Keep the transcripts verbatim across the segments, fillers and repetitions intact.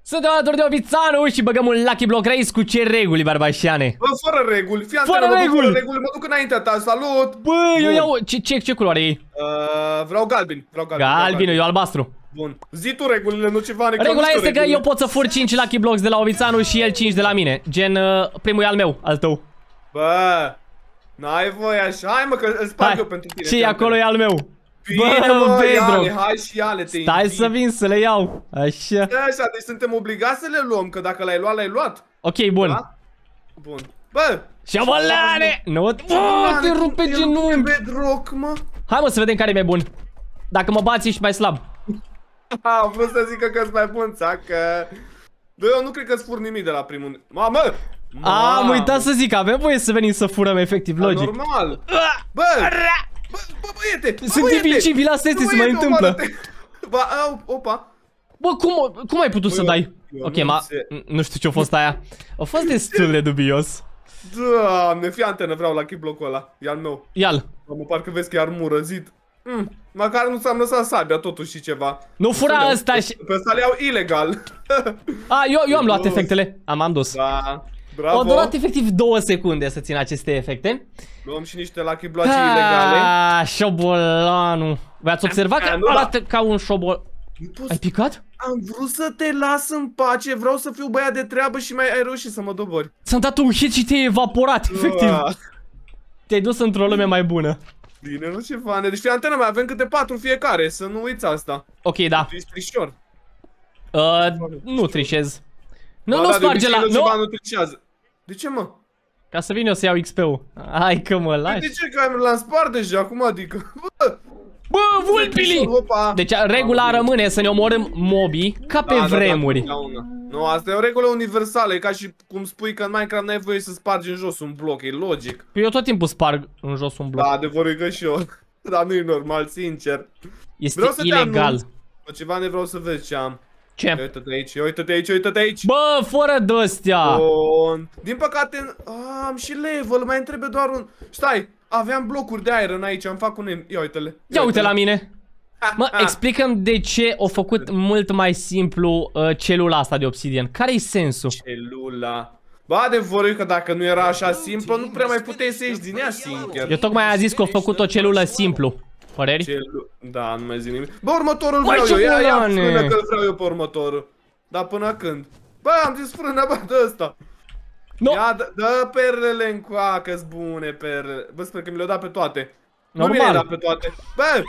Suntem alături de Ovițanu și băgăm un Lucky Block Race cu ce reguli, barbașane? Bă, fără reguli, fii fără antenă, reguli. fără reguli, mă duc înaintea ta, salut! Bă, eu iau, ce, ce, ce culoare e? Uh, vreau galben, vreau galben. Galbin, eu albastru. Bun, zi tu regulile, nu ceva neclar. Regula este că eu pot să fur cinci Lucky Blocks de la Ovițanu și el cinci de la mine. Gen, uh, primul e al meu, al tău. Bă, n-ai voie așa, hai mă că îl sparg eu pentru tine. Ce acolo e al meu. Bine, bă, ia-le, hai și ia-le, te Stai invit. să vin să le iau. Așa. Așa, deci suntem obligați să le luăm, că dacă l-ai luat, l-ai luat. Ok, bun. Da? Bun. Bă! Șabolane! Nu, bă, te rup pe genunchi. Bedrock, mă. Hai mă să vedem care e mai bun. Dacă mă bați ești mai slab. Am vrut să zică că-s mai bun, țacă. Bă, eu nu cred că-ți fur nimic de la primul. Mamă! Am uitat să zic, avem voie să venim să furăm efectiv, logic. Normal. Bă! Bă, bă, băiete! Sunt invincibili, asta este, se mai întâmplă. Bă, opa. Bă, cum, cum ai putut Bă, să dai? Ok, nu ma, se... nu știu ce a fost aia. A fost destul de dubios. Doamne, fii antenă, vreau Lucky Block-ul ăla. E al meu. Ia-l. Mă, parcă vezi că e armurăzit. Mm, măcar nu ți-am lăsat sabia totuși și ceva. Nu fura ăsta și... Pe ăsta le iau ilegal. A, eu, eu am luat efectele. Am, am dus. Da, bravo. Au durat efectiv două secunde să țin aceste efecte. Luăm și niște Lucky Block ilegale. Ah, șobolanu. V-ați observat că arată ca un șobol... Ai picat? Am vrut să te las în pace, vreau să fiu băiat de treabă și mai ai reușit să mă dobori. Ți-am dat un hit și te-ai evaporat, efectiv. Te-ai dus într-o lume mai bună. Bine, nu ce fane. Deci fii antenă, mai avem câte patru fiecare, să nu uiți asta. Ok, da. Ești trișor. Uh, nu trișez. Nu, nu sparge la... Nu! Nu trișează. De ce, mă? Ca să vin eu să iau X P-ul. Hai că mă lași. De ce? Că l-am spart deja, acum adică? Bă! Bă, vulpili! Deci regula rămâne să ne omorâm mobii ca pe vremuri. Nu, asta e o regulă universală, e ca și cum spui că în Minecraft n-ai voie să spargi în jos un bloc, e logic. Păi eu tot timpul sparg în jos un bloc. Da, adevărul e că și eu. Dar nu e normal, sincer. Este ilegal. Ceva ne vreau să vezi ce am. Ce? Uite-te aici, uite-te aici, uite-te aici. Bă, fără de-astea. Bun. Din păcate, am și level, mai întrebe doar un... Stai, aveam blocuri de iron aici, am fac un... Ia uite-le. Ia uite la mine. Mă, explicăm de ce au făcut mult mai simplu uh, celula asta de obsidian. Care-i sensul? Celula. Bă, adevărul e că dacă nu era așa simplu, nu prea mai puteai să ieși din ea, sincer. Eu tocmai am zis că au făcut o celulă simplu. Păreri? Celu... Da, nu mai zic nimic. Bă, următorul vreau eu, ia, ia frână că vreau eu pe următorul. Dar până când? Bă, am zis frână, bă, dă ăsta. No. Ia, dă, dă perlele încoa, că-s bune perlele. Bă, sper că mi le-au dat pe toate. Nu mi le-ai dat pe toate. Bă!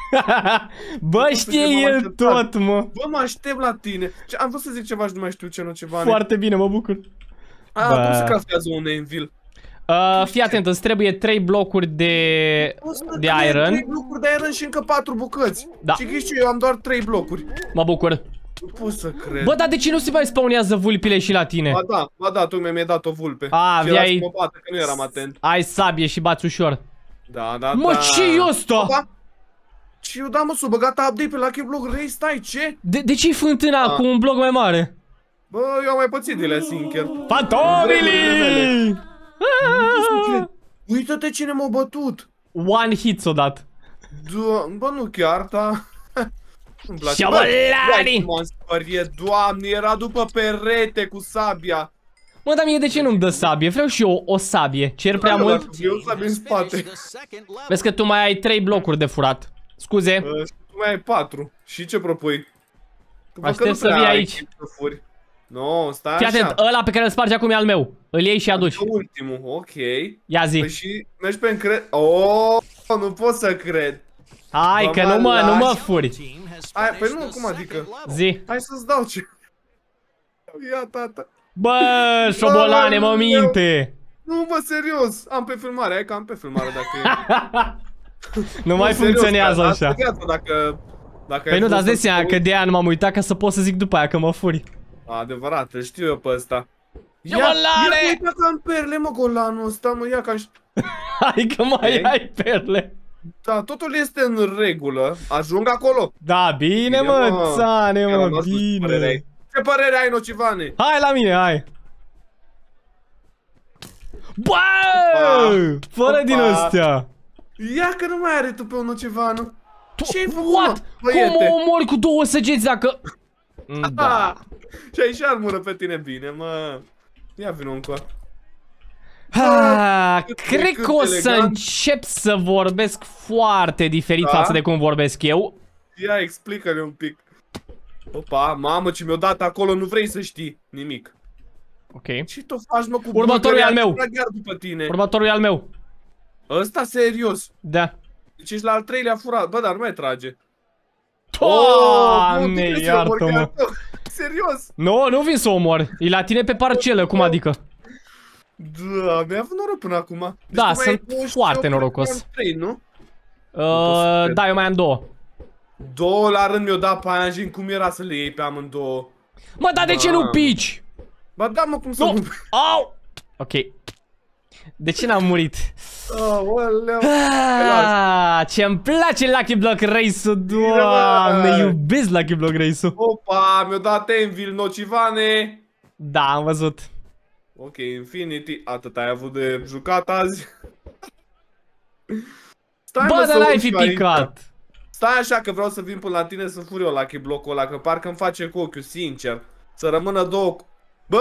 Bă, știe el tot, mă. Bă, mă aștept la tine. Am vrut să zic ceva și nu mai știu ce, nu ceva. Foarte bine, mă bucur. A, cum se craftează un anvil? Uh, fii atent, îți trebuie trei blocuri de, de iron. trei blocuri de iron și încă patru bucăți. Da. Și ghiși eu am doar trei blocuri. Mă bucur. Nu pot să cred. Bă, dar de ce nu se mai spawnează vulpile și la tine? Ba da, ba da, tu mi-ai dat o vulpe. A, aveai... Mă bată, că nu eram atent. Ai sabie și bați ușor. Da, da, mă, da. ce-i ăsta? Ce eu da, mă, s-o băgat update pe Lucky Block Race, stai, ce? De, de ce-i fântâna A. cu un bloc mai mare? Bă, eu am mai pățit de la sincer. Fantomili! Uită-te cine m-a bătut. One hit s-o dat. Bă, nu chiar, da. Șabolani! Doamne, era după perete cu sabia. Mă, dar mie de ce nu-mi dă sabie? Vreau și eu o sabie. Cer prea mult? Eu sabie în spate. Vezi că tu mai ai trei blocuri de furat. Scuze. Tu mai ai patru. Și ce propui? Aștept să vii aici. No, stai așa. Fii atent, ăla pe care îl spargi acum e al meu. Îl iei și aduci. Ultimul, ok. Ia zi. Păi și mergi pe încred... Oh, nu pot să cred. Hai bă, că nu mă, nu mă furi. Hai, păi nu, cum adică? Zi. Hai să-ți dau ce... Ia, tata. Bă, șobolane, mă minte. Nu, bă, serios. Am pe filmare, hai că am pe filmare dacă e. Nu mai funcționează așa. Dacă... Păi nu, dar îți dai seama că de aia nu m-am uitat ca să pot să zic după aia că mă furi. Adevărat, îl știu eu pe ăsta. Ia, golane! Ia că am perle, mă, golanul ăsta, mă, ia ca... Hai că mai ai perle. Da, totul este în regulă. Ajung acolo. Da, bine, mă, țane, mă, bine. Ce părere ai, Nocivane? Hai la mine, hai. Bă! Fără din ăstea. Ia că nu mai are tu pe un Nocivanu. Ce-ai făcut, What? Cum o omori cu două săgeți dacă... Da. Și ai și armură pe tine, bine, mă. Ia vină încoa. Ah, cred că o să încep să vorbesc foarte diferit da? față de cum vorbesc eu. Ia, explică-ne un pic. Opa, mamă, ce mi-o dat acolo, nu vrei să știi nimic. Ok. Ce tu faci, mă, cu următorul e al meu. După tine. Următorul e al meu. Ăsta serios? Da. Deci ești la al treilea furat. Bă, dar nu mai trage. Doamne, oh, iartă-mă. Serios? Nu, no, nu vin să omor. E la tine pe parcelă, cum adică? Da, mi-a avut noroc până acum. Deci da, sunt foarte norocos. trei, nu? Uh, da, eu mai am două. Două la rând mi-o dat pe aia, cum era să le iei pe amândouă? Mă, dar de ce nu pici? Ba da, mă, cum să nu? Au! Ok. De ce n-am murit? Aoleu. Ah, ce-mi place Lucky Block Race-ul, doamne, iubesc Lucky Block Race-ul. Opa, mi-a dat Envil, Nocivane. Da, am văzut. Ok, Infinity, atât ai avut de jucat azi. Stai, bă, dar n-ai fi picat. Aici. Stai așa că vreau să vin până la tine să fur eu Lucky Block-ul ăla, că parcă îmi face cu ochiul, sincer. Să rămână două... Bă!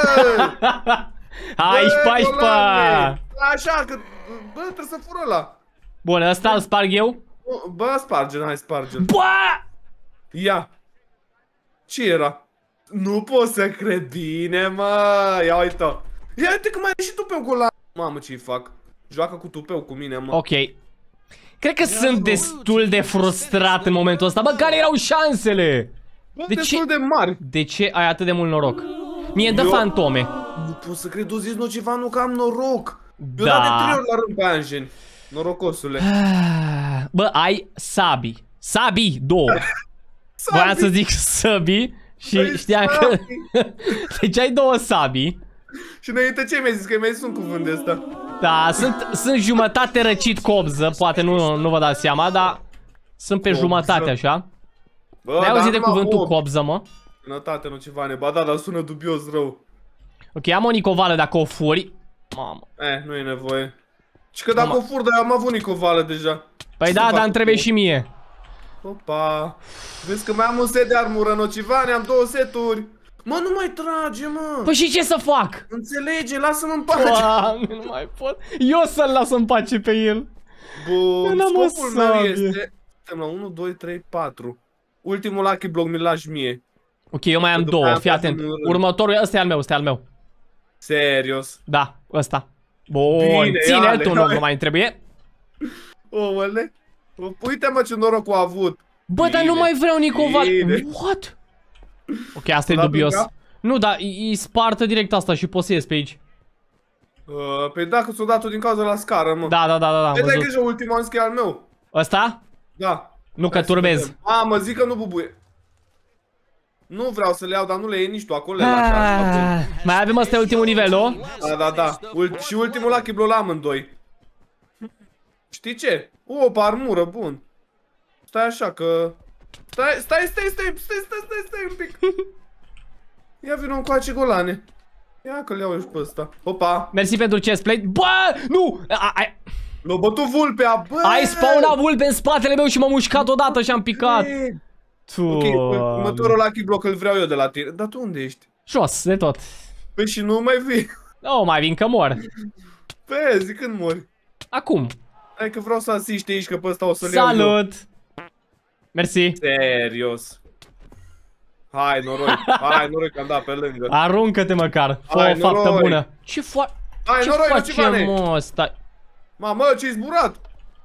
Hai, șpa-șpa! Așa că... Bă, trebuie să fur ăla. Bun, ăsta îl sparg eu? Bă, sparge-l, hai, sparge-l. Bă! Ia. Ce era? Nu pot să cred, bine, mă. Ia uite-o. Ia uite că mai ai și tupeu cu ăla. Mamă, ce-i fac? Joacă cu tupeu cu mine, mă. Ok. Cred că Ia sunt destul de frustrat în momentul ăsta. Bă, care erau șansele? Bă, de destul ce? de mari. De ce ai atât de mult noroc? Mie dă fantome. Nu pot să cred, o zis Nocivanu că am noroc. Eu da. dat de trei ori la rând pe Anjeni. Norocosule. Bă, ai Sabi. Sabi, două. Voiam să zic Sabi și păi știam Sabi. Că... deci ai două Sabi. Și înainte ce mi-ai zis? Că mi-ai zis un cuvânt de ăsta. Da, sunt, sunt jumătate răcit cobză. Poate nu, nu vă dați seama, dar sunt pe cobză. Jumătate așa. N-ai auzit de cuvântul opt. Cobză, mă? Sănătate, Nocivane. Ba da, dar sună dubios rău. Ok, am o nicovală dacă o furi. Mamă. Eh, nu e nevoie. Și că dacă Mama. o fur, dar am avut nicovală deja. Păi da, dar îmi trebuie și mie. Opa. Vezi că mai am un set de armură, Nocivane, am două seturi. Mă, nu mai trage, mă. Păi și ce să fac? Înțelege, lasă-mă în pace. Doamne, nu mai pot. Eu să-l las în pace pe el. Bun, scopul meu este... Suntem la unu, doi, trei, patru. Ultimul Lucky Block mi-l lași mie. Ok, eu mai am două, fii atent. Următorul, ăsta e al meu, ăsta e al meu. Serios? Da, ăsta. Bun, ține-l tu, nu mai trebuie. Oule. Uite-mă ce noroc a avut. Bă, bine, dar nu mai vreau Nicoval. What? Ok, asta e dubios. Nu, dar e spartă direct asta și poți să ies pe aici. Uh, păi dacă ți-o dat-o din cauza la scară, mă. Da, da, da, da, da. Păi dai grijă, ultimul am al meu. Ăsta? Da. Nu că turbezi. Mamă, zic că nu bubuie. Nu vreau să le iau, dar nu le iei nici tu, acolo le lași. Mai avem ăsta ultimul nivel, nu? Da, da, da. Ult și ultimul Lucky Block la amândoi. Știi ce? O, armură, bun. Stai așa că... Stai, stai, stai, stai, stai, stai, stai, stai un pic. Ia vină încoace, golane. Ia că le iau și pe ăsta. Opa. Mersi pentru chestplate. Bă, nu! L-a bătut vulpea, bă! Ai spawnat vulpe în spatele meu și m-a mușcat odată și am picat. Ok, următorul Lucky Block îl vreau eu de la tine. Dar tu unde ești? Jos, de tot. Păi și nu mai vii. Nu mai vin că mor. Pe zi, când mori? Acum. Hai că vreau să asiști aici, că pe ăsta o să-l iau. Salut! Mersi. Serios. Hai, noroi. Hai, noroi că am dat pe lângă. Aruncă-te măcar. Fă o faptă bună. Ce fa... Hai, ce noroi, face, mă, stai? Mamă, ce-i zburat?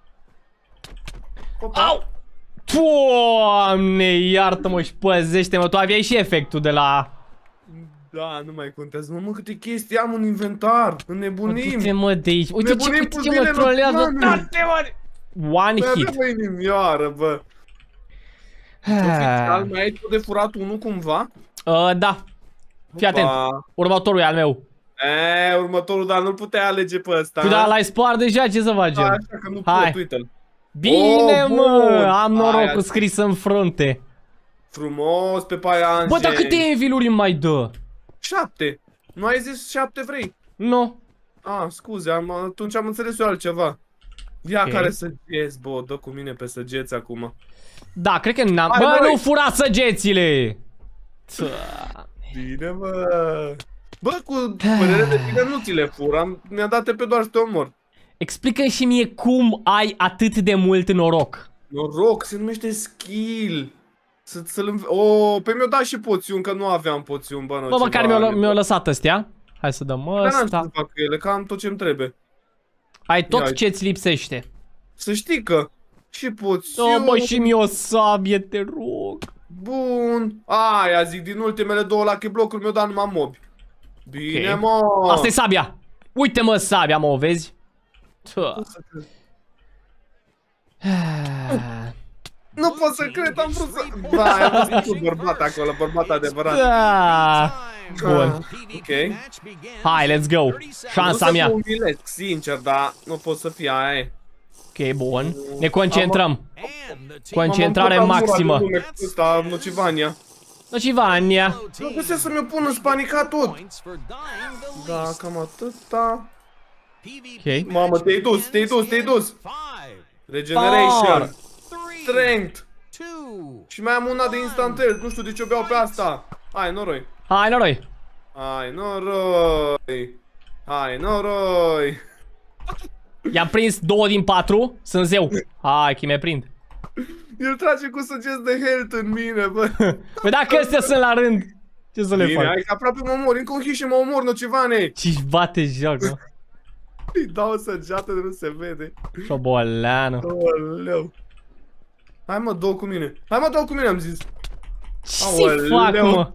Opa. Au! Doamne, iartă-mă și păzește-mă. Tu aveai și efectul de la... Da, nu mai contează. Mă, câte chestii am în inventar. Înnebunim. Uite-te, mă, de aici. Uite ce, uite ce mă trolează. Uite-te, mă. One hit. Bă, inimioară, bă. Oficial, mai ai tu de furat unul cumva? Uh, da. Fii atent. Următorul e al meu. Eee, următorul, dar nu-l puteai alege pe ăsta. Păi da, l-ai spart deja, ce să facem? Așa că nu pot, uite-l. Bine, oh, mă, am norocul scris în frunte. Frumos, pe paia Angel. Bă, dar câte enviluri îmi mai dă? Șapte. Nu ai zis șapte vrei? Nu. Ah, scuze, am, atunci am înțeles eu altceva. Ia okay. Care săgeți, bă, dă cu mine pe săgeți acum. Da, cred că n-am... Bă, nu fura săgețile! Bine, bă. Bă, cu părere de tine nu ți le fur, mi-a dat pe doar să te omor. Explică și mie cum ai atât de mult noroc. Noroc, se numește skill. Să-l O, pe mi-o dat și poțiuni, că nu aveam poțiuni, bă, bă, măcar mi-au mi lăsat ăstea. Hai să dăm ăsta. Dar n-am ce să fac cu ele, că am tot ce-mi trebuie. Ai tot ce-ți lipsește. Să știi că și poțiuni... Da, bă, și mie o sabie, te rog. Bun. Aia zic, din ultimele două Lucky Block-uri mi-o dat numai mobi. Bine, okay. Mă. Asta e sabia. Uite, mă, sabia, mă, o vezi? Nu pot să cred, am vrut să... Da, ai văzut un bărbat acolo, bărbat adevărat. Da. Bun. Ok. Hai, let's go. Șansa mea. Nu să umilesc, sincer, dar nu pot să fie aia. Ok, bun. Ne concentrăm. Concentrare maximă. Ăsta, Nocivania. Nocivania. Nu găsesc să mi-o pun în spanicat tot. Da, cam atâta. Ok. Mamă, te-ai dus, te-ai dus, te-ai dus. Regeneration. Strength. Și mai am una de instant health, nu știu de ce o beau pe asta. Hai, noroi. Hai, noroi. Hai, noroi. Hai, noroi. I-am prins două din patru, sunt zeu. Hai, că mi-e prind. El trage cu săgeți de health în mine, bă. Păi dacă astea sunt la rând, ce să le Bine, fac? hai că aproape mă omor, încă un hit și mă omor, Nocivane. Ce-și bate joc, mă. Îi dau o săgeată de nu se vede. Șoboleanu. Aoleu. Hai mă, dă-o cu mine. Hai mă, dă-o cu mine, am zis. Ce-ți fac, mă?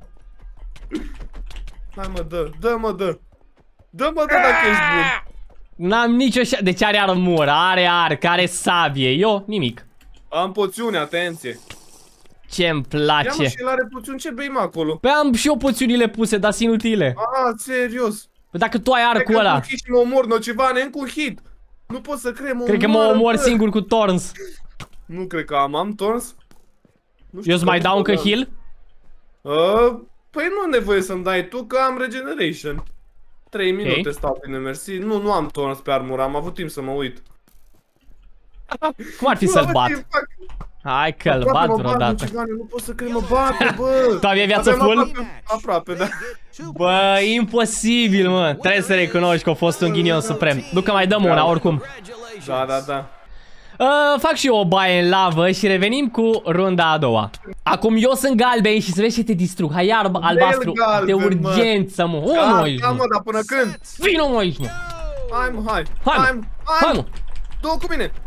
Hai mă, dă, dă mă, dă. Dă mă, dă dacă ești bun. N-am nicio șa... Deci are armură, are arc, are sabie. Eu, nimic. Am poțiune, atenție. Ce-mi place. Ia mă, și el are poțiuni, ce bei mă acolo? Păi am și eu poțiunile puse, dar sunt inutile. Ah, serios. Păi dacă tu ai arcul ăla. Cred că și mă omor, Nocivane, încă un hit. Nu pot să cred, mă Cred că mă omor singur cu Thorns. Nu cred că am, am Thorns. Eu îți mai dau încă heal? Uh, păi nu e nevoie să-mi dai tu, că am regeneration. trei minute okay. Stau bine, mersi. Nu, nu am Thorns pe armură, am avut timp să mă uit. Cum ar fi să-l bat? Hai că-l bat vreodată. Nu pot să cred, mă bate, bă. Tu aveai viață full? Aproape, aproape, da. Bă, imposibil, mă. Trebuie să recunoști că a fost un ghinion suprem. Nu că mai dăm una, oricum. Da, da, da. Uh, fac și eu o baie în lavă și revenim cu runda a doua. Acum eu sunt galben și să vezi ce te distrug. Hai iar albastru, de urgență, mă. O, mă, aici, mă, dar până când? Vino, mă, aici, mă. Hai, mă, hai. Hai, mă. Hai, mă. Dă-o cu mine.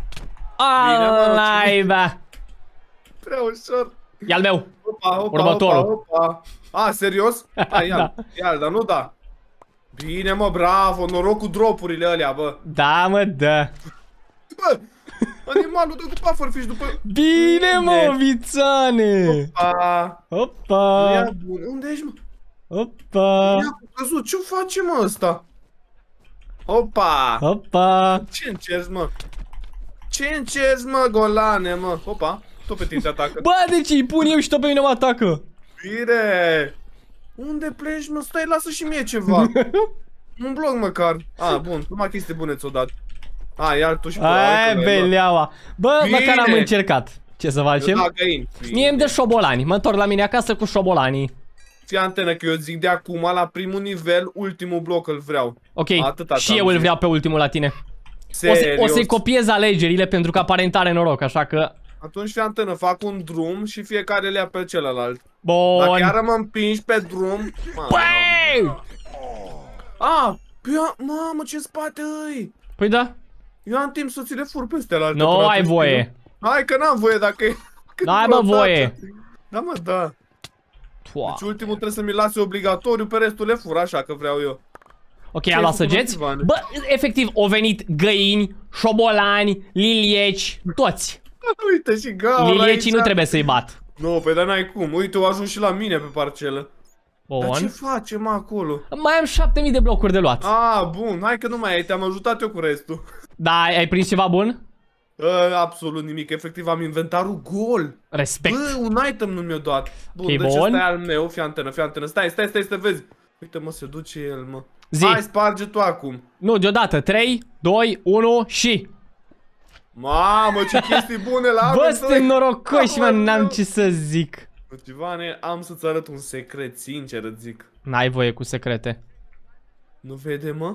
Alaiba. Prea ușor. E al meu. Opa, opa, următorul. Opa, opa. A, serios? Hai, ia-l, da. Ia-l, dar nu da. Bine, mă, bravo, noroc cu dropurile alea, bă. Da, mă, da. Bă, animalul dă cu pufferfish după... Bine, mă, vițane. Opa. Opa. Ia bun, unde ești, mă? Opa. Ia cu căzut, ce face, mă, ăsta? Opa. Opa. Ce încerci, mă? Ce încerci, mă, golane, mă? Opa, tot pe tine te atacă. Bă, deci îi pun eu și tot pe mine mă atacă. Bine. Unde pleci, mă? Stai, lasă și mie ceva. Un bloc măcar. A, bun, numai chestii bune ți-o dat. A, iar tu și pe aia beleaua. Bă, bine. Măcar am încercat. Ce să facem? Da, găini. Mie îmi dă șobolani. Mă întorc la mine acasă cu șobolanii. Fii antenă că eu zic de acum, la primul nivel, ultimul bloc îl vreau. Ok, atâta și eu îl vreau pe ultimul la tine. O să-i copiez alegerile pentru că aparent are noroc, așa că... Atunci fii antenă, fac un drum și fiecare le ia pe celălalt. Bun. Dacă chiar mă împingi pe drum... Băi! A, mamă, ce spate îi! Păi da. Eu am timp să ți le fur peste la alte. Nu ai voie. Hai că n-am voie dacă e... N-ai mă voie. Da mă, da. Deci ultimul trebuie să mi lase obligatoriu, pe restul le fur, așa că vreau eu. Ok, am luat săgeți. Bă, efectiv, au venit găini, șobolani, lilieci, toți. Uite și gaura. Liliecii nu trebuie să-i bat. Nu, pe dar n-ai cum. Uite, au ajuns și la mine pe parcelă. Bun. Dar ce facem acolo? Mai am șapte mii de blocuri de luat. Ah, bun. Hai că nu mai ai, te-am ajutat eu cu restul. Da, ai prins ceva bun? Uh, absolut nimic. Efectiv am inventarul gol. Respect. Bă, un item nu mi-a dat. Bun, okay, deci bun. ăsta e al meu. Fii antenă, fii antenă. Stai, stai, stai, stai, vezi. Uite, mă, se duce el, mă. Zi. Hai, sparge tu acum. Nu, deodată. trei, doi, unu și... Mamă, ce chestii bune la Bă, suntem norocoși, mă, n-am ce să zic. Ivane, am să-ți arăt un secret, sincer îți zic. N-ai voie cu secrete. Nu vede, mă?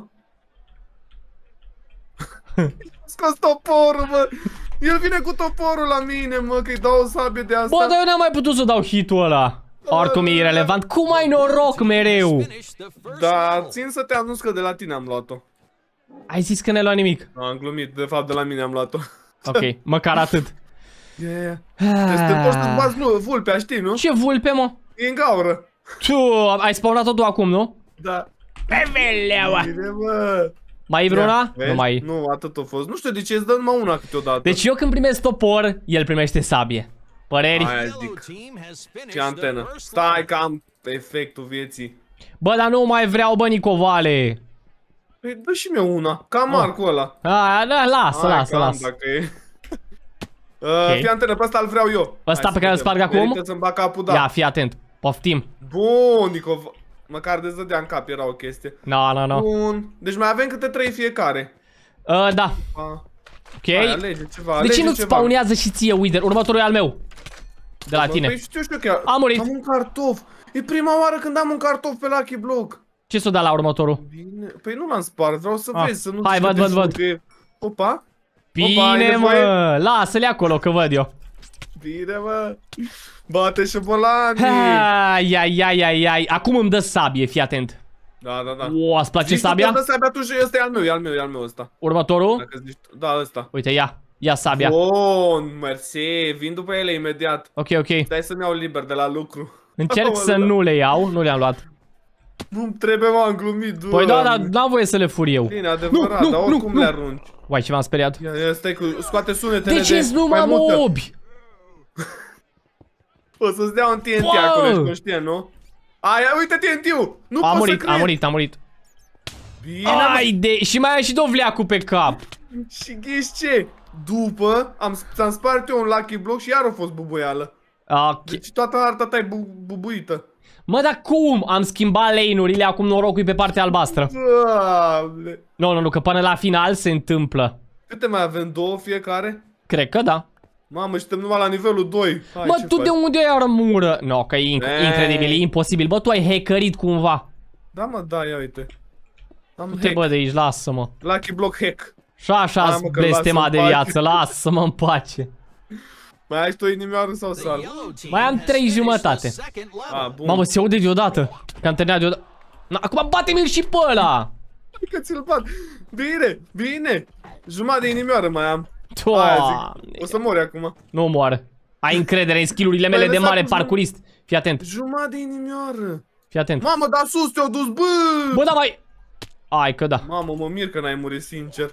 Scos toporul, mă! El vine cu toporul la mine, mă, că-i dau o sabie de asta. Bă, dar eu n-am mai putut să dau hit-ul ăla. Oricum e irelevant. Cum ai noroc mereu? Da, țin să te anunț că de la tine am luat-o. Ai zis că n-ai luat nimic. No, am glumit, de fapt de la mine am luat-o. Ok, măcar atât. Yeah, yeah. Te poți să bați vulpea, știi, nu? Ce vulpe, mă? E în gaură. Tu, ai spawnat-o tu acum, nu? Da. Pe veleaua. Bine, mă. Mai e vreuna? Vezi? Nu mai e. Nu, atât a fost. Nu știu de ce îți dă numai una câteodată. Deci eu când primesc topor, el primește sabie. Păreri? Aia zic. Și antenă. Stai că am efectul vieții. Bă, dar nu mai vreau, bă, Nicovale. Păi dă și mie una. Ca Marcul ăla. A, da, lasă, Hai, lasă, că am, lasă. dacă e. Uh, fii antenă, pe ăsta îl vreau eu. Ăsta pe care îl sparg acum? Merită să-mi bag capul, da. Ia, fii atent. Poftim. Bun, Nicov. Măcar de zădea în cap, era o chestie. No, no, no. Bun. Deci mai avem câte trei fiecare. Uh, da. Ah. Ok. Hai, alege ceva, De alege ce nu-ți ceva. spawnează și ție, Wither? Următorul e al meu. De la Bă, tine. Păi știu, știu că Am murit. am un cartof. E prima oară când am un cartof pe Lucky Block. Ce s-o da la următorul? Bine. Păi nu l-am spart, vreau să Ah. vezi, să nu Hai, zici văd, că văd, te văd. știu că e- Opa. Bine, ai mă. nevoie? Lasă-le acolo, că văd eu. Bine, mă. Bate șobolanii. Ai, ai, ai, ai, ai. Acum îmi dă sabie, fii atent. Da, da, da. O, îți place Zici tu sabia? că dă sabia tu și ăsta e al meu, e al meu, e al meu ăsta. Următorul? Dacă zici tu. Da, ăsta. Uite, ia. Ia sabia. Bun, mersi, vin după ele imediat. Ok, ok. Stai să-mi iau liber de la lucru. Încerc să nu le iau, nu le-am luat. Nu trebuie, m-am glumit, doamne. Păi da, dar n-am voie să le fur eu. Bine, adevărat, Nu, nu, dar oricum nu, le nu. arunci. Uai, ce m-am speriat. Ia, ia, stai cu, scoate sunetele De ce-s numai mai mută. mobi? O să-ți dea un T N T Bă! acolo, ești conștient, nu? Aia, uite T N T-ul! Nu A pot murit, să a cred. murit, a murit. Bine, Ai de... Și mai ai și dovleacul pe cap. și ghiși ce? După, am, ți-am spart eu un Lucky Block și iar a fost bubuială. Ok. Deci toată harta ta e bu bubuită. Mă, dar cum? Am schimbat lane-urile, acum norocul e pe partea albastră. Doamne. Nu, nu, nu, că până la final se întâmplă. Câte mai avem? Două fiecare? Cred că da. Mamă, suntem numai la nivelul doi. Hai, Mă, ce tu faci? de unde ai armură? No, că e inc Ei. incredibil, e imposibil. Bă, tu ai hackerit cumva. Da, mă, da, ia uite. Am Du-te, hack. bă, de aici, lasă-mă. Lucky Block hack. Și așa Hai, mă, că blestema lasă-mi de pace. viață, lasă-mă în pace. Mai ai și tu inimioară sau sal? Mai am trei jumătate. A, bun. Mamă, se aude deodată. Că am terminat deodată. Na, acum bate-mi și pe ăla. Că ți-l bat. Bine, bine. Jumătate de inimioară mai am. Aia Doamne. zic. O să mori acum. Nu moară. Ai încredere în skill-urile mele M-ai de lăsat mare cu parcurist. Fii atent, Jumătate de inimioară. fii atent. Mamă, dar sus te-au dus, bă! Bă, da mai... Ai că da. Mamă, mă mir că n-ai murit, sincer.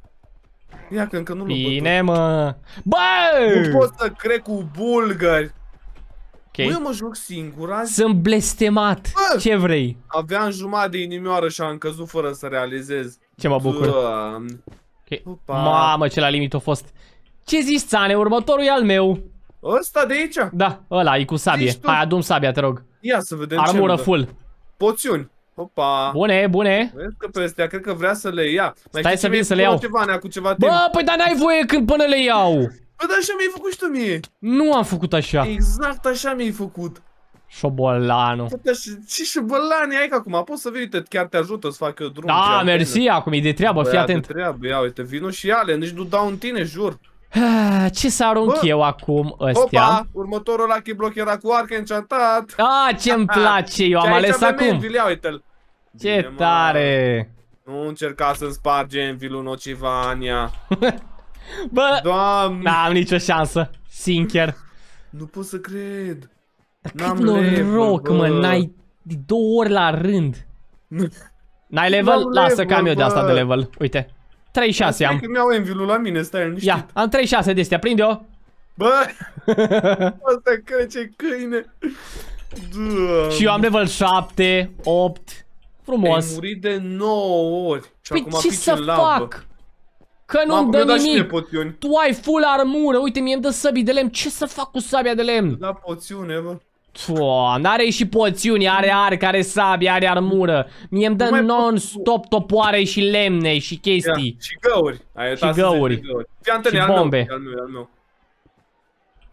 Ia că încă nu l-am Bine, mă. Bă! bătut. Nu pot să cred cu bulgari. Bă, eu Ok. mă joc singur azi. Sunt blestemat. Bă! Ce vrei? Aveam jumătate de inimioară și am căzut fără să realizez. Ce mă bucur. Doamne. Ok. Opa. Mamă, ce la limit a fost. Ce zici, Țane? Următorul e al meu. Ăsta de aici? Da, ăla, e cu sabie. Zici tu? Hai, adu-mi sabia, te rog. Ia să vedem Armură ce full. Poțiuni. Opa. Bune, bune. Vezi că pe astea cred că vrea să le ia. Mai Stai știi să ce vin mi-ai să le făcut iau. Ceva, Nea, cu ceva timp. Bă, păi dar n-ai voie când până le iau. Bă, dar așa mi-ai făcut și tu mie. Nu am făcut așa. Exact așa mi-ai făcut. Șobolanu. Tot așa, și și bălani ai că acum poți să vii, uite, chiar te ajută să fac eu drum. Da, mersi, acum e de treabă, fii atent. Treabă, ia uite, vino și ale, nici nu dau în tine, jur. Ah, ce să arunc Bă. eu acum ăstea? Opa, următorul Lucky Block era cu arc enchantat. Ah, ce-mi place, eu am Și aici ales avem acum. Anvil, ia uite-l. Ce Bine, mă. tare. Nu încerca să-mi spargi Anvil-ul, Nocivania. Bă, Doamne, n-am nicio șansă, sincer. nu pot să cred. Cât N-am level, noroc, bă. mă, n-ai de două ori la rând. N-ai level? N-am Lasă level, că am eu de asta bă. de level. Uite, treizeci și șase Stai am. că mi-au Anvil-ul la mine, stai liniștit. Ia, am treizeci și șase de astea, prinde-o. Bă, asta cred ce câine. Doamne. Și eu am level șapte, opt. Ai Frumos. murit de nouă ori. Și Păi acum ce pici să în lavă. fac? Că nu-mi Mamă, dă mi-a dat și mie nimic. poțiuni. Tu ai full armură, uite, mie îmi dă săbii de lemn. Ce să fac cu sabia de lemn? Da, poțiune, bă. Doamne, are și poțiuni, are arc, are sabie, are armură. Mie îmi dă Nu mai pot- non-stop topoare și lemne și Ia, chestii. și găuri. Ai Și uitat să zici găuri. de găuri. Fii antene, Și al meu, bombe. al meu, al meu.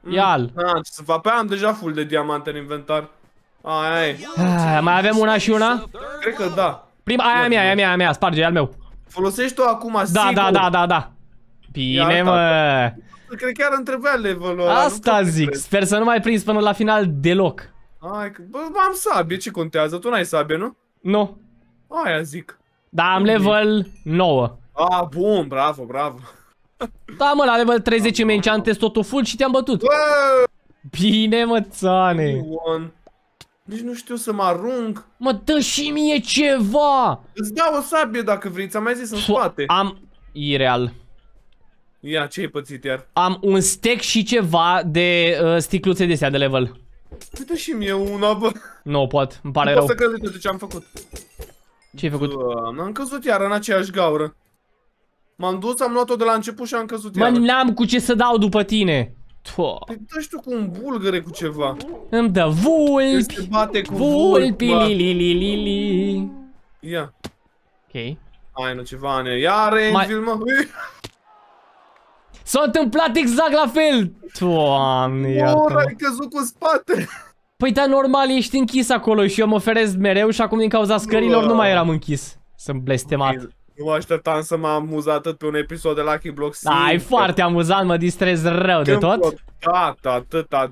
Ia-l. Mm, ce să fac? Pe am deja full de diamante în inventar. Aia, aia. Ah, mai avem una și una? Cred că da. Prima, aia mea, aia mea, aia mea, sparge, al meu. Folosești-o acum, Da, sigur? da, da, da, da. Bine, Ia, mă. Cred că chiar îmi trebuia levelul ăla. Asta zic, sper să nu mai prins până la final deloc. Hai, că, bă, am sabie, ce contează? Tu n-ai sabie, nu? Nu. Aia zic. Da, am level nouă. Ah, bun, bravo, bravo. Da, mă, la level treizeci îmi enchantez totul full și te-am bătut. Bă! Bine, mă, țane. Bun. Nici nu știu să mă arunc. Mă, dă și mie ceva. Îți dau o sabie dacă vrei, ți-am mai zis în spate. Am... Ireal. Ia, ce ai pățit iar? Am un stack și ceva de uh, sticluțe de astea de level. Uite și mie una, bă. Nu pot, îmi pare Nu rău. pot să crezi ce am făcut. Ce ai făcut? Am căzut iar în aceeași gaură. M-am dus, am luat-o de la început și am căzut Mă, iar. n-am cu ce să dau după tine. Păi dă-și tu cu un bulgăre cu ceva. Îmi dă vulpi. Se bate cu Vulpi, vulpi, li, li, li, li, li. Ia. Ok. Hai, nu ceva, ne. Ia, Rainville, mă. S-a întâmplat exact la fel. Doamne, iartă-mă. Ora, ai căzut cu spate. Păi da, normal, ești închis acolo și eu mă feresc mereu și acum din cauza scărilor nu mai eram închis. Sunt blestemat. Nu mă așteptam să mă amuz atât pe un episod de Lucky Block. Da, e foarte amuzant, mă distrez rău de tot. Da, atâta.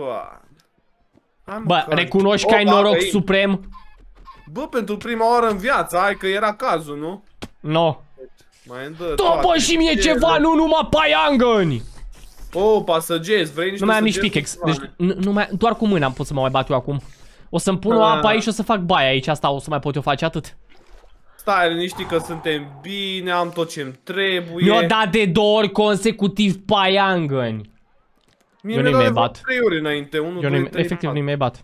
Bă, recunoști că ai noroc suprem? Bă, pentru prima oară în viață, hai că era cazul, nu? No. Mai îndă. Topă și mie ceva, nu numai paiangăni! Oh, pasăgezi, vrei niște Nu mai am nici pickaxe, deci nu mai, doar cu mâna pot să mă mai bat eu acum. O să-mi pun o apă aici și o să fac baia aici, asta o să mai pot eu face atât. Stai liniști că suntem bine, am tot ce-mi trebuie. Mi-o dat de două ori consecutiv paiangăni. Mie mi-a dat bat trei ori înainte, unu, doi, trei, efectiv nu mi-ai bat.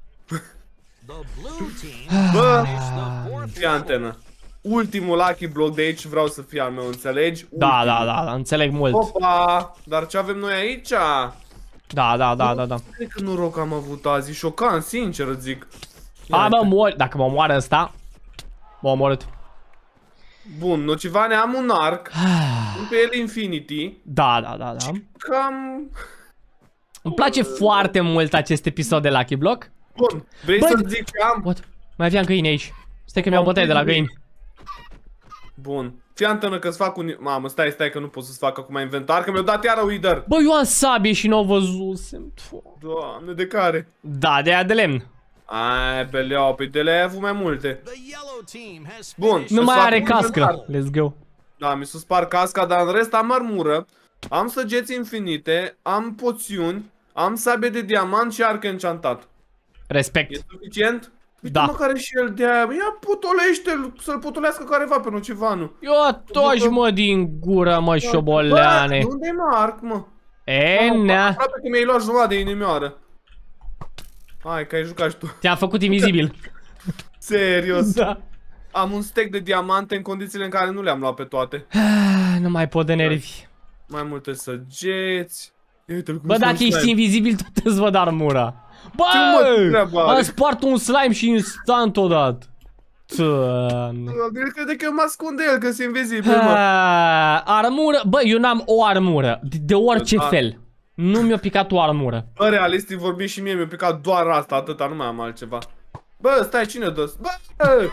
Bă, fii antenă. Ultimul Lucky Block de aici vreau să fie al meu, înțelegi? Da, da, da, da, înțeleg mult. Opa, dar ce avem noi aici? Da, da, da, da, da. Cred că noroc am avut azi, șocant, sincer îți zic. A, bă, mori, dacă mă omoară ăsta, m-a omorât. Bun, Nocivane, am un arc, pe el Infinity. Da, da, da, da. Cam... Îmi place foarte mult acest episod de Lucky Block. Bun, vrei să zic că am... What? Mai aveam găini aici. Stai că mi-au bătaie de la găini. Bun. Fii antenă că-ți fac un... Mamă, stai, stai că nu pot să-ți fac acum inventar, că mi-au dat iară Wither. Bă, eu am sabie și n-o văzusem. Doamne, de care? Da, de aia de lemn. Ai, beleau, pe de le-ai avut mai multe. Bun, nu mai are cască. Let's go. Da, mi s-a spart casca, dar în rest am armură. Am săgeți infinite, am poțiuni, am sabie de diamant și arc enchantat. Respect. E suficient? Uite, Da. mă, care și el de aia. Ia putolește-l, să-l putolească careva pe Nocivanu. Eu atoși, mă, din gură, mă, șoboleane. Bă, unde-i mă arc, mă? E, nea. Aproape că mi-ai luat jumătate de inimioară. Hai, că ai jucat și tu. Te-am făcut invizibil. Serios. Da. Am un stack de diamante în condițiile în care nu le-am luat pe toate. Nu mai pot de nervi. Mai multe săgeți. Bă, dacă ești invizibil, tot îți văd armura. Bă, am spart un slime și instant odată. Doamne. El crede că mă ascunde el, că sunt invizibil, mă. Armură, bă, eu n-am o armură, de, de orice fel. Nu mi-a picat o armură. Bă, realistic vorbind și mie mi-a picat doar asta, atâta, nu mai am altceva. Bă, stai, cine dă? Bă!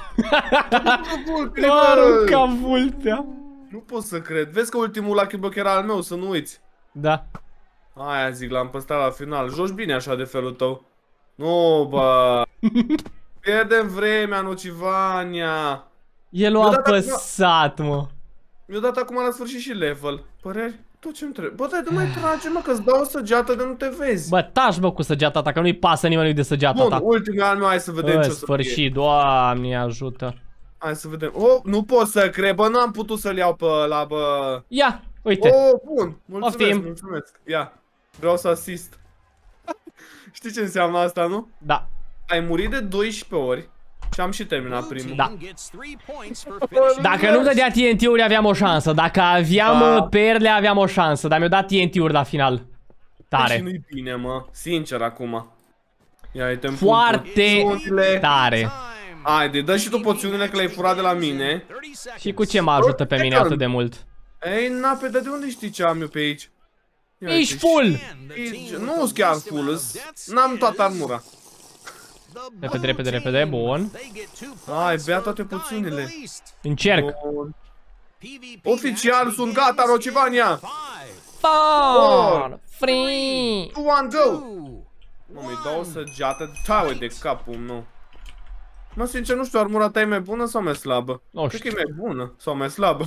Arunca vulpea. Nu pot să cred. Vezi că ultimul Lucky Block era al meu, să nu uiți. Da. Aia zic, l-am păstrat la final. Joci bine așa de felul tău. Nu, bă. Pierdem vremea, Nocivania. El o a apăsat, mă. Mi-a dat acum la sfârșit și level. Păreri? Tot ce-mi trebuie. Bă, dai, nu mai trage, mă, că-ți dau o săgeată de nu te vezi. Bă, taci, bă, cu săgeata ta, că nu-i pasă nimănui de săgeata ta. Bun, ultimul al meu, hai să vedem ce o să sfârșit, fie. Doamne ajută. Hai să vedem. Oh, nu pot să cred, bă, n-am putut să-l iau pe ăla, bă. Ia, uite. Oh, bun. Mulțumesc, Oftim. mulțumesc. Ia. Vreau să asist. Știi ce înseamnă asta, nu? Da. Ai murit de doisprezece ori și am și terminat primul. Da. Dacă nu dădea T N T-uri aveam o șansă. Dacă aveam da. perle aveam o șansă. Dar mi-au dat T N T-uri la final. Tare. Deci nu-i bine, mă. Sincer acum. Ia uite în foarte tare. Haide, dă și tu poțiunile că le-ai furat de la mine. Și cu ce mă ajută pe mine atât de mult? Ei, na, pe de unde știi ce am eu pe aici? Ești full! Nu sunt chiar full, n-am toată armura. Repede, repede, repede, bun. Ai, bea toate puținile. Încerc. Bun. Oficial, sunt gata, Rocivania! Four! Free! Two, one, go! Mă, mi-i dau o săgeată, taue de capul meu. Mă, sincer, nu știu, armura ta e mai bună sau mai slabă? Nu știu. Cred că e mai bună sau mai slabă.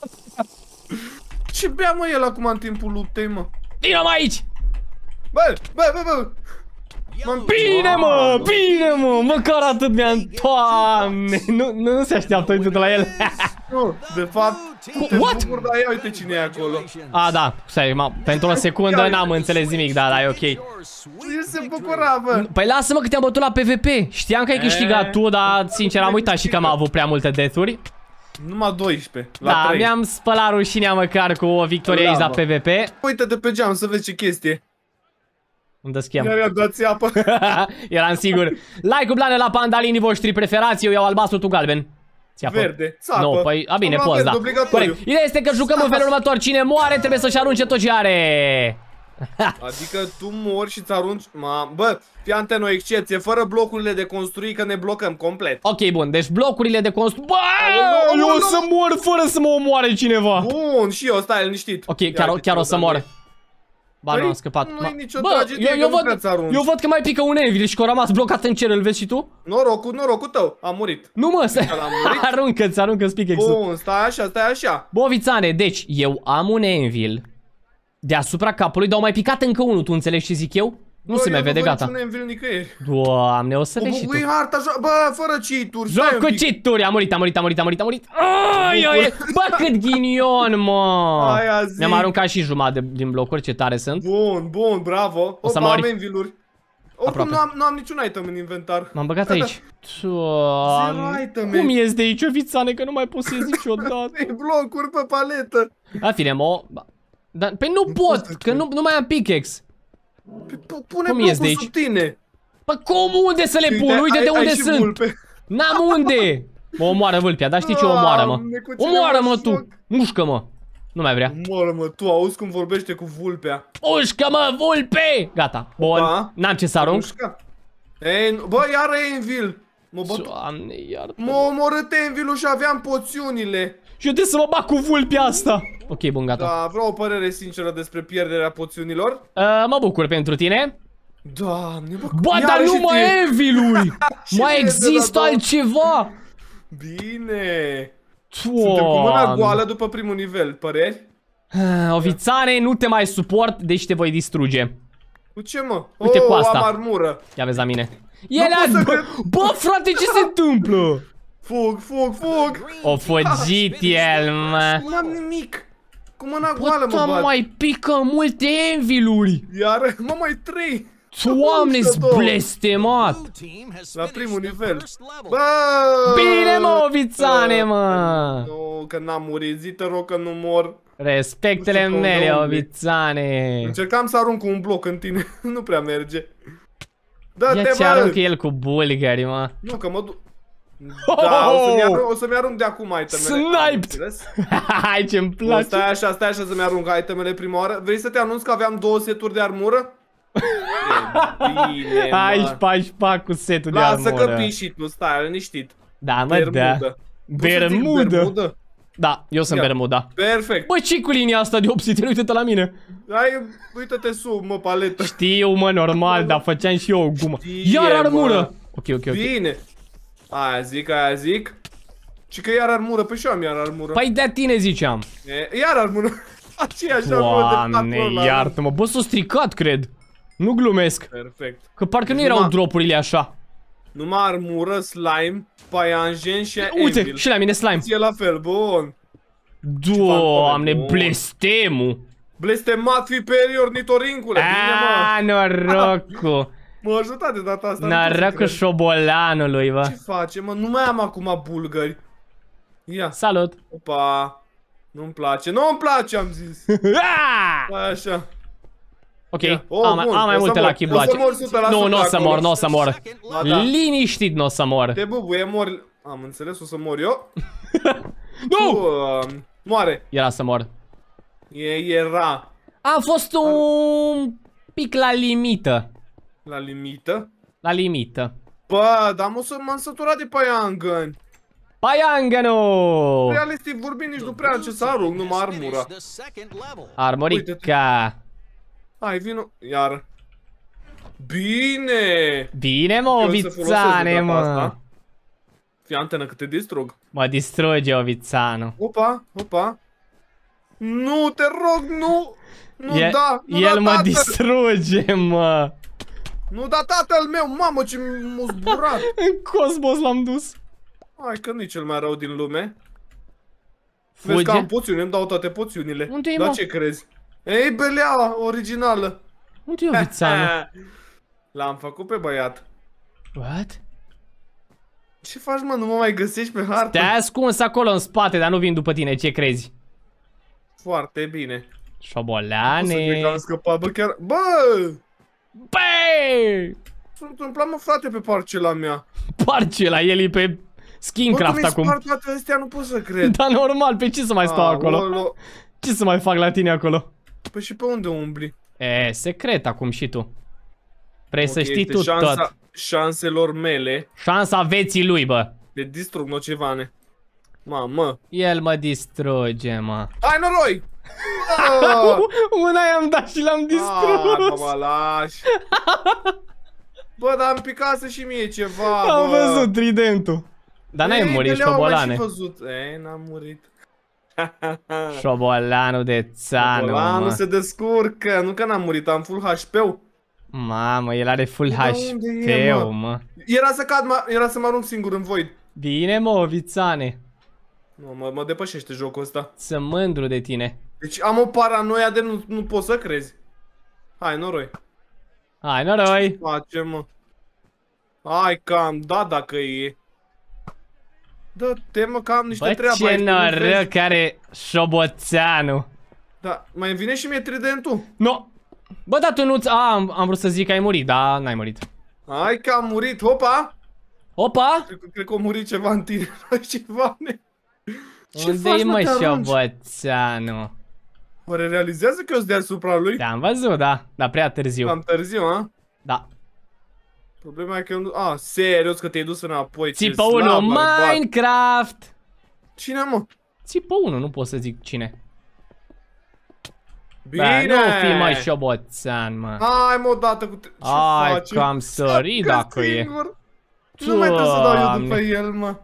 Ce bea, mă, el acum în timpul luptei, mă? Vino-mă aici! Bă, bă, bă, bă! Bine, mă, bine, mă, măcar atât mi-am... Doamne, nu, nu se așteaptă, uite-te la el. Nu, de fapt, te bucur, dar ia uite cine e acolo. A, da, stai, ma, pentru o secundă n-am înțeles nimic, da, da, e ok. El se bucura, bă. Păi lasă-mă că te-am bătut la PvP. Știam că ai câștigat tu, dar sincer am uitat și că am avut prea multe death-uri. Numai doisprezece, la Da, trei. mi-am spălat rușinea măcar cu o victorie aici la PvP. Uite-te pe geam să vezi ce chestie. Îmi dă schemă. Iar i-a dat apă. Eram sigur. Like-ul blane la pandalinii voștri preferați. Eu iau albastru, tu galben. Verde, țapă. Nu, păi, a bine, poți, da. Corect. Ideea este că jucăm în felul următor. Cine moare trebuie să-și arunce tot ce are. Adică tu mori și-ți arunci... Ma... Bă, fii atent, o excepție, fără blocurile de construi, că ne blocăm complet. Ok, bun, deci blocurile de construi... Bă, eu o să mor fără să mă omoare cineva. Bun, și eu, stai liniștit. Ok, chiar, chiar o să mor. Ba, nu am scăpat. Nu-i nicio Bă, tragedie, eu, eu, că nu văd, prea arunci. eu văd că mai pică un Envil și că a rămas blocat în cer, îl vezi și tu? Norocul, norocul tău, a murit. Nu mă, stai, aruncă-ți, aruncă-ți pickaxe-ul. Bun, stai așa, stai așa. Bă, Vițane, deci, eu am un Envil deasupra capului, dar au mai picat încă unul, tu înțelegi ce zic eu? Nu bă, se mai vede, gata. Nu văd nicăieri. Doamne, o să vezi și tu. Harta, bă, fără cheat-uri. Joc cu cheat-uri, a murit, a murit, a murit, a murit, a murit. Ai, ai, bă, cât ghinion, mă. Mi-am aruncat și jumătate din blocuri, ce tare sunt. Bun, bun, bravo. O să Opa, mori. am enviluri. Oricum nu am, nu am niciun item în inventar. M-am băgat aici. Doamne, cum ies de aici, Vițane, că nu mai pot să ies niciodată. E blocuri pe paletă. A, fine, mă. Dar, păi nu pot, că nu, nu mai am pickaxe. Pune blocul sub tine. Păi cum, unde să le pun? Uite de unde sunt. N-am unde. Mă omoară vâlpea, dar știi ce omoară, mă? Omoară-mă tu. Mușcă-mă. Nu mai vrea. Omoară-mă tu, auzi cum vorbește cu vulpea. Mușcă-mă, vulpe! Gata, bun. N-am ce să arunc. Ei, bă, iară Envil. Doamne, iar. M-a omorât Envilul și aveam poțiunile. Și eu trebuie să mă bag cu vulpea asta. Ok, bun, gata. Da, vreau o părere sinceră despre pierderea poțiunilor. Uh, mă bucur pentru tine. Doamne, bă, bă, dar nu mai Envilul. Mai există altceva. Bine. Doamne. Suntem cu mâna goală după primul nivel, păreri? Ofițane, nu te mai suport, deci te voi distruge. Cu ce, mă? Uite, oh, cu asta. Am armură. Ia vezi la mine. Ele bă, bă, frate, ce se întâmplă? Fug, fug, fug. O fugit el, mă. Nu am nimic. Cu mâna goală mă bat. mai pică multe enviluri. Iar, mă, mai trei. Doamne-s blestemat. La primul nivel. Bă! Bine, mă, Vițane, mă. Nu, că n-am murit. Zi, te rog că nu mor. Respectele mele, Vițane. Încercam să arunc cu un bloc în tine. Nu prea merge. Dă-te, ia ce aruncă el cu bulgari, mă. Nu, că mă duc. Da, o să-mi arunc de acum itemele. Sniped! Hai, ce-mi place. Stai așa, stai așa să-mi arunc itemele prima oară. Vrei să te anunț că aveam două seturi de armură? Bine, mă. Aici, pași, pac cu setul de armură. Lasă că pișit, nu stai, liniștit. Da, mă, da. Bermudă. Da, eu sunt Bermuda. Perfect. Bă, ce cu linia asta de obsidian? Uite-te la mine. Hai, uite-te sub, mă, paletă. Știu, mă, normal, dar făceam și eu o gumă. Iar armură. Ok, ok, ok. Bine. Aia zic, aia zic. Și că iar armură, pe și eu am iar armură. Păi de tine ziceam. E, iar armură. Aceeași armură de Doamne, iartă-mă. Bă, s-o stricat, cred. Nu glumesc. Perfect. Că parcă nu erau dropurile așa. Numai armură, slime, paianjen și uite, Envil. și la mine slime. E la fel, bun. Doamne, blestemul. Blestemat superior, nitorincule. Aaa, norocul. M-a ajutat de data asta. Norocul șobolanului, bă. Ce face, mă? Nu mai am acum bulgări. Ia. Salut. Opa. Nu-mi place. Nu-mi place, am zis. Așa. Ok, oh, am, am mai multe la chibloace. Nu, nu o să mor, nu o să mor. Liniștit nu o să mor. Te bubuie, mor. Am înțeles, o să mor eu. Nu! Moare. Era să mor. E, era. A fost un pic la limită. La limită? La limită. Bă, dar m-am săturat de paiangăn. Paiangano! Realistic vorbind, nici nu prea am ce să arunc, numai armura. Armorica. Hai, vino, iar. Bine! Bine, mă, Ovițane, mă. Fii antenă că te distrug. Mă distruge, Ovițanu. Opa, opa. Nu, te rog, nu! Nu e, da, nu El da, mă tatăl. distruge, mă. Nu da, tatăl meu, mamă, ce m-a zburat. În cosmos l-am dus. Hai că nu-i cel mai rău din lume. Fuge? Vezi că am poțiuni, îmi dau toate poțiunile. Unde e, Da, mă? ce crezi? Ei, beleaua originală. Unde e Ovițanu? L-am făcut pe băiat. What? Ce faci, mă? Nu mă mai găsești pe hartă? Te-ai ascuns acolo în spate, dar nu vin după tine, ce crezi? Foarte bine. Șobolane. Am scăpat, bă, chiar... Bă! Băi! S-a întâmplat, mă, frate, pe parcela mea. Parcela, el e pe Skinecraft acum. Bă, cum toate astea, nu pot să cred. Da, normal, pe ce să mai stau acolo? Aolo. Ce să mai fac la tine acolo? Păi și pe unde umbli? E, secret acum și tu. Vrei să Ok, știi este tu șansa tot. șanselor mele Șansa veții lui, bă. de distrug nocivane. Mamă. El mă distruge, mă. Hai, noroi! Ah! Una i-am dat și l-am Ah, distrus. mă lași. Bă, dar îmi picase și mie ceva, Am bă. văzut tridentul. Dar n-ai Ei, murit, de le-au mai șobolane. și văzut. Ei, n-am murit. Șobolanul de țană, Șobolanul mă. se descurcă, nu că n-am murit, am full H P-ul. Mamă, el are full Dar H unde e, P-ul, mă? mă. Era să cad, mă, era să mă arunc singur în void. Bine, mă, Ovițane. Nu, mă, mă depășește jocul ăsta. Sunt mândru de tine. Deci am o paranoia de nu, nu pot să crezi. Hai, noroi. Hai, noroi. Face, mă. Hai că am dat dacă e. Dă-te, mă, că am niște Bă, treabă ce aici, nu noroc vezi? care șoboțeanu. Da, mai vine și mie tridentul. No. Bă, dar tu nu-ți... A, am, am vrut să zic că ai murit, dar n-ai murit. Hai că am murit, hopa! Opa! Cred, cred că a murit ceva în tine, ceva ne... Ce Unde-i, faci, mă, te arunci? șoboțeanu? Oare realizează că eu sunt deasupra lui? Te-am văzut, da, dar prea târziu. Am târziu, a? Da. Problema e că eu nu... A, serios că te-ai dus înapoi, ce Țipă slab, unul, bărbat. Minecraft! Cine, mă? Țipă unul, nu pot să zic cine. Bine! Bă, nu fi, mă, șoboțan, mă. Hai, mă, odată cu te... Ce Hai faci? că am sărit Că dacă e. singur. Nu mai trebuie să dau eu Doamne. după el, mă.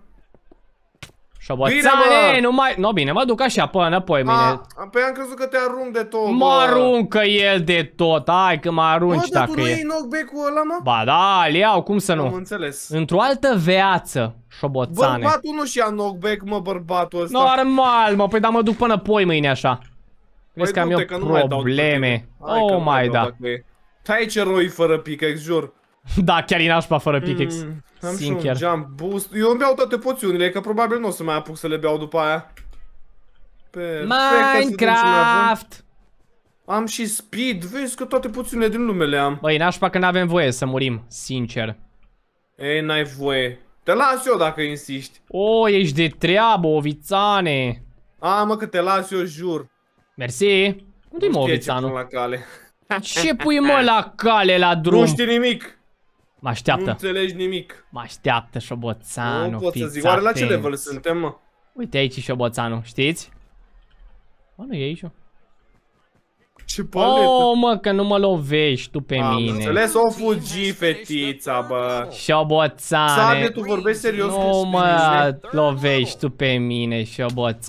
Șoboțane, nu mai... No, bine, mă duc așa până înapoi, mine. A, păi am crezut că te arunc de tot, Mă aruncă el de tot, hai că mă arunci Bă, dar tu dacă nu e. iei knockback-ul ăla, mă? Ba da, îl iau, cum să Am nu? înțeles. Într-o altă viață, șoboțane. Bărbatul nu-și ia knockback, mă, bărbatul ăsta. Normal, mă, păi da mă duc până poi mâine așa. Crezi că am eu du-te, nu mai dau după probleme? tine. Hai că Oh nu mai my dau da. dacă e. Tai ce roi fără pickaxe, jur. Da, chiar e nașpa fără pickaxe. Mm, am și Sincer. un jump boost. Eu îmi beau toate poțiunile, că probabil nu o să mai apuc să le beau după aia. Perfect, hai să vedem ce mai avem. Minecraft! Am și speed, vezi că toate poțiunile din lume le am. Băi, nașpa că n-avem voie să murim, sincer. Ei, n-ai voie. Te las eu dacă insiști. O, ești de treabă, Ovițane. A, mă, că te las eu, jur. Mersi. Unde-i mă, Nu știe ce pun Ovițanu? la cale. Ce pui mă la cale, la drum? Nu știi nimic. Mă Nu așteaptă. înțelegi nimic. Mă așteaptă, șoboțanu. Nu pot să fiți zic. Oare la ce atenți. level suntem, mă? Uite aici șoboțanu, știți? Bă, nu e aici. Ce paletă. Oh, mă, că nu mă lovești tu pe Am mine. înțeles, o fugi, fetița, bă. Șoboțane. Sabie, tu vorbești serios cu Nu mă sprijine? lovești tu pe mine, șoboț.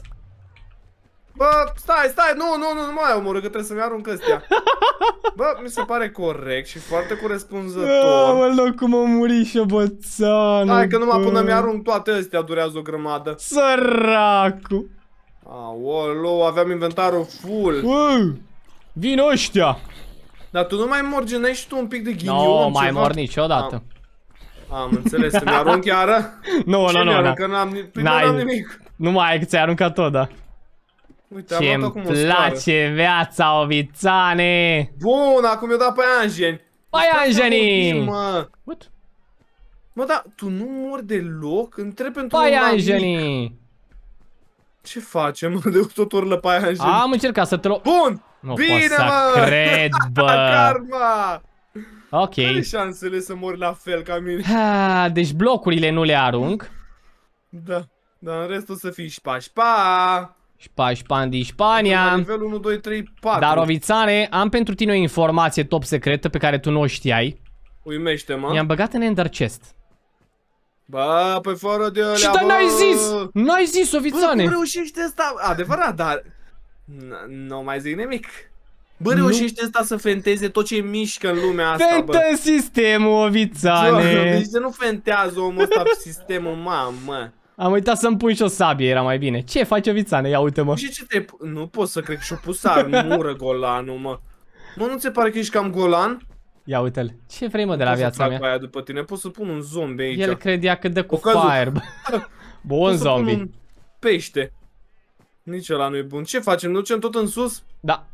Bă, stai, stai, nu, nu, nu, nu mai omoră, că trebuie să-mi arunc ăstea. Bă, mi se pare corect și foarte corespunzător. Mă, loc cum a murit șoboțanu. Hai că numai până mi-arunc toate astea durează o grămadă. Săracu. Aoleu, aveam inventarul full. Ui, vin ăștia. Dar tu nu mai morginești tu un pic de ghinion, Nu, mai ceva? mor niciodată. Am, am înțeles, să mi-arunc iară? Nu, Ce nu, nu, mi-arunc? nu. Că n-am ni- păi N-ai- n-am nimic. Nu mai ai că ți-ai aruncat tot, da. Uite, am Ce-mi luat acum o scară. place viața, Ovițane. Bun, acum eu dat pe Anjeni. Paianjenii. Mă, What? mă, dar tu nu mori deloc? Întreb pentru un amic. Paianjenii. Ce facem? De tot urlă Paianjeni. Am încercat să te lo... Bun! Nu Bine, pot să mă! cred, bă. Karma! Ok. Care șansele să mori la fel ca mine? Ha, deci blocurile nu le arunc. Da, dar în rest o să fii șpa, șpa! Șpa, șpandi, Spania. La nivel unu, doi, trei, patru. Dar, Ovițane, am pentru tine o informație top secretă pe care tu nu o știai. Uimește-mă. Mi-am băgat în Ender Chest. Bă, pe fără de alea, Și dar bă! n-ai zis! N-ai zis, Bă, Ovițane! cum reușești asta? Adevărat, dar... Nu mai zic nimic. Bă, Nu. reușești asta să fenteze tot ce mișcă în lumea asta, bă. Fentă sistemul, Ovițane! Deci de nu fentează omul ăsta sistemul, mamă. Am uitat să-mi pun și o sabie, era mai bine. Ce faci, Ovițane? Ia uite-mă. Și ce te... Nu pot să cred că și-o pus armură golanul, mă. Mă, nu ți se pare că ești cam golan? Ia uite-l. Ce vrei, mă, de la Pot să viața fac mea? pe aia după tine, pot să pun un zombie aici. El credea că dă cu O căzut. fire, bă. Bun Pot să pun zombie. un pește. Nici ăla nu e bun. Ce facem? Ne ducem tot în sus? Da.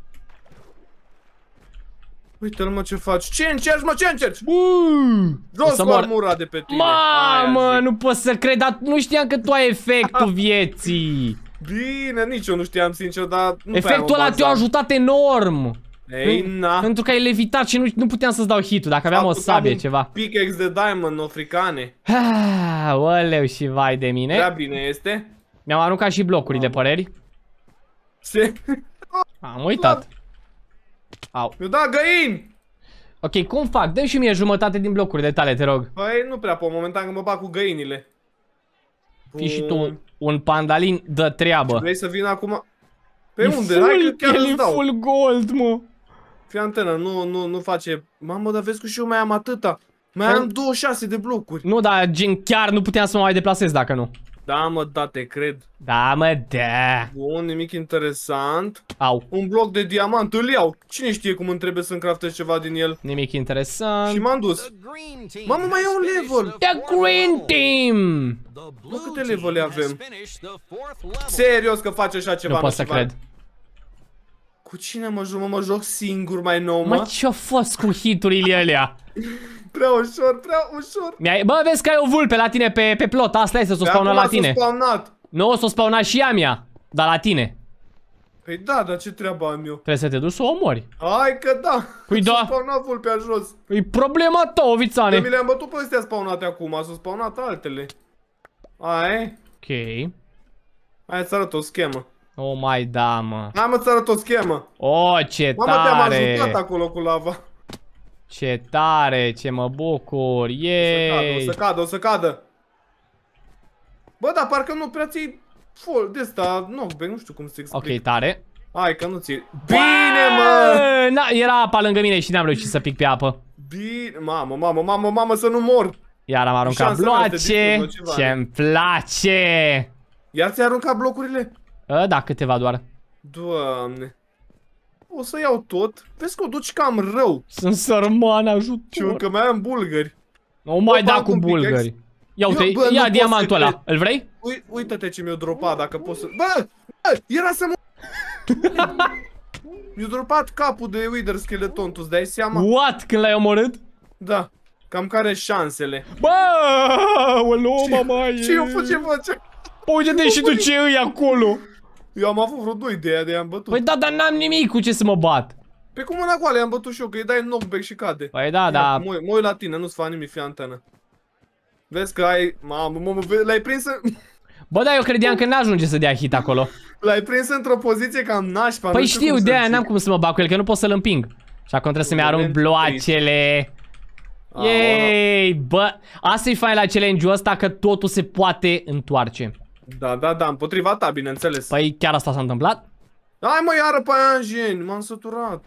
Uite-l, mă, ce faci. Ce încerci, mă, ce încerci? Uuu! Jos cu armura de pe tine. Mamă, Aia zic. nu pot să cred, dar nu știam că tu ai efectul vieții. Bine, nici eu nu știam, sincer, dar... Nu Efectul ăla te-a ajutat enorm. Ei, na. Pentru că ai levitat și nu, nu puteam să-ți dau hit-ul, dacă aveam o Faptul că am sabie, un ceva. Pickaxe de diamond, africane. Ah, oleu și vai de Prea mine. bine este. Mi-am aruncat și blocuri de păreri. Se... Am uitat. Au. Mi-o da găini! Ok, cum fac? Dă-mi și mie jumătate din blocurile tale, te rog. Păi, nu prea pot, momentan că mă bag cu găinile. Fii și tu un, un pandalin de treabă. Vrei să vin acum? Pe E unde? full, Hai că chiar el îți e dau. full gold, mă. Fii antenă, nu, nu, nu face... Mamă, dar vezi că și eu mai am atâta. Mai Păi- am douăzeci și șase de blocuri. Nu, dar gen chiar nu puteam să mă mai deplasez dacă nu. Da, mă, da, te cred. Da, mă, da. Bun, nimic interesant. Au. Un bloc de diamant, îl iau. Cine știe cum îmi trebuie să-mi craftez ceva din el? Nimic interesant. Și m-am dus. Mamă, mai e un level. The Green Team! Bă, câte levele avem? Serios că faci așa ceva? Nu pot să Nocivan? cred. Cu cine mă joc? Mă, mă joc singur mai nou, Mă, mă? ce-a fost cu hiturile alea? Prea ușor, prea ușor. Mi-ai... Bă, vezi că ai o vulpe la tine pe, pe plot. Asta este, s-o spawnă la tine. S-a spawnat. Nu, s-o spawnat și a mea. Dar la tine. Păi da, dar ce treabă am eu? Trebuie să te duci să o omori. Hai că da. Păi da. S-a spawnat vulpea jos. E problema ta, Că Ovițane. mi le-am bătut pe astea spawnate acum, s-au spawnat altele. Hai, Ok. hai să arăt o schemă. Oh my da, mă. Hai mă să arăt o schemă. Oh, ce Mamă, te-am tare. ajutat acolo cu lava. Ce tare, ce mă bucur. O să cadă, o Yay. să cadă, o să cadă. Bă, dar parcă nu prea ții full de ăsta, knockback, nu știu cum să explic. Ok, tare. Hai că nu ții. Bine, mă! Na, era apa lângă mine și n-am reușit să pic pe apă. Bine, mamă, mamă, mamă, mamă, să nu mor. Iar am aruncat Șansele astea bloace. distrug ceva, Ce-mi place. Iar ți-ai aruncat blocurile? A, da, câteva doar. Doamne. O să iau tot. Vezi că o duci cam rău. Sunt sărman, Și ajutor. încă mai am bulgări. O mai Bă, da bag cu un pickaxe. bulgări. Ia uite, Eu, bă, nu ia pot diamantul să ăla. cred. Îl vrei? Ui, uită-te ce mi-a dropat dacă poți să... Bă! Bă! Era să mă... Mi-a dropat capul de Wither Skeleton, tu-ți dai seama? What? Când l-ai omorât? Da. Cam care șansele. Bă, o luă, mama, e... Ce eu fă, ce face? Păi uite-te și tu ce îi acolo. Eu am avut vreo doi de aia de i-am bătut. Păi da, dar n-am nimic cu ce să mă bat. Pe cum mâna goală i-am bătut și eu, că îi dai knockback și cade. Păi da, da. Mă uit- mă uit la tine, nu-ți fac nimic, fii antenă. Vezi că ai... Mamă, mă, mă, l-ai prins în... Bă, da, eu credeam că n-ajunge să dea hit acolo. L-ai prins într-o poziție cam nașpa. Păi nu știu știu, cum de să aia zic. n-am cum să mă bag cu el, că nu pot să-l împing. Și acum trebuie să-mi arunc Moment bloacele. Yay, bă, asta e fain la challenge-ul ăsta, că totul se poate întoarce. Da, da, da, împotriva ta, bineînțeles. Păi chiar asta s-a întâmplat? Hai mă, iară pe aia în geni, m-am săturat.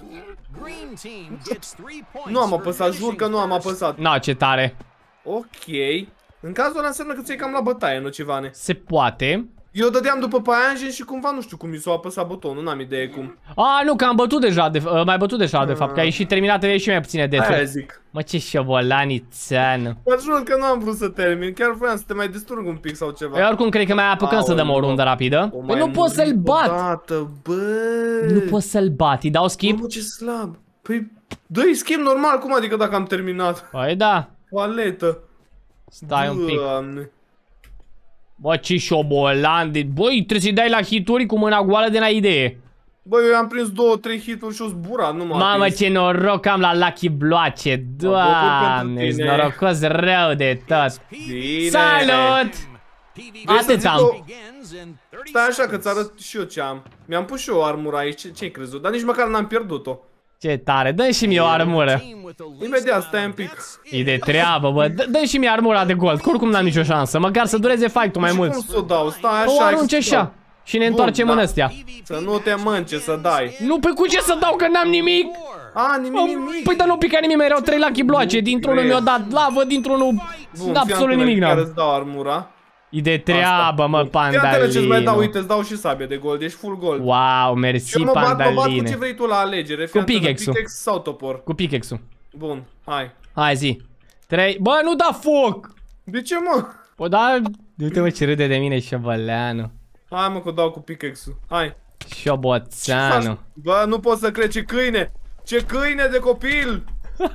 Nu am apăsat, jur că nu am apăsat. Na, ce tare. Ok. În cazul ăla înseamnă că ți-ai cam la bătaie, Nocivane. Se poate. Eu dădeam după Paianjen și cumva nu știu cum mi s-a apăsat butonul, n-am idee cum. A, nu, că am bătut deja, de, uh, mai bătut deja, de fapt, că ai și terminat, aveai și mai puține Aia death-uri. zic. Mă, ce șobolanițean. Dar jur că nu am vrut să termin, chiar vreau să te mai distrug un pic sau ceva. Eu oricum cred că mai apucăm să dăm o Aoleu. rundă rapidă. O Păi mai nu pot să-l murit bat. odată, bă. Nu pot să-l bat, îi dau skip? Mamă, ce slab. Păi, dă-i schimb normal, cum adică dacă am terminat? Păi da. Paletă. Stai un pic. Doamne. Bă, ce șobolan de... Băi, trebuie să-i dai la hituri cu mâna goală de n-ai idee. Bă, eu am prins două, trei hituri și o zbura, nu m-a Mamă, prins. ce noroc am la Lucky Bloace. Doamne, ești norocos rău de tot. Bine. Salut! Atât am. Stai așa că-ți arăt și eu ce am. Mi-am pus și eu armura aici, ce-ai crezut? Dar nici măcar n-am pierdut-o. Ce tare, dă și mie o armură. Imediat, stai un pic. E de treabă, bă, dă și mie armura de gold, că oricum n-am nicio șansă, măcar să dureze fight-ul mai și mult. cum să o dau? Stai așa. O arunci așa și ne întoarcem Bun, în da. astea. Să nu te mânce, să dai. Nu, pe cu ce să dau că n-am nimic? A, nimic, nimic. Păi dar nu pica nimic, mai erau trei Lucky Bloace, dintr-unul mi-a dat lavă, dintr-unul absolut nimic n-am. n-am. Îți dau armura. E de treabă, mă, Fiantele ce-ți mai dau, Pandalino. uite, îți dau și sabie de gold, ești full gold. Wow, Și mersi, eu mă bat, mă bat cu ce Pandaline. vrei tu la alegere. Cu pickaxe-ul. Pickaxe sau topor. Cu pickaxe-ul. Bun, hai. Hai zi. Trei. Bă, nu da foc! De ce, mă? Bă, da, uite mă ce râde de mine șoboleanu. Hai, mă, că dau cu pickaxe-ul. Hai. Șoboțeanu. Bă, nu pot să cred, ce câine! Ce câine de copil!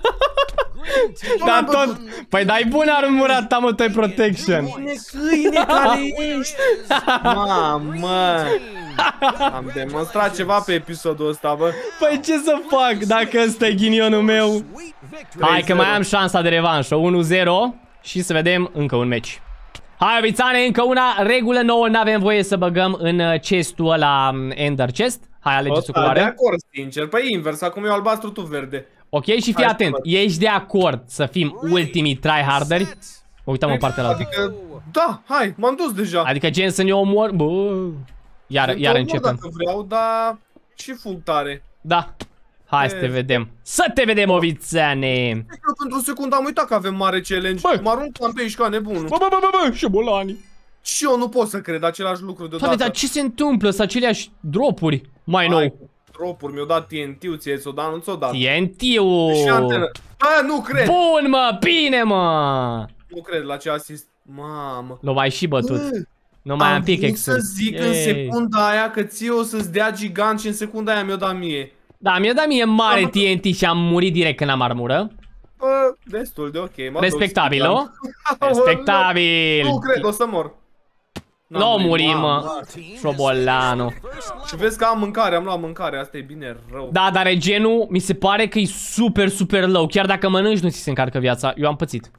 Da, tot. Păi dai bună armura ta, mă, toi protection. Câine, câine care ești! Mamă! Am demonstrat ceva pe episodul ăsta, bă. Păi ce să fac dacă ăsta e ghinionul meu? Hai că mai am șansa de revanșă. unu zero și să vedem încă un meci. Hai, Vițane, încă una regulă nouă, n-avem voie să băgăm în chestul ăla Ender Chest. Hai, alegeți o De culoare. acord, sincer. Păi invers, acum eu albastru, tu verde. Ok, și fii Hai, atent. să Ești de acord să fim ultimii tryharderi? Mă uitam în partea la altă. Adică, da, hai, m-am dus deja. Adică gen să ne omor. Bă. Iar, Sunt iar omor începem. Dacă vreau, dar și full tare. Da. Hai să te vedem. Să te vedem, Ovițane. Eu pentru o secundă am uitat că avem mare challenge. Bă. Mă aruncam pe aici ca nebunul. Bă, bă, bă, bă, bă, șobolani. Și eu nu pot să cred același lucru deodată. Doamne, dar ce se întâmplă? Sunt aceleași dropuri mai nou. Dropuri, mi-o dat T N T-ul, ție ți-o dat, nu ți-o dat. T N T-ul. Și antenă. Bă, nu cred. Bun, mă, bine, mă. Nu cred la ce asist. Mamă. L-o mai și bătut. Bă, Nu mai am am vrut pickaxe-ul. să zic în secunda aia că ție o să-ți dea gigant și în secunda aia mi-o dat mie. Da, mi-a dat mie mare Am- T N T și am murit direct când am armură. Bă, destul de ok. mă Respectabil, duc, nu? Respectabil. Nu cred, o să mor. N-am Nu murit, muri, mă. mamă. Șobolanu. Și vezi că am mâncare, am luat mâncare, asta e bine rău. Da, dar regenul mi se pare că e super, super low. Chiar dacă mănânci, nu ți se încarcă viața. Eu am pățit.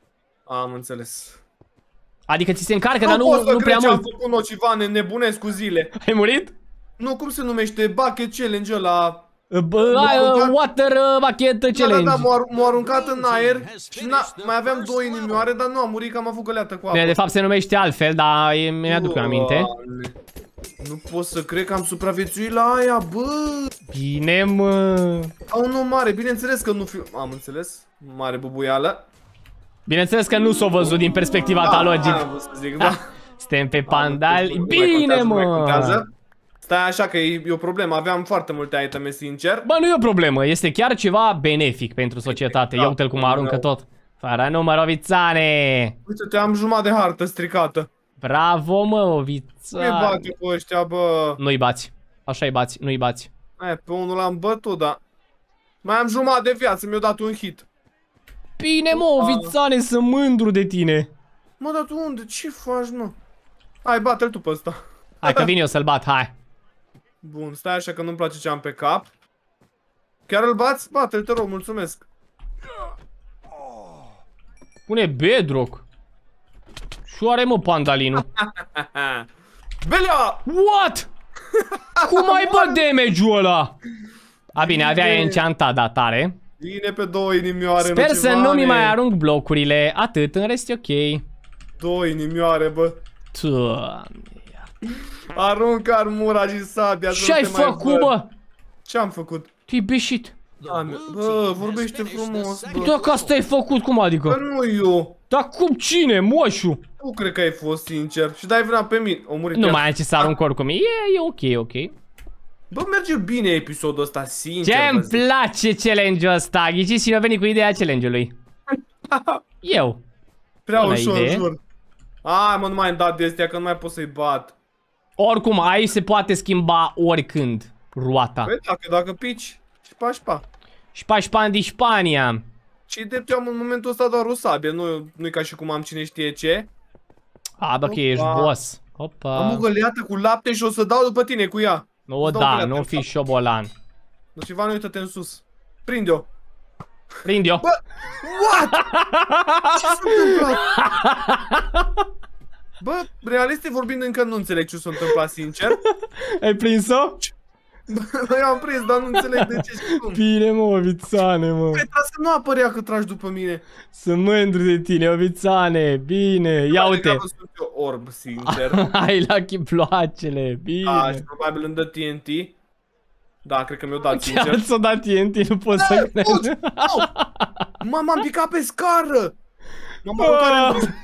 Am înțeles. Adică ți se încarcă, dar nu, pot să nu cred prea ce am mult. făcut nocivane, nebunesc cu zile. Ai murit? Nu, cum se numește? Bucket challenge ăla. Bă, ai, uh, water uh, bucket Da, da, challenge. da, m-a m-a aruncat în aer și mai aveam două inimioare, dar nu am murit că am avut găleată cu apă. Bine, de fapt se numește altfel, dar e- mi-aduc eu aminte. Doamne. Nu pot să cred că am supraviețuit la aia, bă. Bine, mă. Au nu mare, bineînțeles că nu fiu... Am înțeles, mare bubuială. Bineînțeles că nu s-o văzut din perspectiva ta logic. Am vrut să zic, da. Suntem pe Pandal. Nu mai Bine, contează, nu mai mă. contează. Stai așa că e, e o problemă, aveam foarte multe iteme, sincer. Bă, nu e o problemă, este chiar ceva benefic pentru societate. Da, Ia uite-l cum aruncă tot. Fără număr, Ovițane. Uite-te, am jumătate de hartă stricată. Bravo, mă, Nu-i Ovițane. bate cu ăștia, bă. Nu-i bați. Așa-i bați, nu-i bați. Aia, pe unul l-am bătut, dar... Mai am jumătate de viață, mi-a dat un hit. Bine, mă, Ovițane, sunt mândru de tine. Mă, dar tu unde? Ce faci, mă? Hai, bate-l tu pe ăsta. Hai că vin eu să-l bat, hai. Bun, stai așa că nu-mi place ce am pe cap. Chiar îl bați? Bate-l, te rog, mulțumesc. Pune bedrock. Și are, mă, Pandalinu. Belea! What? Cum ai bă damage-ul ăla? A, bine, avea Bine. enchantat, da, tare. Bine pe două inimioare, Sper să nocivane. nu mi mai arunc blocurile. Atât, în rest e ok. Două inimioare, bă. Doamne. Aruncă armura și sabia. să nu Ce-ai te mai făcut, văd. bă? Ce-am făcut? Te-ai beșit. Doamne, bă, vorbește frumos, bă. Dacă asta ai făcut, cum Bă, adică? nu eu. Dar cum, cine, moșu? Nu cred că ai fost sincer. Și dai vina pe mine. O murit Nu ea. mai ai ce să arunc oricum. E, e ok, e ok. Bă, merge bine episodul ăsta, sincer. Ce-mi vă zic. place challenge-ul ăsta? Ghiciți cine a venit cu ideea challenge-ului? Eu. Prea Bună ușor, idee. jur. Ai, mă, nu mai am dat de astea, că nu mai pot să-i bat. Oricum, aici se poate schimba oricând roata. Păi dacă, dacă pici, șpa, șpa. Șpa-șpan din Spania. Și de eu am în momentul ăsta doar o sabie, nu, nu-i ca și cum am cine știe ce. A, bă, că ești Opa. boss. Opa. Am o găleată cu lapte și o să dau după tine cu ea. Nu, da, nu fi șobolan. Nocivane, uită-te în sus. Prinde-o. Prinde-o. Bă, what? Ce s-a întâmplat? Bă, realistic vorbind, încă nu înțeleg ce s-a întâmplat, sincer. Ai prins-o? Bă, eu am prins, dar nu înțeleg de ce și cum. Bine, mă, Ovițane, mă. Păi, să nu apărea că tragi după mine. Sunt mândru de tine, Ovițane. Bine, ia uite. Am văzut eu orb, sincer. Ai lucky ploacele, bine. Da, și probabil îmi dă T N T. Da, cred că mi-o dat, sincer. Chiar ți-o dat T N T, nu pot să cred. Mă, m-am picat pe scară. M-am aruncat în...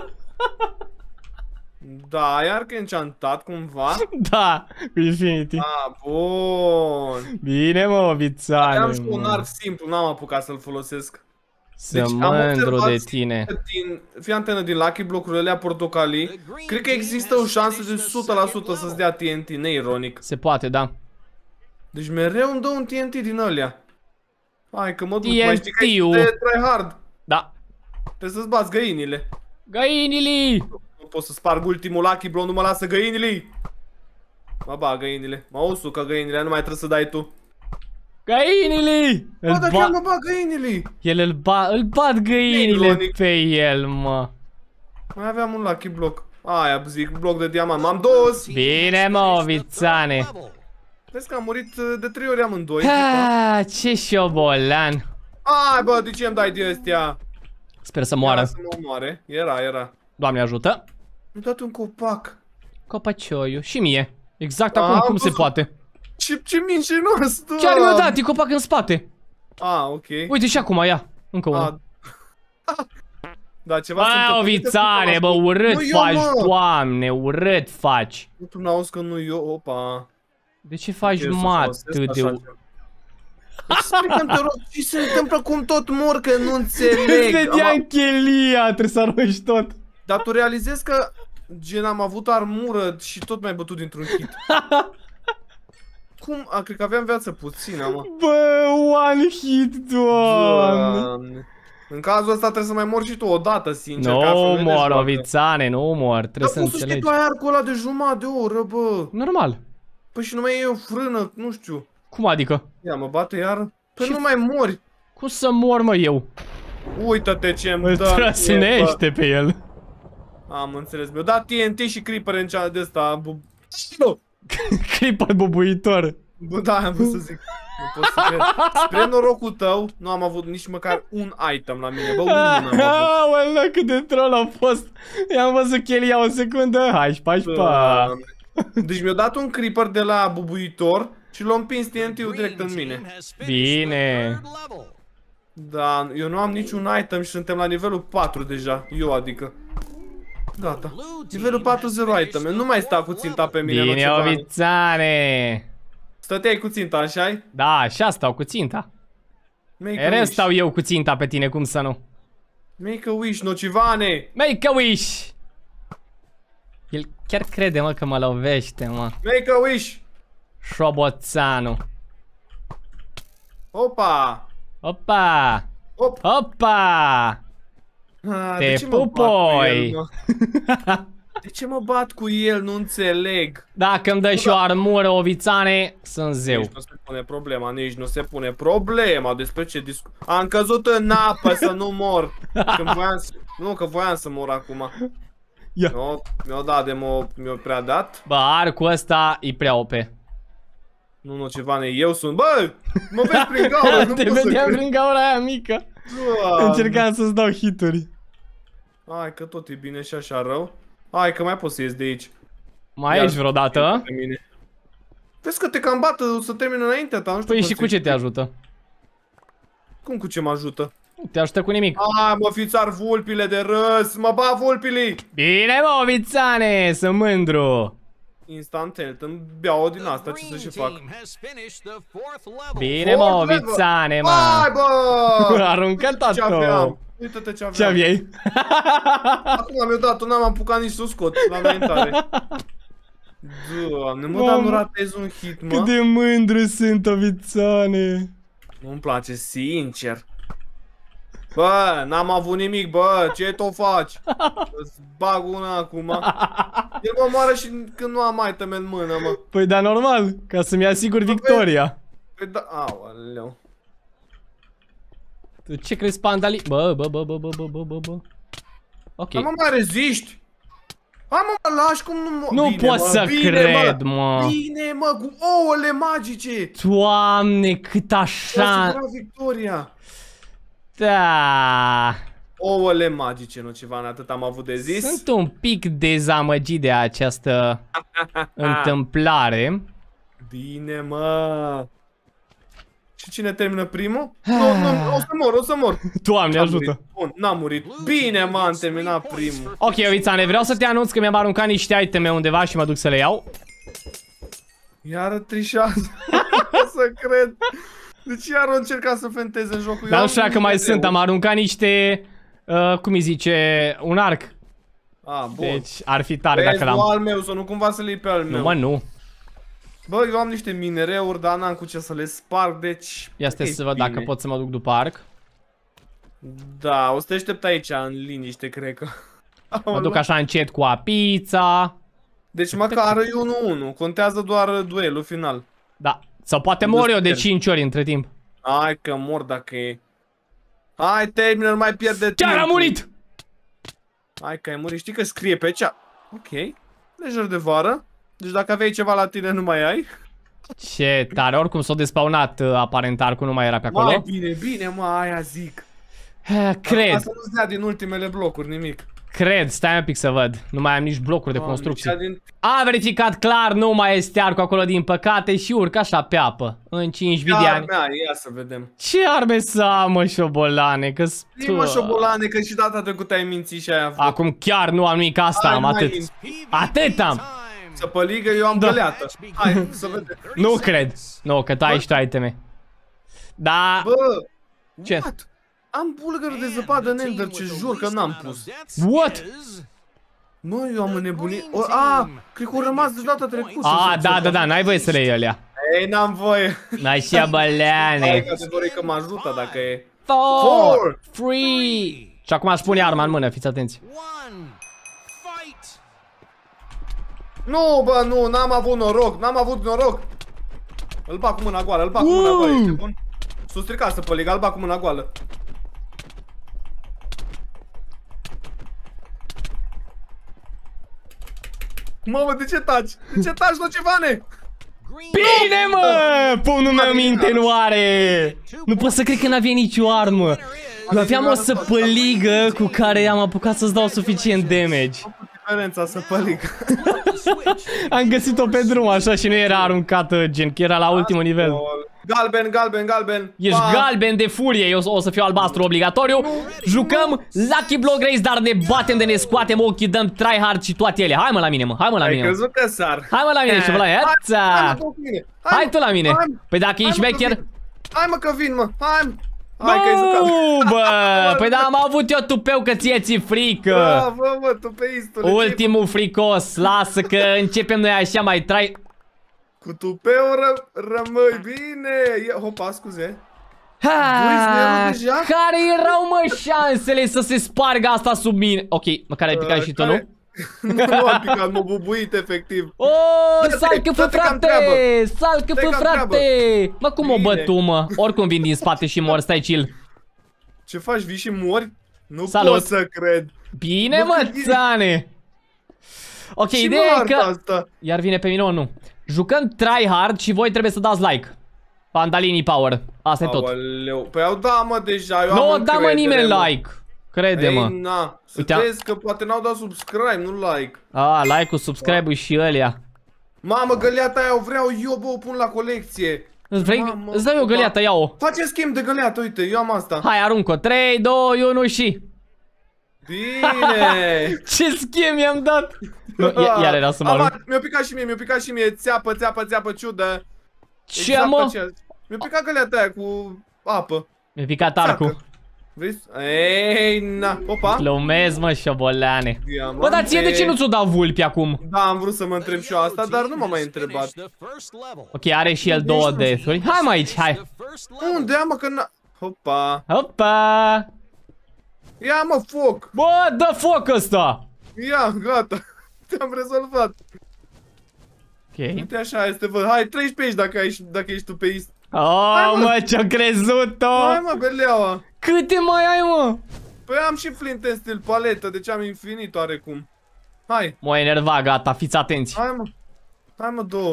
Da, iar că e enchantat cumva. Da, cu Infinity. Ah, bun. Bine, mă, Ovițane. Am și un arc simplu, n-am apucat să-l folosesc. Sunt deci, mândru de tine. Din, fii antenă, din Lucky Block-urile alea portocalii, cred că există o șansă de o sută la sută să-ți dea T N T, neironic. Se poate, da. Deci mereu îmi dă un T N T din ălea. Hai că mă duc, mai știi că e try hard. Da. Trebuie să-ți bați găinile. Găinile! Nu pot să sparg ultimul Lucky Block, nu mă lasă găinile. Mă bag găinile, mă usucă găinile, nu mai trebuie să dai tu. Găinile! Bă, dar chiar mă bag găinile. El îl, ba îl bat găinile pe el, mă. Mai aveam un Lucky Block. Aia zic, bloc de diamant, m-am dus. Bine, mă, Ovițane. Vezi că am murit de trei ori amândoi. Ah, ce șobolan. Ai, bă, de ce îmi dai de astea? Sper să moară. Să mă moare. Era, era. Doamne ajută. Mi-a dat un copac. Copacioiu. Și mie. Exact acum cum se poate. Ce, ce mincinos, tu. Chiar mi-a dat, e copac în spate. Ah, ok. Uite și acum, ia. Încă unul. Da, ceva bă, Ovițane, bă, urât faci, Doamne, urât faci. Nu, tu n-auzi că nu eu, opa. De ce faci mat atât de... Explică-mi, te rog, ce se întâmplă cum tot mor, că nu înțeleg. Îți vedea chelia, trebuie să arunci tot. Dar tu realizezi că, gen, am avut armură și tot mi-ai bătut dintr-un hit. Cum? A, cred că aveam viață puțină, mă. Bă, one hit, Doamne. Doamne. În cazul ăsta trebuie să mai mor și tu odată, sincer. Nu mor, Ovițane, nu mor, trebuie să înțelegi. Dar poți să știi tu ai arcul ăla de jumătate de oră, bă. Normal. Păi și nu mai e o frână, nu știu. Cum adică? Ia, mă bate iar. Păi nu mai mori. Cum să mor, mă, eu? Uită-te ce-mi dă. Îl trăsnește pe el. Am înțeles, mi-o dat T N T și creeper în cea de ăsta. Creeper bubuitor. Bă, da, am vrut să zic. Nu pot să cred. Spre norocul tău, nu am avut nici măcar un item la mine. Bă, unul n-am avut. Aoleu, cât de troll a fost. I-am văzut chelia o secundă. Hai, șpa, șpa. Deci mi-a dat un creeper de la bubuitor și l-a împins T N T-ul direct în mine. Bine. Da, eu nu am niciun item și suntem la nivelul patru deja. Eu adică. Gata. Nivelul patru, zero iteme. Nu mai sta cu ținta pe mine. Bine, Ovițane. Stăteai cu ținta, așa-i? Da, așa stau cu ținta. Ere stau eu cu ținta pe tine, cum să nu? Make a wish, Nocivane! Make a wish! El chiar crede, mă, că mă lovește, mă. Make a wish! Șoboțanu. Opa! Opa! Op. Opa! Ah, te pupoi! De ce mă bat cu el? Nu înțeleg. Dacă îmi dai și o armură, Ovițane, sunt zeu. Nici nu se pune problema, nici nu se pune problema. Despre ce discu... Am căzut în apă să nu mor. Când voiam să... Nu, că voiam să mor acum. Mi-o mi dat de mă... Mi-o prea dat. Bă, arcul ăsta e prea O P. Nu, nu, ceva, eu sunt. Bă, mă vezi prin gaură, nu te pot să vedeam cred. prin gaura aia mică. Doamne. Încercam să-ți dau hituri. Hai că tot e bine și așa rău. Hai că mai poți să ies de aici. Mai Iar ești vreodată? Vezi că te cam bată, o să termin înaintea ta, nu știu. Păi și cu ce te ajută? Cum cu ce mă ajută? Nu te ajută cu nimic. Hai mă, fițar vulpile de râs, mă ba vulpilii! Bine mă, Ovițane, sunt mândru. Instant health, îmi beau din asta, ce să și fac. Bine mă, Ovițane, mă. Hai bă! Aruncă tată. Uită-te ce aveam. Ce aveai? Acum mi-o dat-o, n-am apucat nici să o scot la înaintare. Doamne, mă, dar nu ratez un hit, mă. Cât de mândru sunt, Ovițane. Nu-mi place, sincer. Bă, n-am avut nimic, bă, ce tot faci? Îți bag una acum. El mă moară și când nu am item în mână, mă. Păi da, normal, ca să-mi asigur victoria. Păi da, aoleu. Tu ce crezi, Pandali? Bă, bă, bă, bă, bă, bă, bă, bă, bă. Ok. Dar mă mai reziști? Hai mă, mă lași cum nu mă... Nu bine, pot mă, să bine, cred, mă. mă. Bine, mă, cu ouăle magice. Doamne, cât așa... victoria. Da... Ouăle magice, nu ceva, atât am avut de zis. Sunt un pic dezamăgit de această întâmplare. Bine, mă. Și cine termină primul? Nu, nu, o să mor, o să mor. Doamne, ajută. Bun, n-am murit. Bine, mă, am terminat primul. Ok, Ovițane, vreau să te anunț că mi-am aruncat niște iteme undeva și mă duc să le iau. Iară trișează. O să cred. Deci iar o încerca să fenteze în jocul. Dar nu știu dacă mai sunt, am aruncat niște... Uh, cum îi zice, un arc. Ah, bun. Deci ar fi tare dacă l-am. al meu, să nu cumva să le iei pe al meu. Nu, mă, nu. Bă, eu am niște minereuri, dar n-am cu ce să le sparg, deci... Ia stai să văd dacă pot să mă duc după arc. Da, o să te aștept aici, în liniște, cred că. Mă duc așa încet cu apița. Deci măcar e unu unu, contează doar duelul final. Da, sau poate mor eu de cinci ori între timp. Hai că mor dacă e... Hai, termină, nu mai pierde timp. Chiar a murit! Hai că ai murit, știi că scrie pe cea... Ok, lejer de vară. Deci dacă aveai ceva la tine, nu mai ai. Ce tare, oricum s-a despawnat uh, aparent arcul, nu mai era pe acolo. Mai bine, bine, mă, aia zic. Cred. Asta nu-ți dea din ultimele blocuri nimic. Cred, stai un pic să văd. Nu mai am nici blocuri de construcție. Din... A verificat clar, nu mai este arcul acolo din păcate și urcă așa pe apă. În cinci mii de ani. Mea, ia să vedem. Ce arme să am, mă, șobolane, că Zi, mă, șobolane, că și data trecută ai mințit și ai avut. Acum chiar nu am nimic, asta am, atât. Atât am. Să păligă, eu am da. Găleată. Hai, să vedem. Nu cred. Nu, că tu ai și tu iteme. Da. Bă, ce? What? Am bulgări de zăpadă în Ender, ce jur că n-am pus. What? Mă, eu am înnebunit. O, a, cred că au rămas de data trecută. A, da, da, da, n-ai voie să le iei alea. Ei, n-am voie. Așa, băleane. Hai că adevărul că mă ajută dacă e. Four, three. Și acum aș pune arma în mână, fiți atenți. Nu, bă, nu, n-am avut noroc, n-am avut noroc. Îl bag cu mâna goală, îl bag cu mâna goală, ești bun? S-o stricat să păliga, îl bag cu mâna goală. Mamă, de ce taci? De ce taci, Nocivane? Bine, mă! Pumnul meu minte nu are! Nu pot să cred că n-avea nicio armă. Eu aveam o săpăligă cu care am apucat să-ți dau suficient damage. Diferența săpăligă. Am găsit-o pe drum așa și nu era aruncată, gen, că era la ultimul nivel. Galben, galben, galben. Ești pa. Galben de furie, eu o să fiu albastru obligatoriu. Jucăm Lucky Block Race, dar ne batem de ne scoatem ochii, dăm tryhard și toate ele. Hai mă la mine, mă, hai mă la mine. Ai crezut că sar. Hai mă la mine și vă la iața. Hai tu la mine. Păi dacă ești șmecher. Hai mă că vin, mă. Hai. Nu, bă, păi da, am avut eu tupeu că ție ți frică. Da, bă, bă, tupeistule. Ultimul fricos, lasă că începem noi așa mai trai. Cu tupeu ră, rămâi bine. Ia, hopa, scuze. Ha, care erau, mă, șansele să se spargă asta sub mine? Ok, măcar ai picat uh, și tu, nu? Nu am picat, m-a bubuit efectiv. Oh, salcă-fă, frate! Salcă-fă, frate! Mă, cum o bătu, mă? Oricum vin din spate și mor, stai chill. Ce faci, vii și mori? Nu Salut. pot să cred. Bine, mă, țane! Ok, ideea e că... Asta? Iar vine pe mine, o nu. Jucăm tryhard și voi trebuie să dați like. Pandalini Power. Asta e tot. Aoleu. Păi au da, mă, deja. Eu nu da, mă, nimeni like. Crede-mă. Ei, na. Să vezi că poate n-au dat subscribe, nu like. Ah, like-ul, subscribe-ul și ălea. Mamă, găleata aia o vreau eu, bă, o pun la colecție. Îți vrei? Mamă, îți dau eu găleata, ia-o. Face schimb de găleată, uite, eu am asta. Hai, arunc-o. trei, doi, unu și... Bine! Ce schimb i-am dat? Nu, iar era să mă arunc. Mi-a picat și mie, mi-a picat și mie. Țeapă, țeapă, țeapă, ciudă. Ce, exact, mă? Mi-a picat găleata aia cu apă. Mi-a picat arcul. Vrei? Ei, na, opa. Glumez, mă, șoboleane. Bă, dar ție de ce nu ți-o dau vulpi acum? Da, am vrut să mă întreb și eu asta, dar nu m-am mai întrebat. Ok, are și el două death-uri. Hai, mă, aici, hai. Unde, mă, că n-a... Hopa. Hopa. Ia mă, foc! Bă, dă foc ăsta! Ia, gata. Te-am rezolvat. Ok. Uite așa este, văd. Hai, treci pe aici dacă, ai, dacă ești tu pe aici. Oh, mă, ce-o crezut-o! Hai mă, beleaua. Câte mai ai, mă? Păi am și flint în stil paletă, deci am infinit oarecum. Hai. M-a enervat, gata, fiți atenți. Hai mă. Hai mă, două.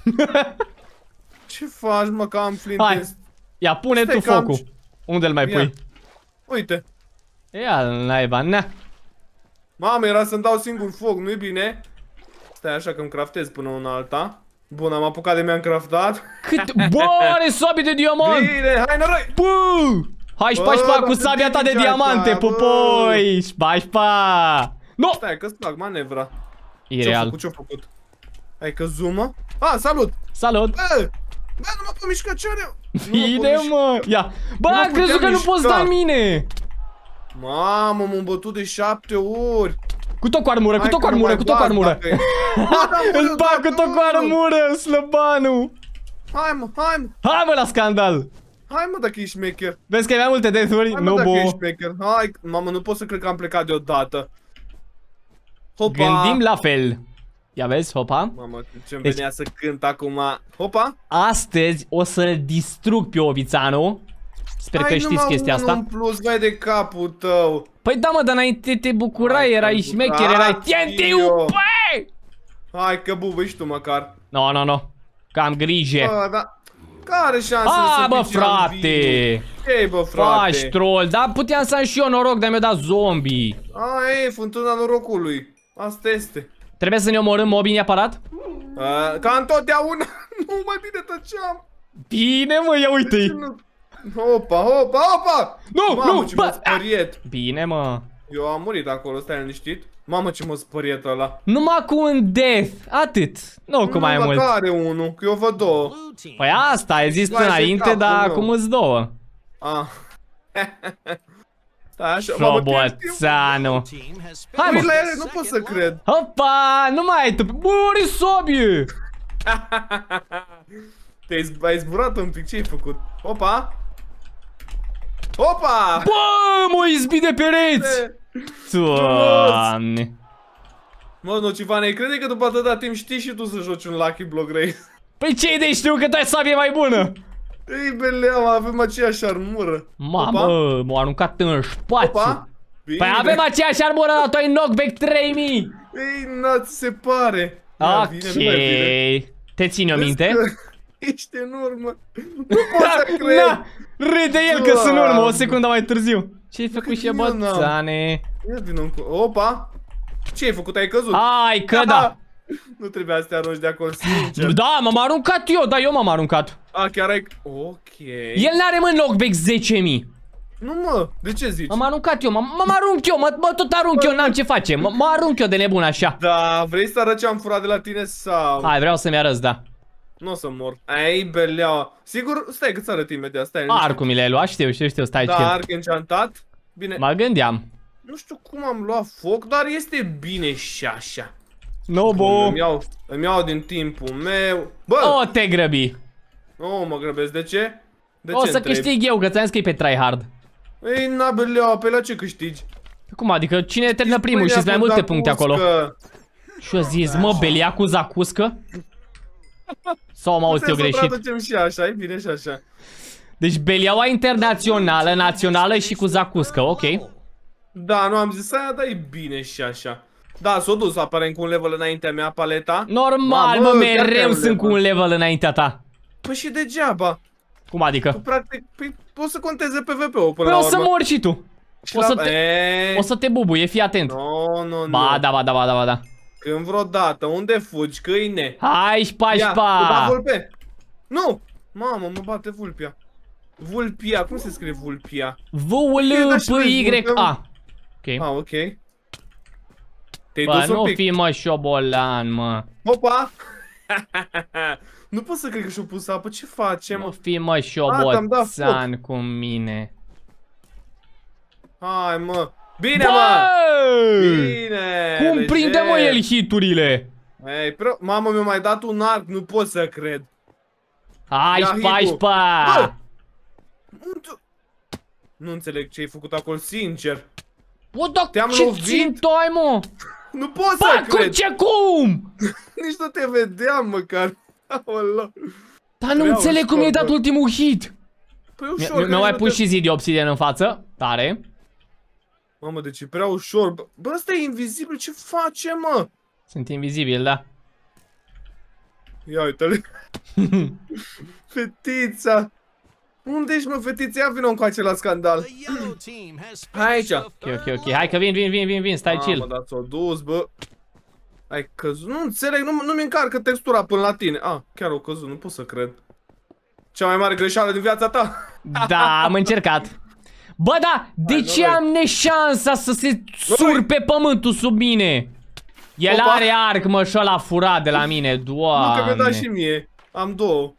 Ce faci, mă, că am flint Hai. în stil? Ia, pune Stai tu că am focul. și- Unde-l mai Ia. pui? Uite. Ia, naiba, nea. Mamă, era să-mi dau singur foc, nu-i bine? Stai așa că-mi craftez până una alta. Bun, am apucat de mi-am craftat. Cât... Bă, are sabie de diamant! Bine, hai noroi! Bă! Hai, Bă, șpa, șpa, dar cu sunt sabia ta de bine diamante, așa, bă. pupoi! Șpa, șpa! Nu! Stai că-ți plac manevra. E Ce-o real. făcut, ce-o făcut? Hai că zoomă. Ah, salut! Salut! Bă, bă, nu mă pot mișca, ce are? Bine, mă! Ia! Bă, Nu mă am crezut că puteam nu poți mișca. da în mine! Mamă, m-am bătut de șapte ori. Cu tot cu armură, cu Hai tot cu că nu armură, mai cu tot cu bat armură! dacă e. Ba, da, mă, Îl da, bag cu tot cu mă. armură, slăbanul! Hai mă, hai mă, Hai, mă, la scandal! hai mă dacă ești șmecher. Vezi că ai mai multe death-uri? Hai mă Nu, dacă bo. ești șmecher. Hai, mamă, nu pot să cred că am plecat deodată. Hopa. Gândim la fel. Ia vezi, hopa. Mamă, ce-mi Deci- venea să cânt acum. Hopa. Astăzi o să-l distrug pe Ovițanu. Sper că Hai, știți numai chestia unul asta. în plus, vai de capul tău. Păi da, mă, dar înainte te bucurai, Hai, erai te-am șmecher, bucurat, erai T N eu. T-ul, băi! Hai că bubă și tu măcar. No, no, no. Că am grijă. Bă, da. Care șansele A, să bă, pici în frate! viu? Ce-i, bă, Faci frate? troll, dar puteam să am și eu noroc, dar mi-a dat zombie. A, e, fântâna norocului. Asta este. Trebuie să ne omorâm mobii neapărat? A, ca întotdeauna. Nu, mai bine tăceam. Bine, mă, ia uite-i. Nu. Hopa, hopa, hopa! Nu, Mamă, nu, ce bă, m-a spăriet. Bine, mă. Eu am murit acolo, stai liniștit. Mamă, ce m-a spăriet ăla. Numai cu un death, atât. Nu cu mai Nu, mult. Care unul, că eu văd două. Păi asta, ai zis Vai de înainte, capul dar meu. acum îți două. Ah. Stai așa, mamă, te știu. Șoboțanu. Hai, Hai, mă. la ele, nu pot să cred. Hopa, nu mai ai tu. Bă, are sabie. Te-ai zb- ai zburat un pic, ce-ai făcut? Opa! Opa! Bă, m-a izbit de pereți. Doamne. Mă, Nocivane, crede că după atâta timp știi și tu să joci un Lucky Block Race? Păi ce de știu că tu ai sabie mai bună? Ei, beleau, avem aceeași armură. Mamă, m-a aruncat în spațiu. Opa! Bine. Păi avem aceeași armură, dar tu ai knockback trei mii. Ei, na, ți se pare. Ia, Ok. bine, nu mai bine. Te țin o Vezi minte? că ești în urmă. Nu pot să cred. Na, râde el că sunt în urmă, o secundă mai târziu. Ce-ai făcut și Eu n-am. bățane? Ia vină încă. Opa! Ce ai făcut? Ai căzut? Ai, că da. Nu trebuia să te arunci de acolo, sincer. Da, m-am aruncat eu, da, eu m-am aruncat. A, chiar ai... Ok. El n-are, mă, knockback zece mii. Nu, mă, de ce zici? M-am aruncat eu, m-am arunc eu, mă, mă tot arunc eu, n-am ce face. Mă mă arunc eu de nebun așa. Da, vrei să arăt ce am furat de la tine sau... Hai, vreau să-mi arăți, da. Nu o să mor. Ai, beleaua. Sigur, stai că-ți arăt imediat, stai. Arcul mi l-ai luat, știu, știu, știu, stai Da, chill. arc enchantat. Bine. Mă gândeam. Nu știu cum am luat foc, dar este bine și așa. No, bo. Îmi iau, îmi iau din timpul meu. Bă! O, te grăbi. Nu mă grăbesc, de ce? De O ce să întrebi? câștig eu, că ți-am scris pe tryhard. Ei, na, beleaua, pe la ce câștigi? Cum adică, cine termină primul și mai multe puncte acolo? Și eu zis, mă, Beliacu Zacuscă? Sau am auzit eu Putem să greșit? traducem și așa, e bine și așa. Deci Beliaua internațională, națională și cu Zacuscă, ok. Da, nu am zis aia, dar e bine și așa. Da, s-o dus aparent cu un level înaintea mea paleta. Normal, Mamă, mă, chiar că ai mereu un sunt cu level. un level înaintea ta. Păi și degeaba. Cum adică? Tu, practic, păi, poți să conteze P V P-ul până Păi la o să urmă. mori și tu. Și O la- să te, Eee, o să te bubuie, fii atent. No, no, Ba, no. da, ba, da, ba, da, ba, da. Când vreodată, unde fugi, câine? Hai, șpa, Ia, te bat șpa. vulpe. Nu! Mamă, mă bate vulpia. Vulpia, cum se scrie vulpia? V U L P Y A. Ok. Ah, ok. Te-ai Bă, dus un nu pic. fi, mă, șobolan, mă. Opa! Nu pot să cred că și-o pus apă, ce facem? Nu fi, mă, te-am dat șoboțan cu mine. Hai, mă. Bine, mă! Bă! Bine! Cum lejer. prinde, mă, el hiturile? Ei, pro... Mamă, mi-a mai dat un arc, nu pot să cred. Hai, Ia, șpa, hitu. șpa. Bă! Nu înțeleg ce ai făcut acolo, sincer. Bă, dar ce țintă ai, mă? Nu pot să cred. Ce cum? Nici nu te vedeam măcar. Dar nu înțeleg cum i-ai dat ultimul hit. Păi ușor. Mi-a mai pus și zi de obsidian în față. Tare. Mamă, deci e prea ușor. Bă, ăsta e invizibil, ce face, mă? Sunt invizibil, da. Ia uite-le. Fetița. Unde ești, mă, fetița? Ia vină încoace la scandal. Hai aici. Ok, ok, ok. Hai că vin, vin, vin, vin, vin. Stai chill. Mamă, dar ți-o dus, bă. Ai căzut. Nu înțeleg, nu, nu-mi încarcă textura până la tine. Ah, chiar o căzut, nu pot să cred. Cea mai mare greșeală din viața ta. Da, am încercat. Bă, da, de Hai, ce am neșansa să se surpe pământul sub mine? El Opa. are arc, mă, și ăla furat de la mine, Doamne. Nu, că mi-a dat și mie. Am două.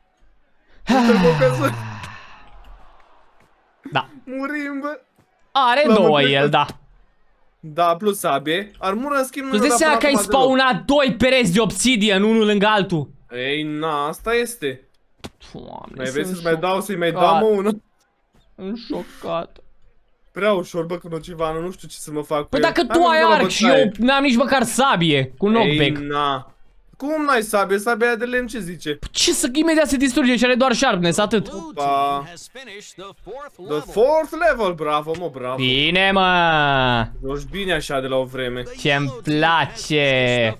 Da. Murim, bă. Are două el, da. Da, plus sabie. Armură, în schimb, nu tu-ți dai seama că ai spawnat doi pereți de obsidian, unul lângă altul. Ei, na, asta este. Doamne, mai vrei să-ți mai dau, să-i mai dau, mă, unul? Sunt șocat. Prea ușor, bă, când o ceva, nu știu ce să mă fac. Păi dacă tu ai arc și eu n-am nici măcar sabie cu knockback. Ei, na. Cum n-ai sabie? Sabia aia de lemn ce zice? Ce să imediat se distruge și are doar sharpness, atât. Opa. The fourth level, bravo, mă, bravo. Bine, mă. Joci bine așa de la o vreme. Ce-mi place.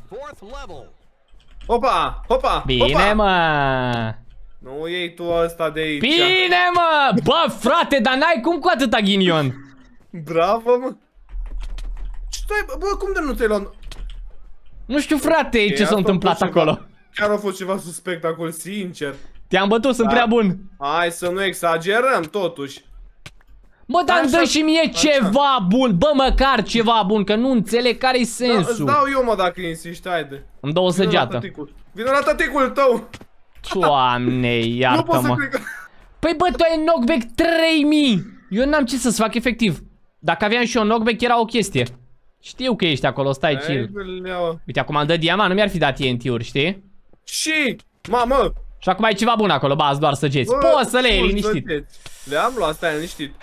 Opa, opa, bine, mă. Nu iei tu ăsta de aici. Bine, mă. Bă, frate, dar n-ai cum cu atâta ghinion. Bravo, mă. Stai, bă, cum de nu te-ai luat? Nu știu, frate, okay, ce s-a întâmplat acolo. Chiar a fost ceva suspect acolo, sincer. Te-am bătut, sunt da. prea bun. Hai să nu exagerăm, totuși. Bă, dar îmi dă și mie așa. ceva bun. Bă, măcar ceva bun, că nu înțeleg care-i sensul. Da, îți dau eu, mă, dacă insisti, haide. Îmi dau o săgeată. Vino la tăticul tău. Doamne, iartă-mă. Păi, bă, tu ai knockback trei mii. Eu n-am ce să-ți fac, efectiv. Dacă aveam și eu knockback, era o chestie. Știu că ești acolo, stai chill. Uite, acum îmi dă diamant, nu mi-ar fi dat T N T-uri, știi? Și, mamă! Și acum ai ceva bun acolo, ba, doar săgeți. Poți să le iei liniștit. Le-am luat, stai liniștit.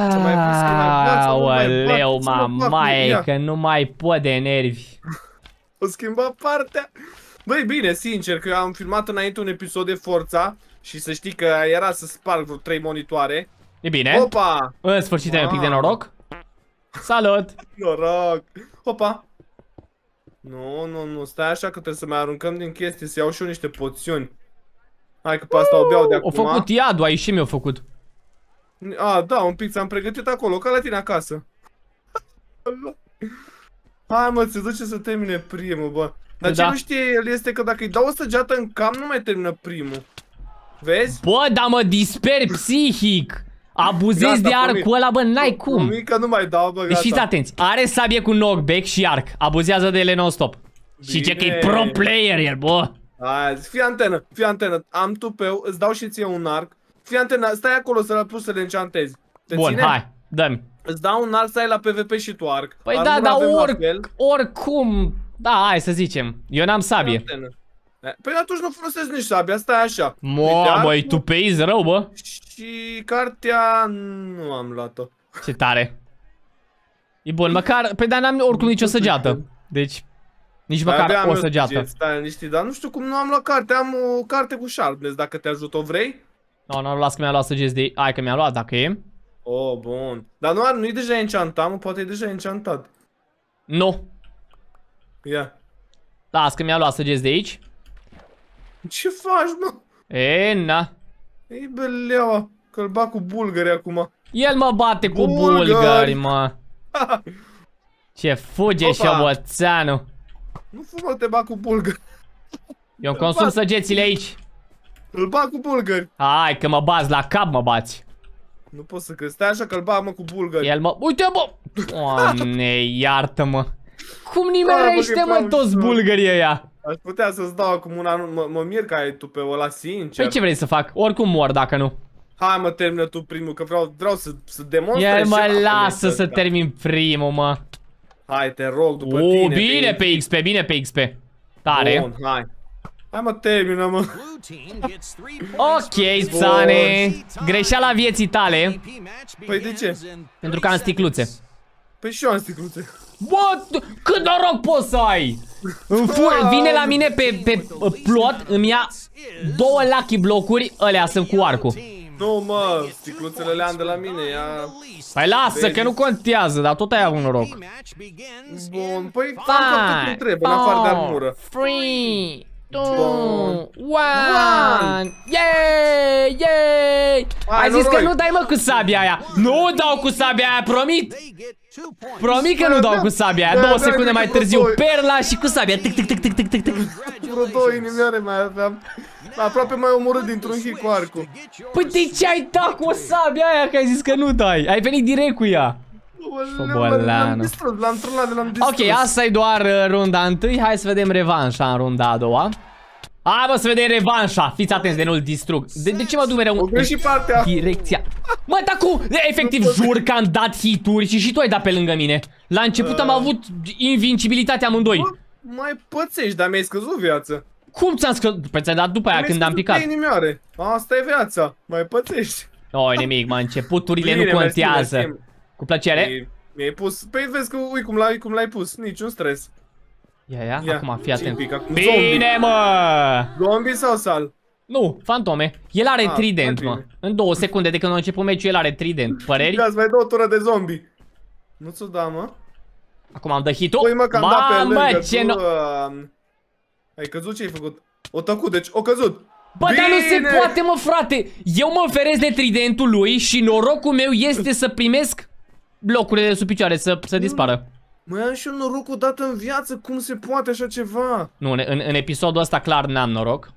Aoleu, mamaie, că nu mai pot de nervi. O schimba partea. Băi, bine, sincer, că eu am filmat înainte un episod de Forza și să știi că era să sparg vreo trei monitoare. E bine. Opa! În sfârșit ai un pic de noroc. Salut! Noroc! Opa! Nu, nu, nu, stai așa că trebuie să mai aruncăm din chestii, să iau și eu niște poțiuni. Hai că pe asta o beau de acum. O făcut iadul, ai și mi-o făcut. A, da, un pic ți-am pregătit acolo, ca la tine acasă. Hai, mă, ți duce să termine primul, bă. Dar da. Ce nu știe el este că dacă îi dau o săgeată în cam, nu mai termină primul. Vezi? Bă, dar mă disper psihic. Abuzezi de arcul ăla, bă, n-ai cum. Mică nu mai dau, bă, gata. Deci fiți atenți, are sabie cu knockback și arc. Abuzează de ele non-stop. Și ce că e pro player el, bă. Hai, fii antenă, fii antenă. Am tupeu, îți dau și ție un arc. Fii antenă, stai acolo să-l pus să le enchantezi. Bun, ține? Hai, dă-mi. Îți dau un arc să ai la PvP și tu arc. Păi da, dar or, oricum. Da, hai să zicem. Eu n-am sabie. Păi atunci nu folosesc nici sabia, stai așa. Mă, băi, tu peizi rău, bă. Și cartea nu am luat-o. Ce tare. E bun, măcar, păi dar n-am oricum nicio săgeată. Deci, nici măcar o săgeată. Stai liniștit, dar nu știu cum nu am luat carte, am o carte cu sharpness, dacă te ajut, o vrei? Nu, nu, las că mi-a luat săgeți de... Hai că mi-a luat, dacă e. Oh, bun. Dar nu, nu e deja enchantat, mă, poate e deja enchantat. Nu. Ia. Las că mi-a luat săgeți de aici. Ce faci, mă? E, na. Ei, beleaua, că-l bat cu bulgări acum. El mă bate cu bulgări, bulgări mă. Ce fuge șoboțeanu. Nu fumă, te bat cu bulgări. Eu îmi consum săgețile aici. Îl bat cu bulgări. Hai că mă bați la cap, mă bați. Nu pot să crezi, stai așa că-l bat, mă, cu bulgări. El mă... Uite, mă! Doamne, iartă-mă. Cum nimerește, mă, toți bulgării ăia? Aș putea să-ți dau acum un anunț, mă, mă mir că ai tu pe ăla, sincer. Păi ce vrei să fac? Oricum mor dacă nu. Hai, mă, termină tu primul, că vreau, vreau să, să demonstrez. El mă lasă să termin primul, mă. Hai, te rog, după o, tine. Bine pe X P, bine pe X P. Tare. Bun, hai. Hai, mă, termină, mă. Ok, Țane. Greșeala vieții tale. Păi de ce? Pentru că am sticluțe. Păi și eu am sticluțe. Bă, cât noroc poți să ai? Vine la mine pe, pe plot, îmi ia două lucky blocuri, alea sunt cu arcul. Nu, mă, sticluțele le-am de la mine, ia... Păi lasă, că nu contează, dar tot ai avut noroc. Bun, păi fac tot cum trebuie, în afară de armură. trei, doi, unu, Yay! Yay! Ai zis că nu dai, mă, cu sabia aia. Nu dau cu sabia aia, promit. Promit că nu dau cu sabia aia. Două secunde mai târziu, perla și cu sabia. Tic, tic, tic, tic, tic, tic, tic. Vreo două inimioare mai aveam. Aproape mai omorât dintr-un hit cu arcul. Păi de ce ai dat cu sabia aia că ai zis că nu dai? Ai venit direct cu ea. L-am distrus, l-am trunat, l-am distrus. Ok, asta e doar uh, runda întâi. Hai să vedem revanșa în runda a doua. Hai, bă, să vedem revanșa. Fiți atenți de nu-l distrug. De, de ce mă duc mereu în și partea. direcția? Mă, dar cum? Efectiv, jur că am dat hituri și și tu ai dat pe lângă mine. La început uh. am avut invincibilitate amândoi. Bă, mai pățești, dar mi-ai scăzut viața. Cum ți-am scăzut? Păi ți-ai dat după aia când am picat. Asta e viața, mai pățești. Oi, nimic, mă, începuturile bine, nu contează. Mersi, mersi. Cu plăcere. Mi-ai pus, păi vezi că ui cum l-ai cum l-ai pus, niciun stres. Ia, ia, ia, acum fii atent. Bine, zombie. Mă! Zombie sau sal? Nu, fantome. El are ah, trident, mă. În două secunde de când a început meciul, el are trident. Păreri? Ia-ți mai dă o tură de zombie. Nu ți-o da, mă? Acum am dă hit-ul. Păi, mă, că am dat pe lângă, ce nu... Ai căzut? Ce-ai făcut? O tăcut, deci o căzut. Bă, bine! Dar nu se poate, mă, frate. Eu mă oferesc de tridentul lui și norocul meu este să primesc blocurile de sub picioare, să, să dispară. Mai am și un noroc odată în viață, cum se poate așa ceva? Nu, în, în episodul ăsta clar n-am noroc.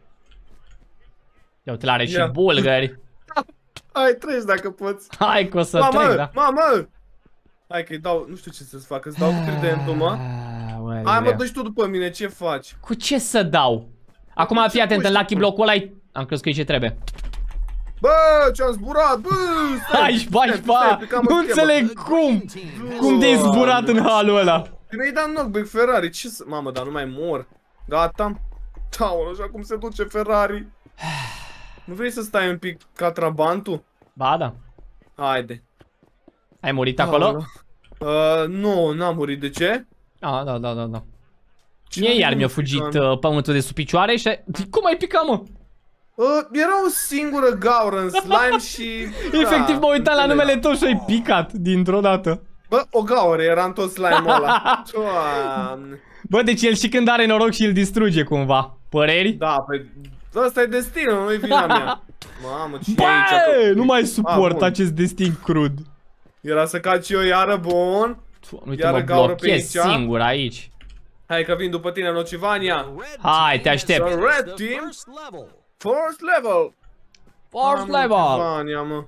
Ia uite, are și bulgări. Hai, treci dacă poți. Hai că o să mamă, trec, da. Mamă! Hai că-i dau, nu știu ce să-ți fac, îți dau cu tridentul, mă. Hai, mă, dă-și tu după mine, ce faci? Cu ce să dau? Acum fii atent, în lucky block-ul ăla am crezut că e ce trebuie. Bă, ce-am zburat, bă! Hai, bași, ba! Nu înțeleg cum! Cum te-ai zburat în halul ăla? Mi-ai dat knockback Ferrari, ce să... Mamă, dar nu mai mor. Gata. Taul, așa cum se duce Ferrari. Nu vrei să stai un pic ca trabantul? Ba, da. Haide. Ai murit acolo? Uh, nu, n-am murit, de ce? Ah, da, da, da, da. Mie iar mi-a fugit uh, pământul de sub picioare și... Cum ai picat, mă? Uh, era o singură gaură în slime și... Efectiv mă uitam la numele tău și ai picat dintr-o dată. Bă, o gaură era în tot slime-ul ăla. Doamne. Bă, deci el și când are noroc și îl distruge cumva. Păreri? Da, păi... Ăsta e destinul, nu-i vina mea. Mamă, ce bă, e aici? Nu mai suport A, acest destin crud. Era să caci eu iară, bun. Uite, iară mă blochez singur aici. Hai că vin după tine în Nocivania. Hai, te aștept. Red team. First level. First level. Nocivania, mă.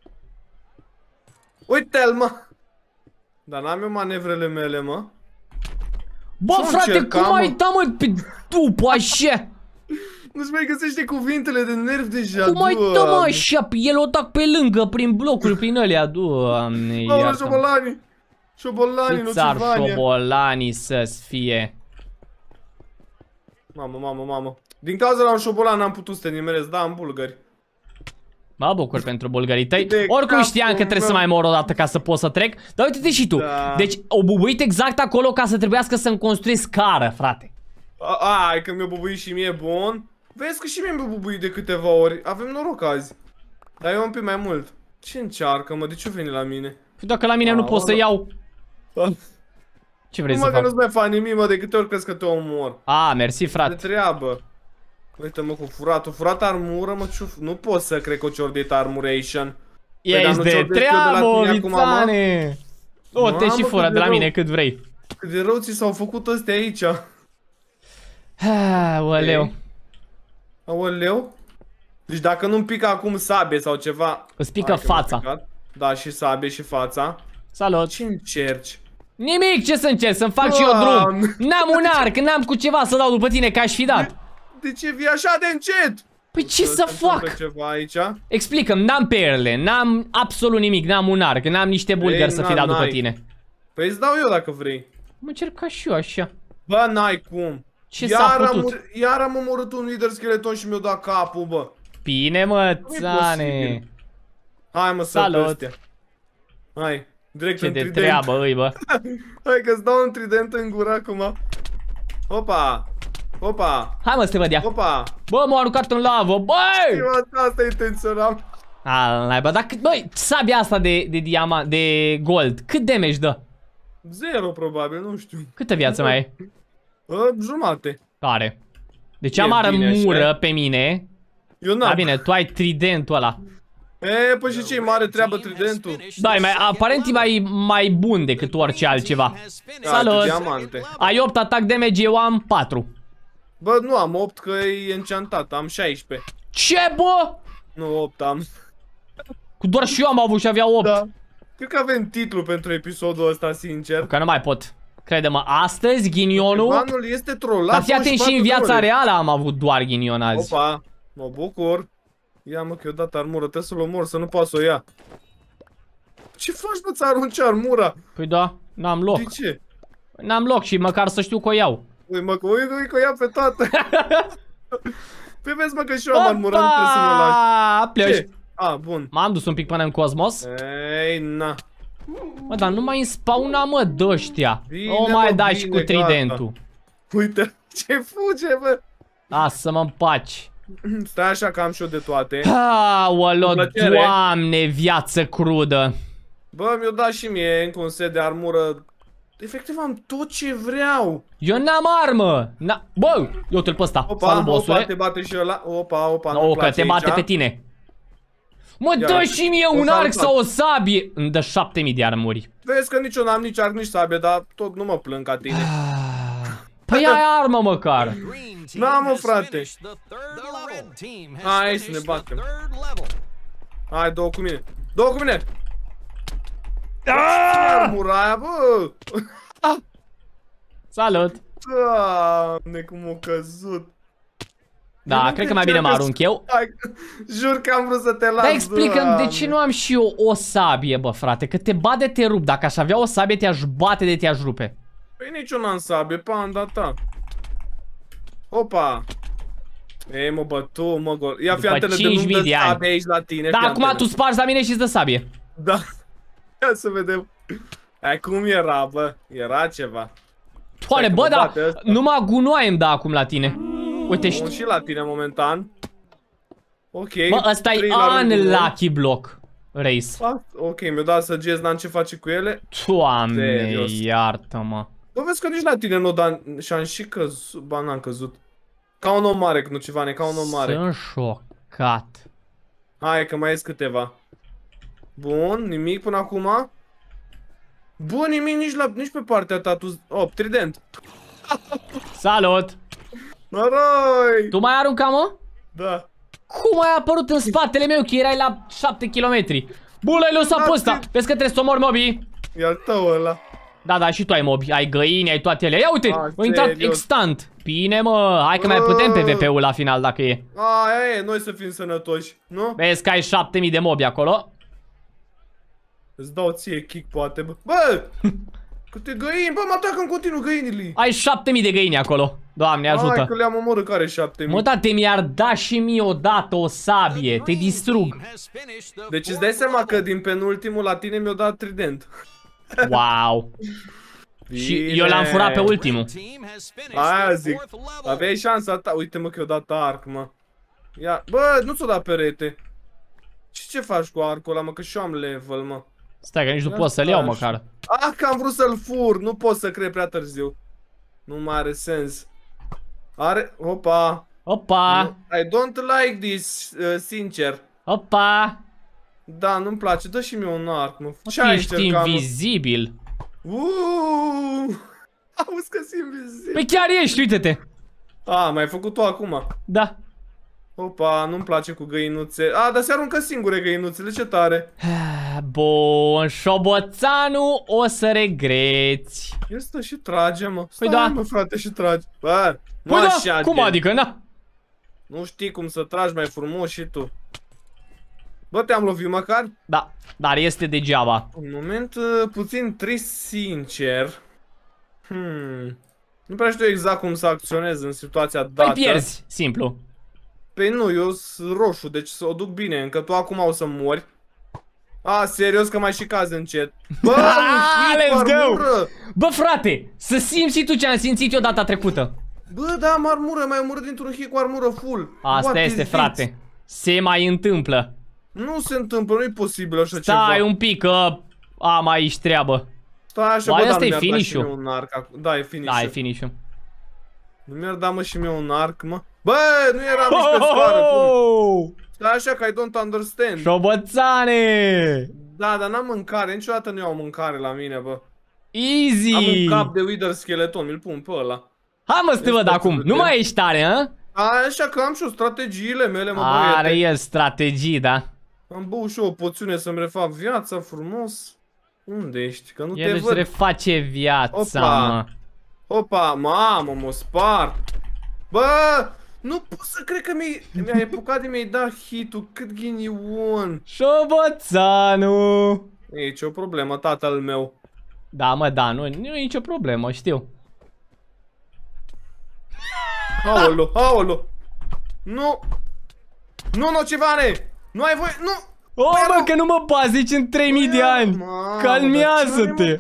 Uite-l, mă. Dar n-am eu manevrele mele, mă. Bă, frate, cum ai dat, mă, pe după așa? Nu-ți mai găsește cuvintele de nerv deja. Cum ai dat, mă, așa? El o tac pe lângă, prin blocuri, prin alea. Doamne, iartă-mă. Bă, șobolani. Șobolani, Nocivania. Șobolanii să-ți fie. Mamă, mamă, mamă. Din cauza la un șobolan n-am putut să te nimeresc, da, în bulgări. Mă bucur pentru bulgării tăi. Oricum știam că trebuie să mai mor o dată ca să pot să trec. Dar uite-te și tu. Da. Deci o bubuit exact acolo ca să trebuiască să-mi construiesc scară, frate. Ai, că mi-a bubuit și mie, bun. Vezi că și mie mi-a bubuit de câteva ori. Avem noroc azi. Dar eu un pic mai mult. Ce încearcă, mă? De ce veni la mine? Păi dacă la mine A, nu pot să iau. Ce vrei să fac? Numai că nu-ți mai fac nimic, mă, de câte ori crezi că te omor. A, mersi, frate. De treabă. Uite-mă cu furatul, furat armură, mă, ciuf. Nu pot să cred că o ciordit armuration. Ești de treabă, Vițane. O, te și fură de la mine cât vrei. Cât de rău ți s-au făcut ăstea aici. Aoleu. Aoleu? Deci dacă nu-mi pică acum sabie sau ceva... Îți pică fața. Da, și sabie și fața. Salut. Ce încerci? Nimic, ce să încerc, să-mi fac și eu drum. N-am un arc, n-am cu ceva să dau după tine, că aș fi dat. De ce vii așa de încet? Păi ce să fac? Ceva aici? Explică-mi, n-am perle, n-am absolut nimic, n-am un arc, n-am niște bulgări să fi dat după tine. Păi îți dau eu dacă vrei. Mă încerc ca și eu așa. Bă, n-ai cum. Ce s-a putut? Iar am omorât un lider skeleton și mi-a dat capul, bă. Bine, mă, țane. Hai, mă, să astea. Hai. Direct Ce în de trident. treabă îi, bă. Hai că-ți dau un trident în gură acum. Opa! Opa! Hai mă să te văd ea. Opa! Bă, m-a aruncat în lavă, băi! Asta intenționam. A, naiba, dar cât, băi, sabia asta de, de diamant, de gold, cât damage dă? Zero probabil, nu știu. Câtă viață mai ai? A, jumate. Are. Deci E am armură bine, pe mine. Eu Da, n-am. bine, tu ai tridentul ăla. E, păi și ce-i mare treabă tridentul? Da, e mai, aparent e mai, mai bun decât orice altceva. Da, Salut! cu diamante. Ai opt atac damage, eu am patru. Bă, nu am opt că e enchantat, am șaisprezece. Ce, bă? Nu, opt am. Cu doar și eu am avut și avea opt. Da. Cred că avem titlu pentru episodul ăsta, sincer. Că nu mai pot. Crede-mă, astăzi ghinionul... Banul este trollat. Dar fii atent, și în viața ore. reală am avut doar ghinion azi. Opa, mă bucur. Ia mă că i-o dat armură, trebuie să-l omor, să nu poată să o ia. Ce faci, bă, ți arunci armura? Păi da, n-am loc. De ce? N-am loc și măcar să știu că o iau. Ui, mă, că, ui, ui, că o ia pe toată. Păi vezi, mă, că și eu am armură, nu trebuie să mă lași. Pleci. Ce? A, bun. M-am dus un pic până în cosmos. Ei, na. Mă, dar nu mai îmi spawna, mă, dăștia. Bine, O mai mă, dai și cu bine, tridentul. Uite, ce fuge, bă. Lasă-mă în pace. Stai așa că am și eu de toate. Aoleo, Doamne, viață crudă. Bă, mi-o dat și mie încă un set de armură. Efectiv am tot ce vreau. Eu n-am armă. Bă, eu te-l pe ăsta. Opa, Salut, opa, bossule. te bate și ăla. Opa, opa, O, nu-mi că place te bate aici. pe tine. Mă, Ia, dă și mie o un salutat. arc sau o sabie. Îmi dă șapte mii de armuri. Vezi că nici eu n-am nici arc, nici sabie, dar tot nu mă plâng ca tine. Păi ai armă măcar. N-am, mă, frate. Hai să ne batem. Hai, două cu mine. Două cu mine. Armura aia, bă. Salut. Doamne, cum a căzut. Da, cred că mai bine mă arunc eu. Hai, jur că am vrut să te las. Dar explică-mi de Doamne. ce nu am și eu o sabie, bă, frate. Că te bat de te rup. Dacă aș avea o sabie, te-aș bate de te-aș rupe. Păi nici eu n-am sabie, panda ta. Opa. Ei, mă, bă, tu, mă, gol. Ia După fiantele de cinci mii nu-mi de dă ani. sabie aici la tine. Da, fiantele. acum tu spargi la mine și îți dă sabie. Da. Ia să vedem. Hai, cum era, bă? Era ceva. Doamne, că bă, mă dar bate ăsta. numai gunoaie îmi dă acum la tine. Uite, Bun, știi. și la tine momentan. Ok. Bă, ăsta e trei la rândul meu. unlucky block race. A, ok, mi-a dat să gest, n-am ce face cu ele. Doamne, Serios. iartă-mă. Bă, vezi că nici la tine nu da și-am și căzut. Ba, n-am căzut. Ca un om mare, nu ceva, ne ca un om mare. Sunt șocat. Hai, că mai ies câteva. Bun, nimic până acum. Bun, nimic nici, la, nici pe partea ta, tu... Oh, trident. Salut! Noroi! Tu mai arunca, mă? Da. Cum ai apărut în spatele meu, că erai la șapte kilometri? Bă, l-ai lăsat Da, pe ăsta. ți- Vezi că trebuie să omori mobii? E al tău ăla. Da, da, și tu ai mobi. Ai găini, ai toate ele. Ia uite, Ah, a intrat serios? extant. Bine, mă, hai că mai putem pe V P-ul la final dacă e. Aia e, noi să fim sănătoși, nu? Vezi că ai șapte mii de mobi acolo. Îți dau ție kick, poate, bă. Bă! Câte găini, bă, mă atacă în continuu găinile. Ai șapte mii de găini acolo. Doamne, Hai ajută. că le-am omorât, care șapte mii. Mă, da, te mi-ar da și mie odată o sabie. Te distrug. Deci îți dai seama că din penultimul la tine mi-o dat trident. Wow. Și eu l-am furat pe ultimul. Aia zic. Aveai șansa ta. Uite-mă că i-o dat arc, mă. Ia, bă, nu ți-o dat perete. Și ce faci cu arcul ăla, mă, că și eu am level, mă. Stai că nici nu Ia pot să-l iau stai măcar. Ah, că am vrut să-l fur, nu pot să cred prea târziu. Nu mai are sens. Are, opa. Opa, I don't like this, uh, sincer. opa. Da, nu-mi place, dă și mie un arc, mă. Mă, Ce tu ai ești încercat, mă? invizibil. Uuuu. Auzi că sunt invizibil. Păi chiar ești, uite-te. A, m-ai făcut-o acum. Da. Opa, nu-mi place cu găinuțe. A, dar se aruncă singure găinuțele, ce tare. Bun, șoboțanu, o să regreți. El stă și trage, mă. Stai, Păi da. mă, frate, și trage. Bă, nu Păi așa, da, cum gen. adică, na? Nu știi cum să tragi mai frumos și tu. Bă, te-am lovit măcar? Da, dar este degeaba. Un moment uh, puțin trist, sincer. Hmm. Nu prea știu exact cum să acționez în situația dată. Păi pierzi, simplu. Păi nu, eu sunt roșu, deci să o duc bine, încă tu acum o să mori. A, serios că mai și cazi încet. Bă, ah, let's go! Bă, frate, să simți și tu ce am simțit eu data trecută. Bă, da, am armură, mai omorât dintr-un hit cu armură full. Asta What este, frate. Se mai întâmplă. Nu se întâmplă, nu-i posibil așa Stai ceva. Stai un pic, că am aici treabă. Stai așa, Oare bă, asta dar e finish-ul? un arc. Da, e finish-ul. Da, e finish-ul. Nu mi-ar da, mă, și mie un arc, mă. Bă, nu eram nici pe scară, cum? Stai așa că I don't understand. Șoboțane! Da, dar n-am mâncare, niciodată nu iau mâncare la mine, bă. Easy! Am un cap de wither skeleton, mi-l pun pe ăla. Hai mă, să te văd acum, nu mai ești tare, hă? Așa că am și o strategiile mele, mă, băiete. Are băiete. el strategii, da. Am băut și eu o poțiune să-mi refac viața frumos. Unde ești? Că nu el te își văd. reface viața, Opa. mă. Opa, mamă, mă spart. Bă, nu pot să cred că mi-ai mi epucat de mi-ai dat hit-ul, cât ghinion. Șoboțanu! E ce o problemă, tatăl meu. Da, mă, da, nu, nu e nicio problemă, știu. Aolo, aolo. Nu. Nu, Nocivane! Nu ai voie, nu! O, oh, bă, că nu mă bazi, zici în trei mii de ani. Calmează-te.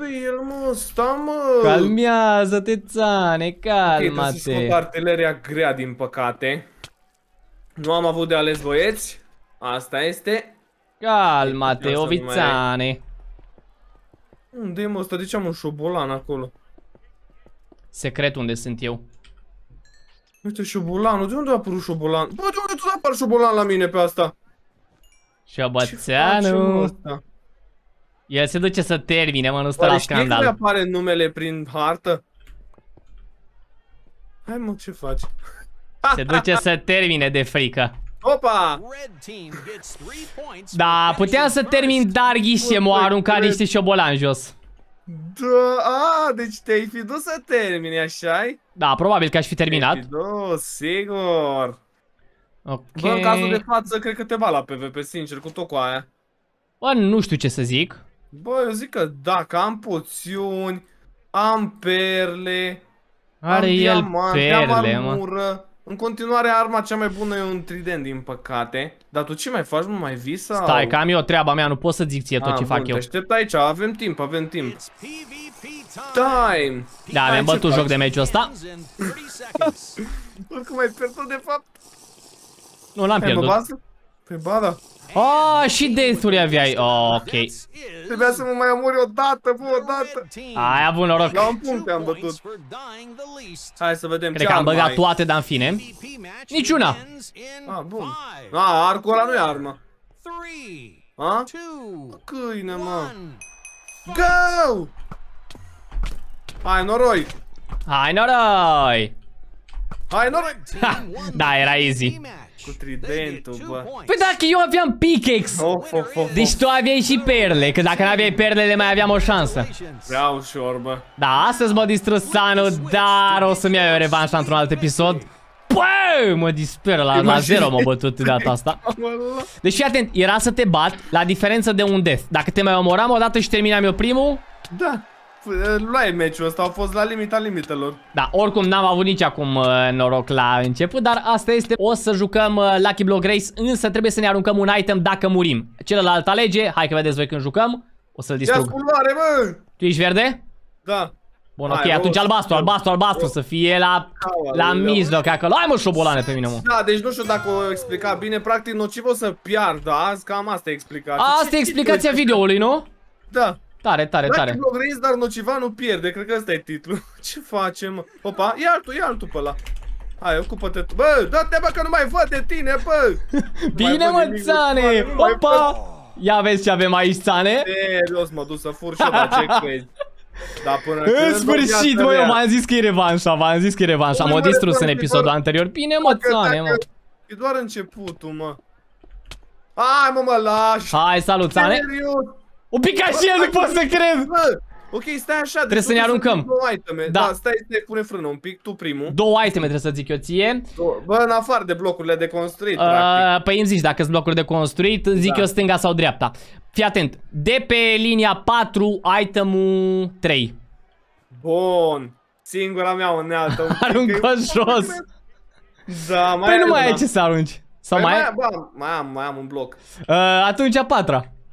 Calmează-te, țane, calma-te. Ok, trebuie să scot artileria grea, din păcate. Nu am avut de ales, băieți. Asta este. Calma-te, ovițane. Unde e, mă, ăsta? De ce am un șobolan acolo? Secret unde sunt eu. Uite, șobolanul, de unde a apărut șobolan? Bă, de unde tu apar șobolan la mine pe asta? Șoboțanu. El se duce să termine, mă, nu stă la scandal. Știi cum apare numele prin hartă? Hai, mă, ce faci? Se duce să termine de frică. Opa! Da, puteam să termin Darghi și m-au aruncat niște șobolani jos. Da, a, deci te-ai fi dus să termini, așa-i? Da, probabil că aș fi terminat. Te-ai fi dus, sigur. Ok. Bă, în cazul de față, cred că te bat la PvP, sincer, cu tot cu aia. Bă, nu știu ce să zic. Bă, eu zic că dacă am poțiuni, am perle, are am el diamante, perle, am armură. Mă. În continuare, arma cea mai bună e un trident, din păcate. Dar tu ce mai faci? Nu mai vii sau? Stai, că am eu treaba mea, nu pot să zic ție tot ah, ce bun, fac eu. Te aștept aici, avem timp, avem timp. Time! Da, mi-am bătut joc de meciul ăsta. Oricum ai pierdut, de fapt. Nu l-am pierdut. Pe bada. Oh, și death-uri aveai. Oh, ok. Trebuia să mă mai omori o dată, bă, o dată. Ai avut noroc. La un punct te-am bătut. Hai să vedem. Cred că am băgat toate, dar în fine. Niciuna. Ah, bun. Ah, arcul ăla nu e armă. Ah? Câine, mă. Go! Hai, noroi. Hai, noroi. Hai, noroi. Da, era easy. Cu tridentul, bă. Păi dacă eu aveam pickaxe. Of, of, of, deci tu aveai și perle. Că dacă n-aveai perlele mai aveam o șansă. Prea ușor, bă. Da, astăzi mă distrus Sanu, dar o să-mi iau eu revanșa într-un alt episod. Băi, mă disperă, la, la zero m-a bătut de data asta. Deci fii atent, era să te bat la diferență de un death. Dacă te mai omoram odată și terminam eu primul. Da. Luai meciul ăsta, au fost la limita limitelor. Da, oricum n-am avut nici acum uh, noroc la început, dar asta este. O să jucăm uh, Lucky Block Race, însă trebuie să ne aruncăm un item dacă murim. Celălalt alege, hai că vedeți voi când jucăm. O să-l distrug. Ia sculoare, bă! Tu ești verde? Da. Bun, ok, atunci albastru, albastru, albastru, să fie la, la mijloc acolo. Hai mă, șobolane pe mine, mă. Da, deci nu știu dacă o explica bine, practic Nociv o să piardă azi, cam asta e explicația. Asta e explicația videoului, nu? Da. Tare, tare, tare. Lucky Block Race, dar Nociva nu pierde, cred că ăsta e titlul. Ce facem, mă? Opa, ia altul, ia altul pe ăla. Hai, ocupă-te tu. Bă, dă-te, bă, că nu mai văd de tine, bă. Bine, mă, țane. Opa. Ia vezi ce avem aici, țane. Serios, mă duc să fur și eu, dar ce crezi? Da, până în sfârșit, mă, eu v-am zis că e revanșa, v-am zis că e revanșa. M-a distrus în episodul anterior. Bine, mă, țane, mă. E doar începutul, mă. Hai, mă, mă lași. Hai, salut, țane. O pica și el, nu pot să cred. Bă, ok, stai așa. Trebuie să ne aruncăm. Da, da, stai să ne pune frână un pic, tu primul. Două iteme trebuie să zic eu ție. Bă, în afară de blocurile de construit, uh, practic. Păi îmi zici dacă sunt blocuri de construit, zic da. eu stânga sau dreapta. Fii atent, de pe linia patru, itemul trei. Bun, singura mea unealtă. Aruncă jos. Da, mai păi nu mai ai ce să arunci. Sau păi mai, mai, bă, mai am, mai am un bloc. Uh, atunci a patra.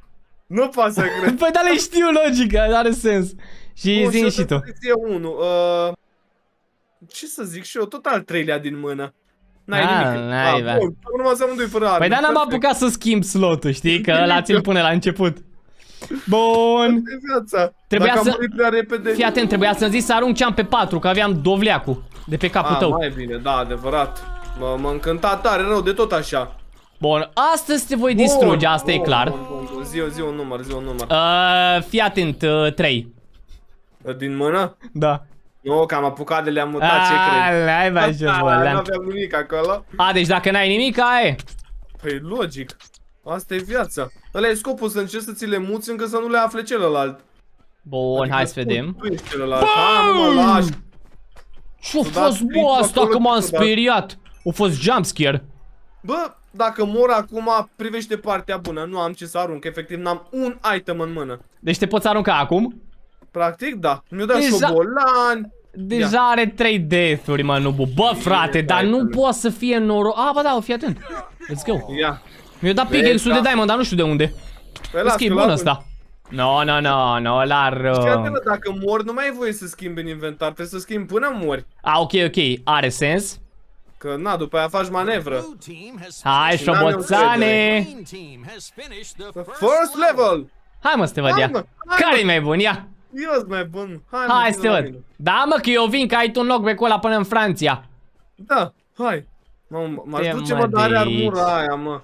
Nu poate să cred. Păi da, le știu logica, are sens. Și zi și tu. unu. Uh, ce să zic și eu, tot al treilea din mână. N-ai ah, nimic. N-ai, ah, bun, urmă să amândoi fără arme. Păi da, n-am apucat să schimb slotul, știi? Că ăla ți-l pune la început. Bun. Trebuia Dacă să... am murit prea repede... Fii atent, trebuia să-mi zici să arunc ceam pe patru, că aveam dovleacul de pe capul ah, tău. mai bine, da, adevărat. M-a încântat tare rău de tot așa. Bun, astăzi te voi distruge, asta bun, e clar. Bun, bun, bun. Zi, zi un număr, zi un număr. Uh, fii atent, uh, trei. Din mână? Da. Nu, că am apucat de le-am mutat, ce crezi? Hai, vai, ce bă, Nu aveam nimic acolo. A, deci dacă n-ai nimic, aia. Păi logic. Asta e viața. Ăla e scopul, să încerci să ți le muți încă să nu le afle celălalt. Bun, adică hai să vedem. Bam! Ce-a fost, bă, asta că m-am speriat? A fost jumpscare. Bă, dacă mor acum, privește partea bună. Nu am ce să arunc, efectiv n-am un item în mână. Deci te poți arunca acum? Practic, da. Mi-o dat șobolani. Deja are trei death-uri, mă, Nubu. Bă, frate, dar nu poate să fie noroc. Ah, bă, da, fii atent. Let's go. Ia. Mi-a dat pickaxe-ul de diamond, dar nu știu de unde. Vezi că e bun ăsta. No, no, no, no, l-ar... Dacă mor, nu mai ai voie să schimbi în inventar. Trebuie să schimbi până mori. Ah, ok, ok. Are sens. Că, na, după aia faci manevră. Hai, șoboțane! First level! Hai, mă, să te văd, ia. Care-i mai bun, ia? Eu sunt mai bun. Hai, hai să te văd. Da, mă, că eu vin, că ai tu un loc pe acolo până în Franția. Da, hai. M-aș duce, mă, dar are armura aia, mă.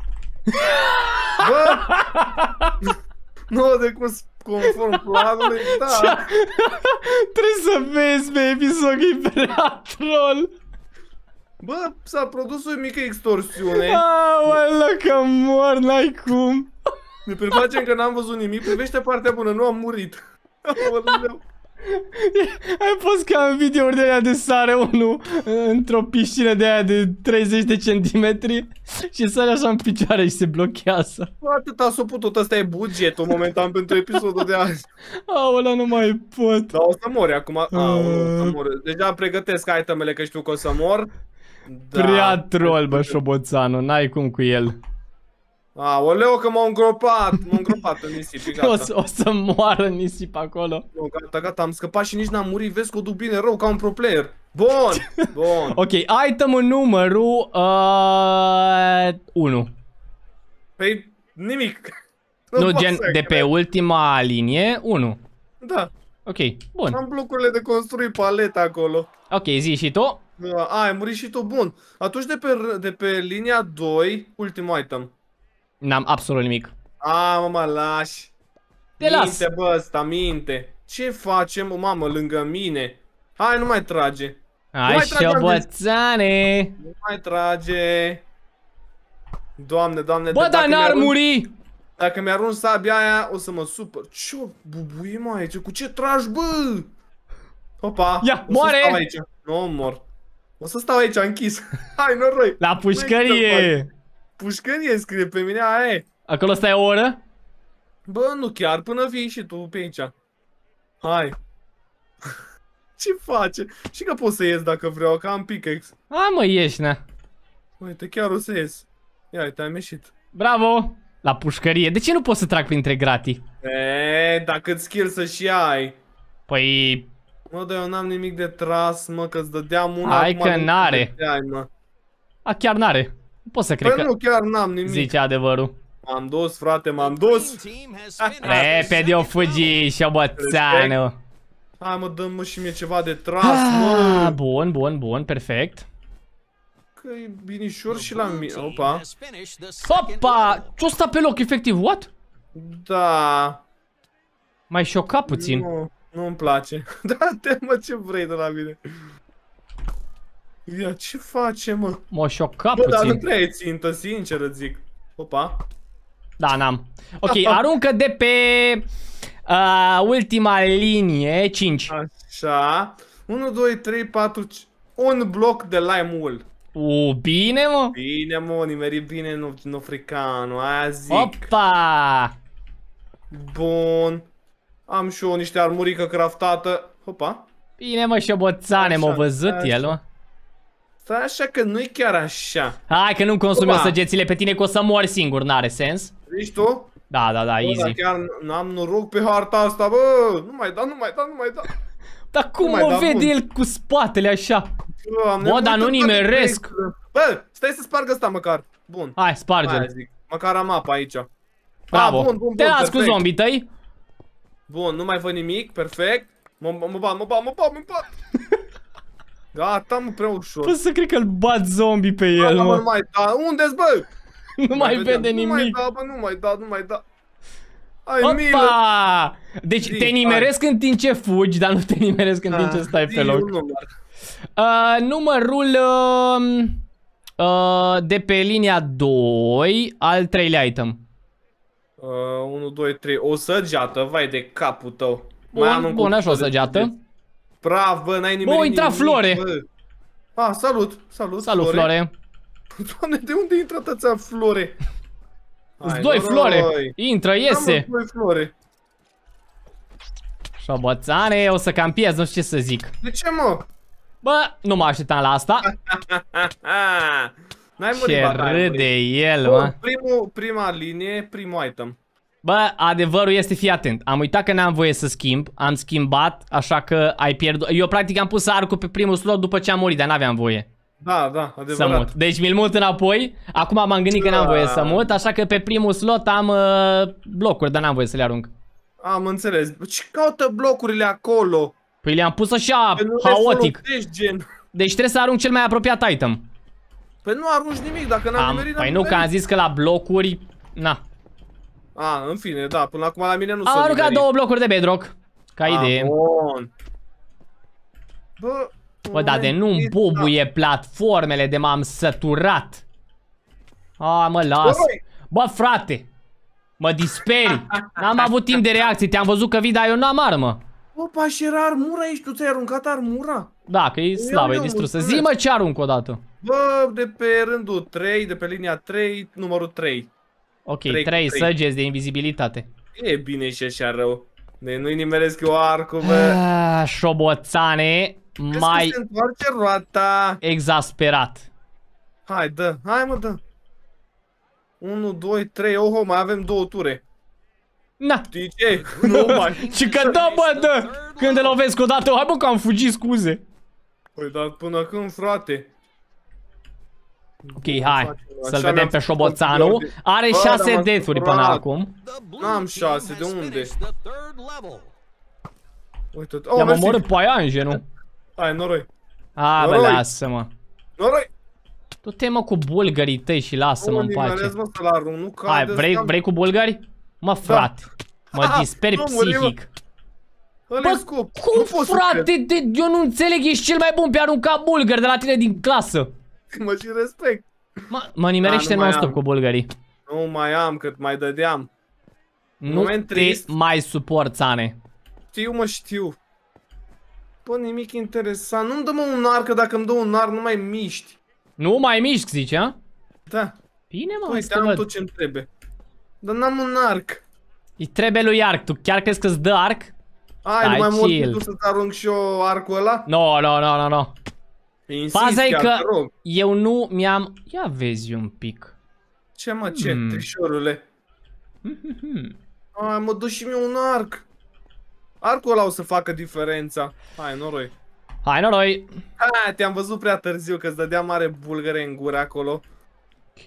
Bă! Nu, de cum conform planului, da. Trebuie să vezi, baby, s-o prea troll. Bă, s-a produs o mică extorsiune. Aolea, că mor, n-ai cum. Ne prefacem că n-am văzut nimic. Privește partea bună, nu am murit. Ai fost ca în videouri de aia de sare unul într-o piscină de aia de treizeci de centimetri și sare așa în picioare și se blochează. Atâta s-o putut, ăsta e bugetul momentan pentru episodul de azi. Aolea, nu mai pot. Da, o să mori acum. Aolea, o să mor. Deja pregătesc itemele că știu că o să mor. Da. Prea troll, bă, șoboțanul, n-ai cum cu el. Aoleu, că m-au îngropat, m-au îngropat în nisip, gata. O să, o să moară nisip acolo. No, gata, gata, am scăpat și nici n-am murit, vezi că o duc bine rău, ca un pro player. Bun, bun. Ok, itemul numărul uh, unu. Păi, nimic. Nu, nu gen, de pe ultima linie, unu. Da. Ok, bun. Am blocurile de construit paleta acolo. Ok, zi și tu. A, ai murit și tu, bun. Atunci de pe, de pe linia doi, ultimul item. N-am absolut nimic. A, mă, mă lași. Te las. Minte, bă, ăsta, minte. Ce facem, mamă, lângă mine? Hai, nu mai trage. Hai, șoboțane. Nu mai trage. Doamne, doamne. Bă, dar n-ar muri. Dacă mi-arunc sabia aia, o să mă supăr. Ce-o bubuie, mă, aici? Cu ce tragi, bă? Hopa. Ia, moare. Nu mor. O să stau aici închis. Hai, noroi. La pușcărie. Pușcărie scrie pe mine, aia e. Acolo stai o oră? Bă, nu chiar, până vii și tu pe aici. Hai. Ce face? Și că pot să ies dacă vreau, că am pickaxe. Hai, mă, ieși, na. Uite, chiar o să ies. Ia uite, am ieșit. Bravo. La pușcărie. De ce nu poți să trag printre gratii? Eee, dacă îți skill să și ai. Păi... Mă, dar eu n-am nimic de tras, mă, că-ți dădeam una. Hai că n-are. A, chiar n-are. Nu pot să cred păi că... nu, chiar n-am nimic. Zice adevărul. M-am dus, frate, m-am dus. Repede o fugi, șoboțeanu. Hai, mă, dă-mă și mie ceva de tras, mă. Bun, bun, bun, perfect. Că e binișor și la mine. Opa. Opa! Ce-o sta pe loc, efectiv, what? Da. M-ai șocat puțin. Nu, nu-mi place. Da-te, mă, ce vrei de la mine. Ia, ce face, mă? M-a șocat Bă, puțin. dar nu prea e țintă, sincer îți zic. Opa. Da, n-am. Ok, aruncă de pe uh, ultima linie, cinci. Așa. unu, doi, trei, patru, un bloc de lime wool. U, bine, mă. Bine, mă, nimeri bine, nu, nu fricanu, aia zic. Opa! Bun. Am și eu niște armurică craftată. Hopa. Bine, mă, șoboțane, m-a văzut așa. el, mă. Stai așa că nu-i chiar așa. Hai că nu-mi consumi eu săgețile pe tine, că o să mori singur, n-are sens. Zici tu? Da, da, da, easy. Bă, chiar n-am noroc pe harta asta, bă. Nu mai da, nu mai da, nu mai da. Dar cum mă vede el cu spatele așa? Bă, dar nu nimeresc. Bă, stai să sparg ăsta măcar. Bun. Hai, sparge-l. Măcar am apă aici. Bravo. Te las cu zombii tăi. Bun, nu mai văd nimic, perfect. Mă bat, mă bat, mă bat, mă bat. Gata, mă, prea ușor. Pot să cred că îl bat zombie pe el, mă. Nu mai da, unde-s, bă? Nu mai vede nimic. Nu mai da, bă, nu mai da, nu mai da. Ai Opa! milă. Deci te nimeresc în timp ce fugi, dar nu te nimeresc în timp ce stai pe loc. Uh, numărul uh, uh, de pe linia doi, al treilea item. Uh, unu, doi, trei, o săgeată, vai de capul tău. Bun, bun, așa o săgeată. Bravo, bă, n-ai nimerit. Bă, intra Flore. Ah, salut, salut, Salut, Flore. Flore. Doamne, de unde intră atâția Flore? Hai, doi Flore, intră, iese. Doi Flore. Șoboțane, o să campiez, nu știu ce să zic. De ce, mă? Bă, nu mă așteptam la asta. Ce râde el, mă. Primul, prima linie, primul item. Bă, adevărul este, fii atent. Am uitat că n-am voie să schimb. Am schimbat, așa că ai pierdut. Eu practic am pus arcul pe primul slot după ce am murit, dar n-aveam voie. Da, da, adevărat. Să mut. Deci mi-l mut înapoi. Acum m-am gândit că n-am voie să mut, așa că pe primul slot am uh, blocuri, dar n-am voie să le arunc. Am înțeles. Ce caută blocurile acolo? Păi le-am pus așa, haotic. Gen. Deci trebuie să arunc cel mai apropiat item. Păi nu arunci nimic, dacă n-am nimerit, Păi nu, că am zis că la blocuri, na. A, în fine, da, până acum la mine nu s-a Am aruncat două blocuri de bedrock, ca idee. Bun. Bă, Bă, dar de nu-mi bubuie platformele, de m-am săturat. A, mă las. Bă, frate, mă disperi. N-am avut timp de reacție, te-am văzut că vii, dar eu n-am armă. Bă, pași era armura aici, tu ți-ai aruncat armura? Da, că e slavă, e distrusă. Zi-mă ce arunc o dată. Bă, de pe rândul trei, de pe linia trei, numărul trei. Ok, trei săgeți de invizibilitate. E bine și așa rău. De nu-i nimeresc eu arcul, bă. Ah, șoboțane. Mai se întoarce roata. Exasperat. Hai, dă, hai mă, dă. unu, doi, trei, oho, mai avem două ture. Na. Știi ce? Nu mai. Și că da, bă, dă. Când te lovesc o dată, hai bă că am fugit, scuze. Păi, dar până când, frate? Ok, hai, să-l vedem pe șoboțanul. Are șase death-uri până acum. N-am șase, de unde? Uite, i-am omorât pe aia, nu? Hai, noroi. A, bă, lasă-mă. Noroi. Tu te mă cu bulgarii tăi și lasă-mă în pace. Hai, vrei, vrei cu bulgari? Mă, frate, mă disperi psihic. Bă, cum, frate, eu nu înțeleg, ești cel mai bun pe a arunca bulgari de la tine din clasă. Mă și respect. Mă nimerește non-stop cu bulgarii. Nu mai am, cât mai dădeam. Nu te mai suporțane. Știu, mă, știu. Bă, nimic interesant. Nu-mi dă, mă, un arc, că dacă îmi dă un arc, nu mai miști. Nu mai miști, zici, a? Da. Bine, mă, uite, am tot ce-mi trebuie. Dar n-am un arc. Îi trebuie lui arc. Tu chiar crezi că-ți dă arc? Hai, nu mai mult tu să-ți arunc și eu arcul ăla? No, no, no, no, no. Faza e că rog. eu nu mi-am... Ia vezi un pic. Ce, mă, ce, hmm. trișorule? Hai, mă, dă și mie un arc. Arcul ăla o să facă diferența. Hai, noroi. Hai, noroi. Hai, te-am văzut prea târziu, că-ți dădea mare bulgăre în gură acolo. Ok.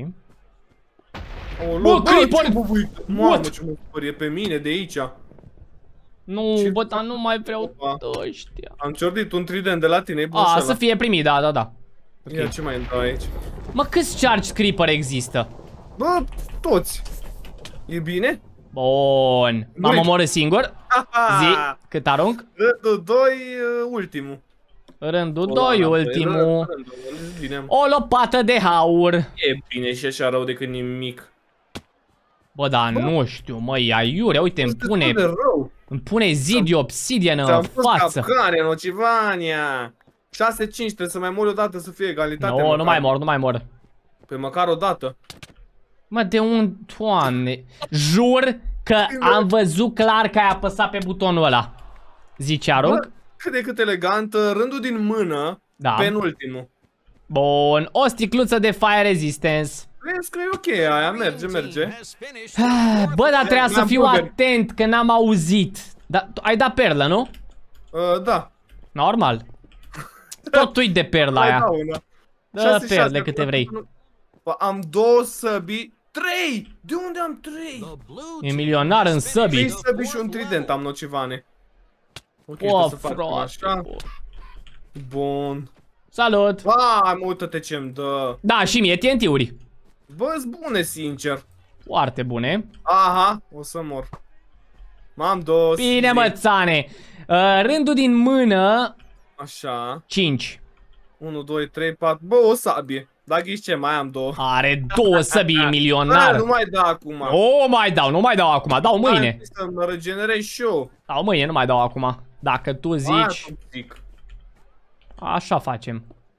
O, bă, creeper! Mamă, ce mă spărie pe mine de aici. Nu, bă, dar nu mai vreau ăștia. Am ciordit un trident de la tine, e bun. A, să fie primit, da, da, da. Ia, ce mai îmi dau aici? Mă, câți charge creeper există? Bă, toți. E bine? Bun. M-am omorât singur. Zi, cât arunc? Rândul doi, ultimul. Rândul doi, ultimul. O lopată de haur. E bine și așa rău decât nimic. Bă, dar nu știu, măi, aiurea, uite, îmi pune... Îmi pune zid de obsidian în față. Capcane, Nocivania. șase cinci, trebuie să mai mori odată să fie egalitate. Nu, nu mai mor, nu mai mor. Pe măcar odată. Mă, de un... Doamne. Jur că am văzut clar că ai apăsat pe butonul ăla. Zice, arunc? Cât de cât elegant, rândul din mână, penultimul. Bun, o sticluță de fire resistance. Crezi că e ok aia, merge, merge. Bă, dar trebuia să fiu atent, că n-am auzit. Da, ai dat perlă, nu? Uh, da. Normal. Tot ui de perla aia. Dă perle câte vrei. Am două săbii. Trei! De unde am trei? E milionar în săbii. Trei săbii și un trident am, nocivane. Ok, o, să fac așa. Bun. Salut! Hai, mă, uită-te ce-mi dă. Da, și mie T N T-uri. Bă-s bune, sincer. Foarte bune. Aha, o să mor. M-am dos. Bine, mă, țane. Uh, rândul din mână. Așa. cinci. unu, doi, trei, patru. Bă, o sabie. Dar ghiși ce, mai am două. Are două săbii milionar. Bă, nu mai dau acum. O, mai dau, nu mai dau acum, dau mâine. Să mă regenerez și eu. Dau mâine, nu mai dau acum. Dacă tu zici. Zic. Așa facem.